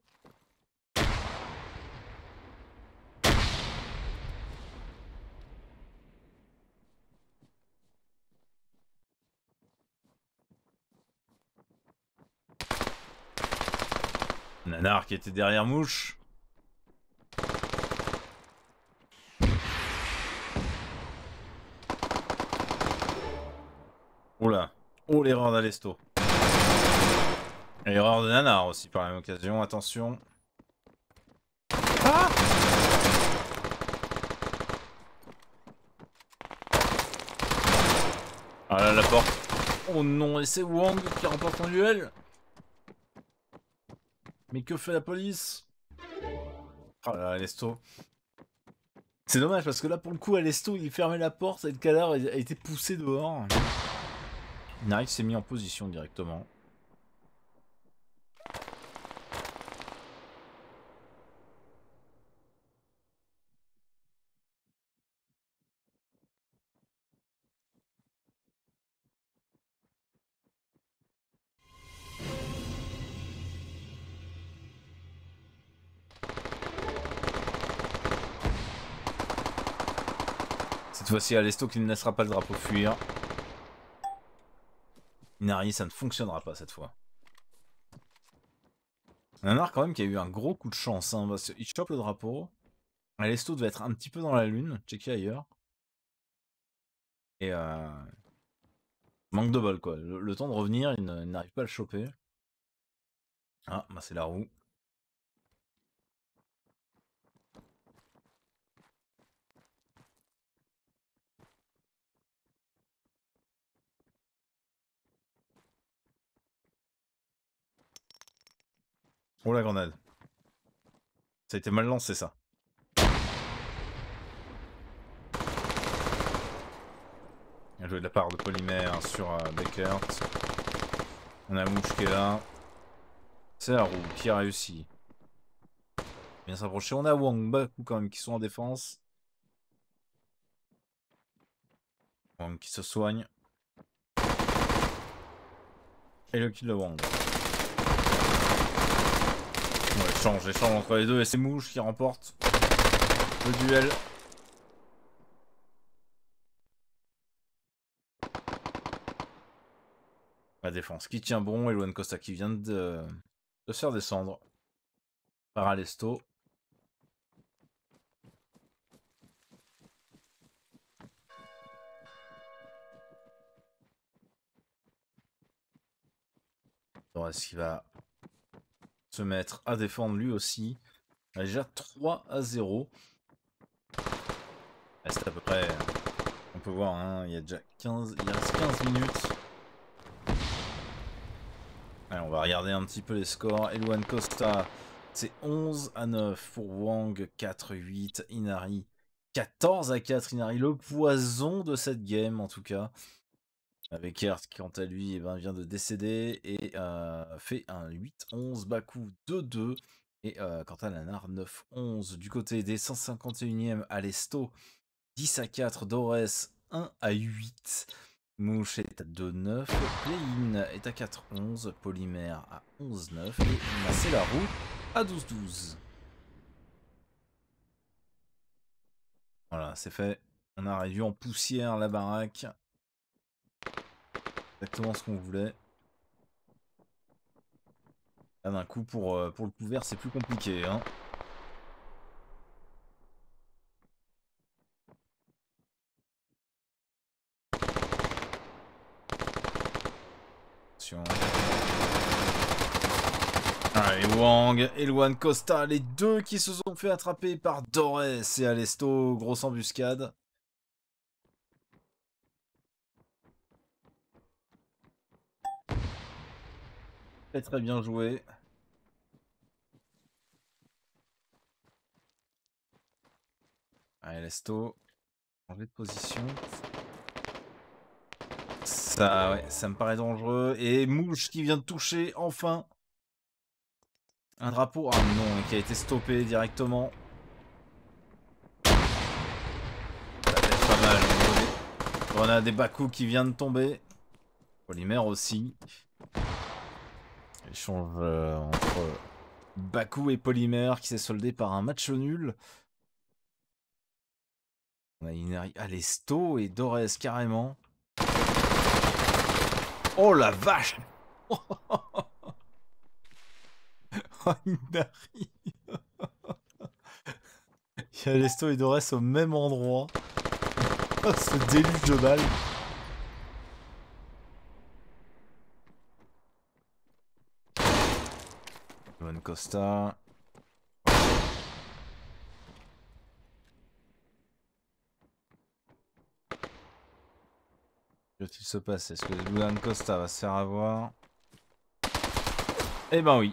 Nanar qui était derrière Mouche. Oula. Oh l'erreur d'Alesto. Et l'erreur de Nanar aussi par la même occasion, attention. Ah! Ah là la porte. Oh non, et c'est Wang qui remporte un duel. Mais que fait la police? Oh là là, Alesto. C'est dommage parce que là pour le coup Alesto il fermait la porte et le cadavre a été poussé dehors. Inari s'est mis en position directement. Cette fois-ci Alesto qui ne laissera pas le drapeau fuir. Inari ça ne fonctionnera pas cette fois. Nanar quand même qui a eu un gros coup de chance hein, parce qu'il chope le drapeau. Alesto devait être un petit peu dans la lune, checker ailleurs. Et manque de bol quoi, le temps de revenir il n'arrive pas à le choper. Ah bah c'est la roue. Oh la grenade. Ça a été mal lancé ça. Bien joué de la part de Polymère sur Beckert. On a Mouche qui est là. C'est la roue qui a réussi. Bien s'approcher. On a Wang, Baku quand même qui sont en défense. Wang qui se soigne. Et le kill de Wang. Ouais, échange entre les deux et c'est Mouche qui remporte le duel. La défense qui tient bon et Luan Costa qui vient de se faire descendre par Alesto. Torres qui va se mettre à défendre lui aussi. Il a déjà 3-0. C'est à peu près... On peut voir, hein, il y a déjà 15... Il reste 15 minutes. Allez, on va regarder un petit peu les scores. Luan Costa, c'est 11-9 pour Wang, 4-8. Inari, 14-4. Inari, le poison de cette game en tout cas. Avec Ert qui quant à lui eh ben, vient de décéder et fait un 8-11, Baku 2-2 et quant à Nanar 9-11. Du côté des 151e, Alesto 10-4, Dores 1-8, Mouche est à 2-9, Playin est à 4-11, Polymère à 11-9 et Macelarou à 12-12. Voilà, c'est fait. On a réduit en poussière la baraque. Exactement ce qu'on voulait. Là d'un coup pour le couvert c'est plus compliqué hein. Attention. Allez Wang et Luan Costa, les deux qui se sont fait attraper par Dores et Alesto, grosse embuscade. très bien joué. Allez, Lesto. Changer de position. Ça, ouais, ça me paraît dangereux. Et Mouche qui vient de toucher, enfin. Un drapeau. Ah non, qui a été stoppé directement. Ça va être pas mal. On a des Baku qui vient de tomber. Polymère aussi. Échange entre Baku et Polymère qui s'est soldé par un match nul. On a Inari, Alesto et Dorez carrément. Oh la vache. Oh Inari. Il y a Alesto et Dorez au même endroit. Ce déluge de balles. Juan Costa. Que va-t-il se passer? Est-ce que Juan Costa va se faire avoir? Eh ben oui.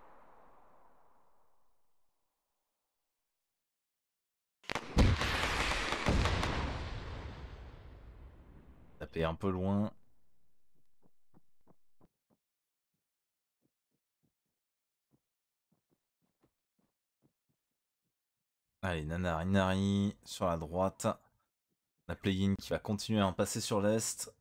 Tapé un peu loin. Allez, Nanar Inari sur la droite. La play-in qui va continuer à en passer sur l'est.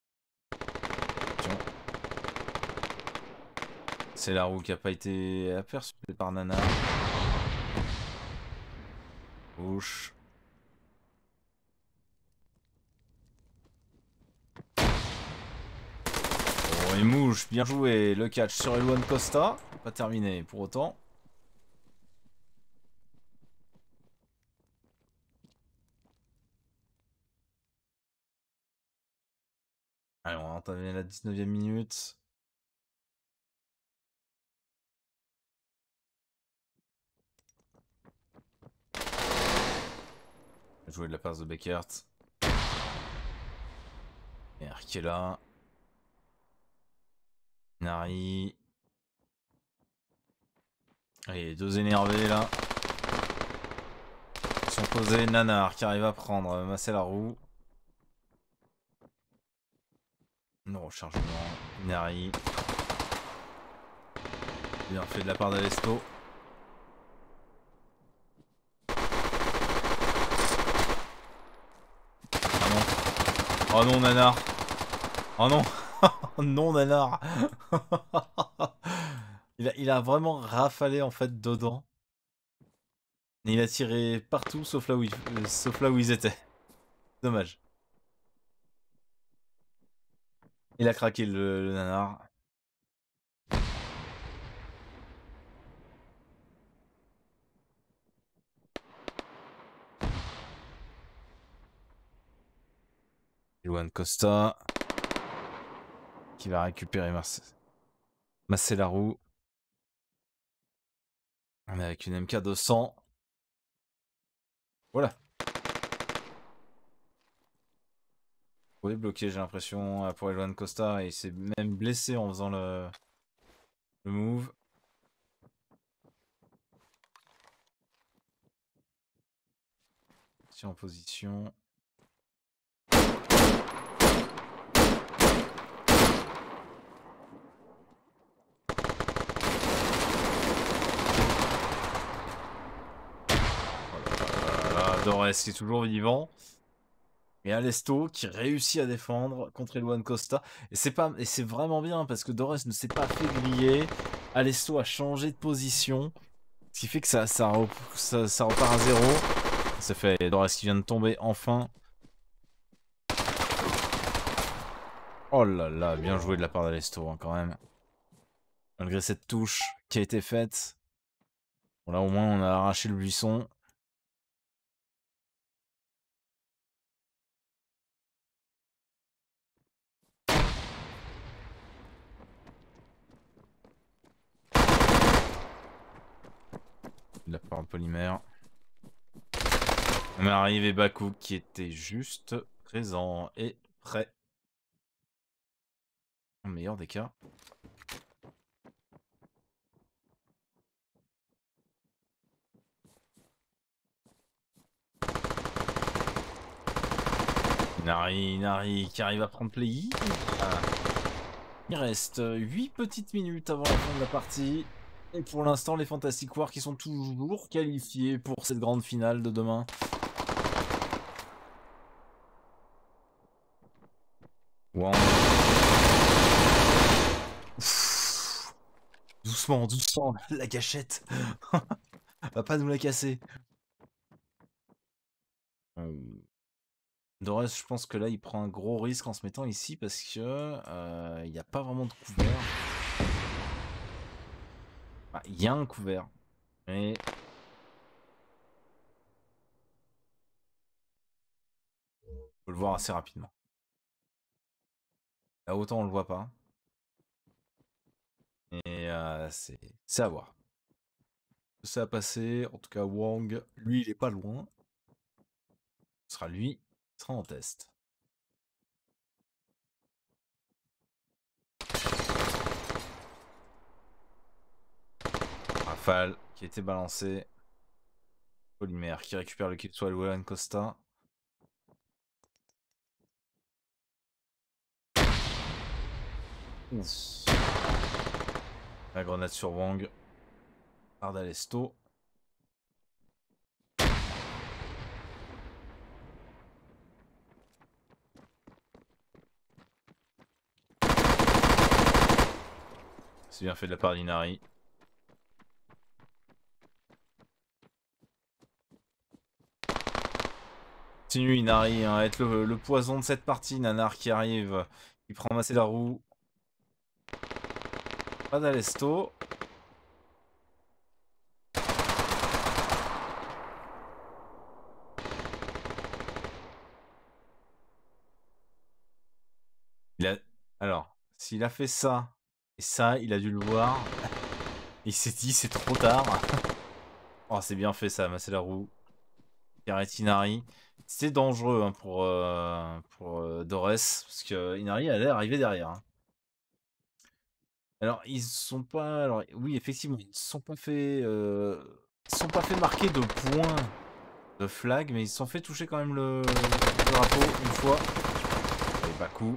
C'est la roue qui n'a pas été aperçue par Nanar. Gauche. Oh, et Mouche, bien joué. Le catch sur Juan Costa. Pas terminé pour autant. Allez, on va entamer la 19e minute. Joué de la passe de Beckert. Et Arkela. Nari. Allez, deux énervés là. Ils sont posés. Nanar qui arrive à prendre masser la roue. Non, rechargement. Nari. Bien fait de la part d'Alesto. Ah non. Oh non, Nanar. Oh non. Non, Nanar. il a vraiment rafalé en fait dedans. Et il a tiré partout sauf là où ils étaient. Dommage. Il a craqué le Nanar. Juan Costa qui va récupérer masser la roue. On est avec une MK200. Voilà. Oui, bloqué, j'ai l'impression, pour Juan Costa. Et il s'est même blessé en faisant le move. Si en position. Dorez qui est toujours vivant. Et Alesto qui réussit à défendre contre Juan Costa. Et c'est vraiment bien parce que Dorez ne s'est pas fait griller. Alesto a changé de position. Ce qui fait que ça repart à zéro. Ça fait Dorez qui vient de tomber enfin. Oh là là, bien joué de la part d'Alesto hein, quand même. Malgré cette touche qui a été faite. Bon là au moins on a arraché le buisson. De la part de Polymère. On est arrivé Baku qui était juste présent et prêt. Au meilleur des cas. Inari qui arrive à prendre play. Il reste 8 petites minutes avant la fin de la partie. Et pour l'instant, les Fantastic War qui sont toujours qualifiés pour cette grande finale de demain. Wow. Doucement, doucement, la gâchette. Va pas nous la casser. Dores, je pense que là, il prend un gros risque en se mettant ici parce que il n'y a pas vraiment de couvert. Il y a un couvert, mais faut le voir assez rapidement. Là, autant on le voit pas. Et c'est à voir. Ça a passé. En tout cas, Wang, lui, il est pas loin. Ce sera lui, il sera en test. Rafale qui a été balancé. Polymère qui récupère le kill soit Luan Costa. Ouf. La grenade sur Wang. Ardalesto. C'est bien fait de la part d'Inari. Continue Inari à être le poison de cette partie. Nanar qui arrive. Il prend masser la roue. Pas d'Alesto. Alors, s'il a fait ça, et ça, il a dû le voir. Il s'est dit, c'est trop tard. Oh, c'est bien fait ça, masser la roue. Arrête Inari. C'était dangereux hein, pour Dores, parce que Inari allait arriver derrière. Hein. Alors, ils sont pas... Alors, oui, effectivement, ils ne sont pas fait... Ils sont pas fait marquer de points de flag, mais ils se sont fait toucher quand même le drapeau une fois. Et Baku.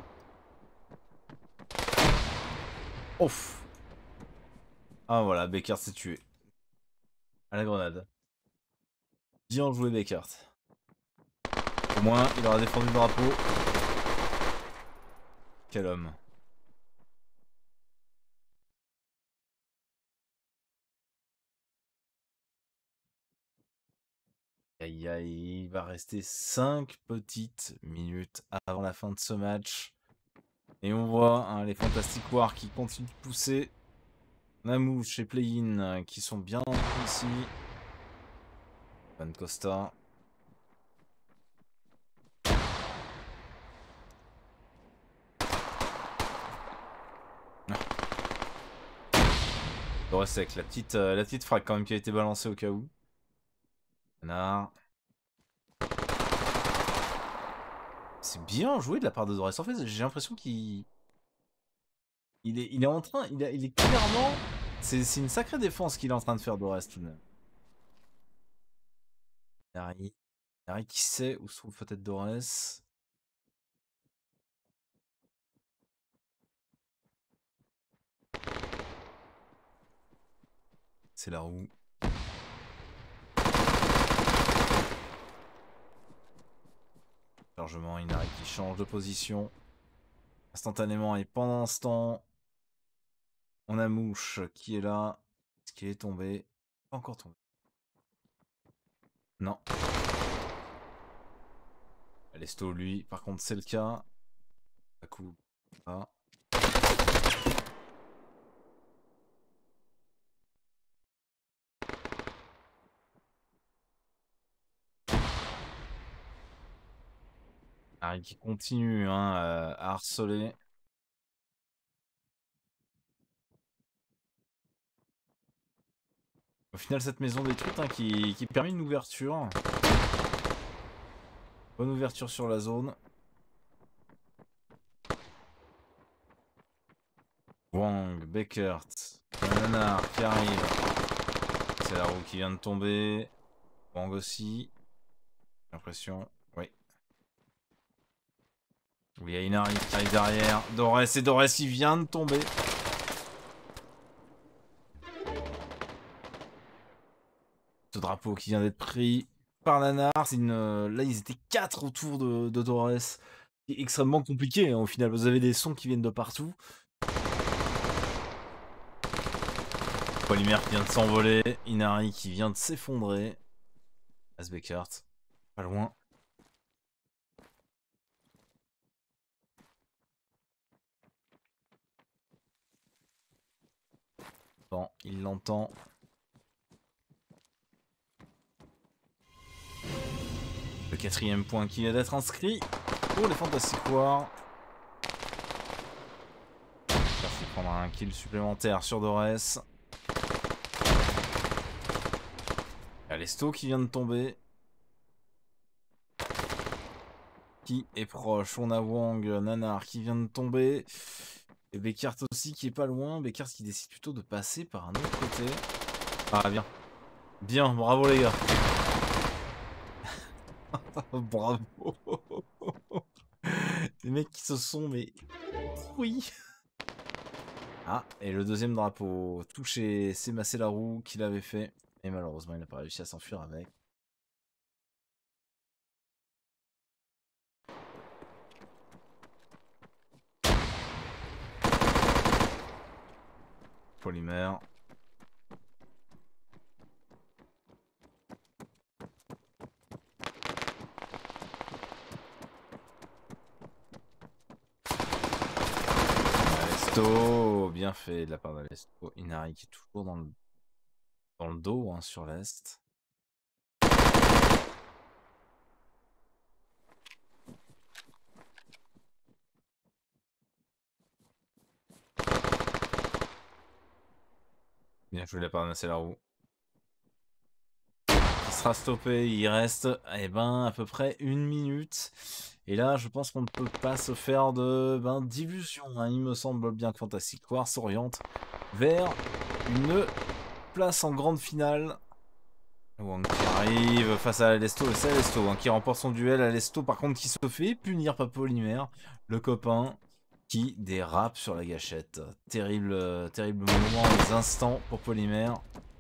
Ouf. Ah voilà, Beckert s'est tué. À la grenade. Bien joué Beckert. Au moins, il aura défendu le drapeau. Quel homme. Aïe aïe, il va rester 5 petites minutes avant la fin de ce match. Et on voit hein, les Fantastic War qui continuent de pousser. Namouche et Play-In qui sont bien ici. Van Costa. Dores avec la petite frappe quand même qui a été balancée au cas où. Canard. C'est bien joué de la part de Dores. En fait, j'ai l'impression qu'il... Il est en train... Il est clairement... C'est une sacrée défense qu'il est en train de faire Dores tout de même. Harry qui sait où se trouve peut-être Dores. C'est la roue. Chargement, Inari qui change de position. Instantanément et pendant ce temps, on a Mouche qui est là. Est-ce qu'il est tombé? Pas encore tombé. Non. Alesto, lui, par contre, c'est le cas. À coup. Ah. Harry qui continue hein, à harceler. Au final, cette maison détruite hein, qui permet une ouverture. Bonne ouverture sur la zone. Wang, Beckert, Nanar qui arrive. C'est la roue qui vient de tomber. Wang aussi. J'ai l'impression. Oui. Oui, il y a Inari qui arrive derrière. Dorès et Dorès, il vient de tomber. Ce drapeau qui vient d'être pris par Nanar. Là, ils étaient 4 autour de Dorès. C'est extrêmement compliqué hein, au final. Vous avez des sons qui viennent de partout. Polymère qui vient de s'envoler. Inari qui vient de s'effondrer. Asbeckert, pas loin. Bon, il l'entend. Le 4e point qui vient d'être inscrit pour les Fantastic War. Ça fait prendre un kill supplémentaire sur Dorès. Il y a Lesto qui vient de tomber. Qui est proche? On a Wang, Nanar qui vient de tomber. Et Beckert aussi qui est pas loin. Beckert qui décide plutôt de passer par un autre côté. Ah bien. Bien, bravo les gars. Bravo. Les mecs qui se sont mais... Oui. Ah, et le deuxième drapeau touché, c'est Massé la roue qui l'avait fait. Et malheureusement, il n'a pas réussi à s'enfuir avec. Polymère. Alesto, bien fait de la part d'Alesto. Inari qui est toujours dans le dos hein, sur l'est. Bien joué de la part de Massé la roue. Il sera stoppé, il reste eh ben, à peu près 1 minute. Et là, je pense qu'on ne peut pas se faire de d'illusions. Hein. Il me semble bien que Fantastic War s'oriente vers une place en grande finale. Wang qui arrive face à Alesto, et c'est Alesto hein, qui remporte son duel. Alesto par contre qui se fait punir par Polymère, le copain qui dérape sur la gâchette. Terrible, terrible moment, les instants pour Polymère.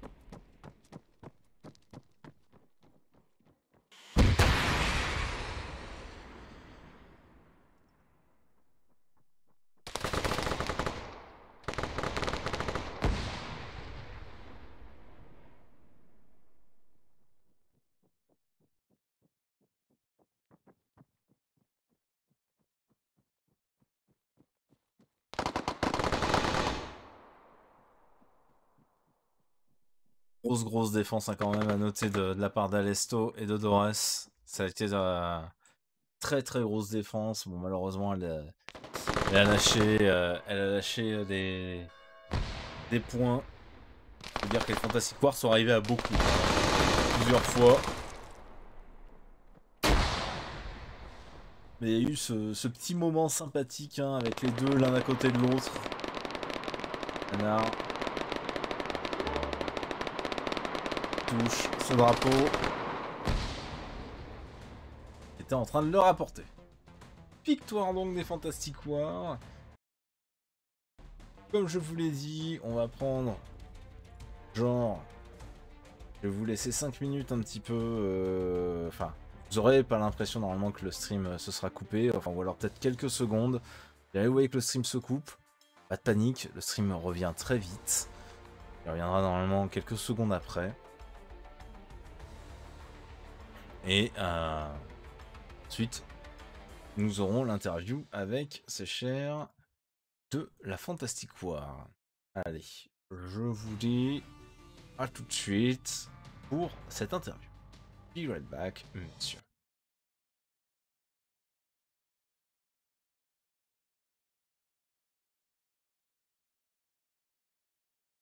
Grosse défense hein, quand même à noter de la part d'Alesto et de Dorès. Ça a été très grosse défense. Bon malheureusement elle a lâché des points. Je veux dire que les Fantastic War sont arrivés à beaucoup. Plusieurs fois. Mais il y a eu ce petit moment sympathique hein, avec les deux l'un à côté de l'autre. Nanar touche ce drapeau. Il était en train de le rapporter. Victoire donc des Fantastic War. Comme je vous l'ai dit, on va prendre genre... Je vais vous laisser 5 minutes un petit peu... Enfin, vous aurez pas l'impression normalement que le stream se sera coupé. Enfin, ou alors peut-être quelques secondes. Et là, vous voyez que le stream se coupe. Pas de panique, le stream revient très vite. Il reviendra normalement quelques secondes après. Et ensuite, nous aurons l'interview avec ces chers de la Fantastic War. Allez, je vous dis à tout de suite pour cette interview. Be right back, monsieur.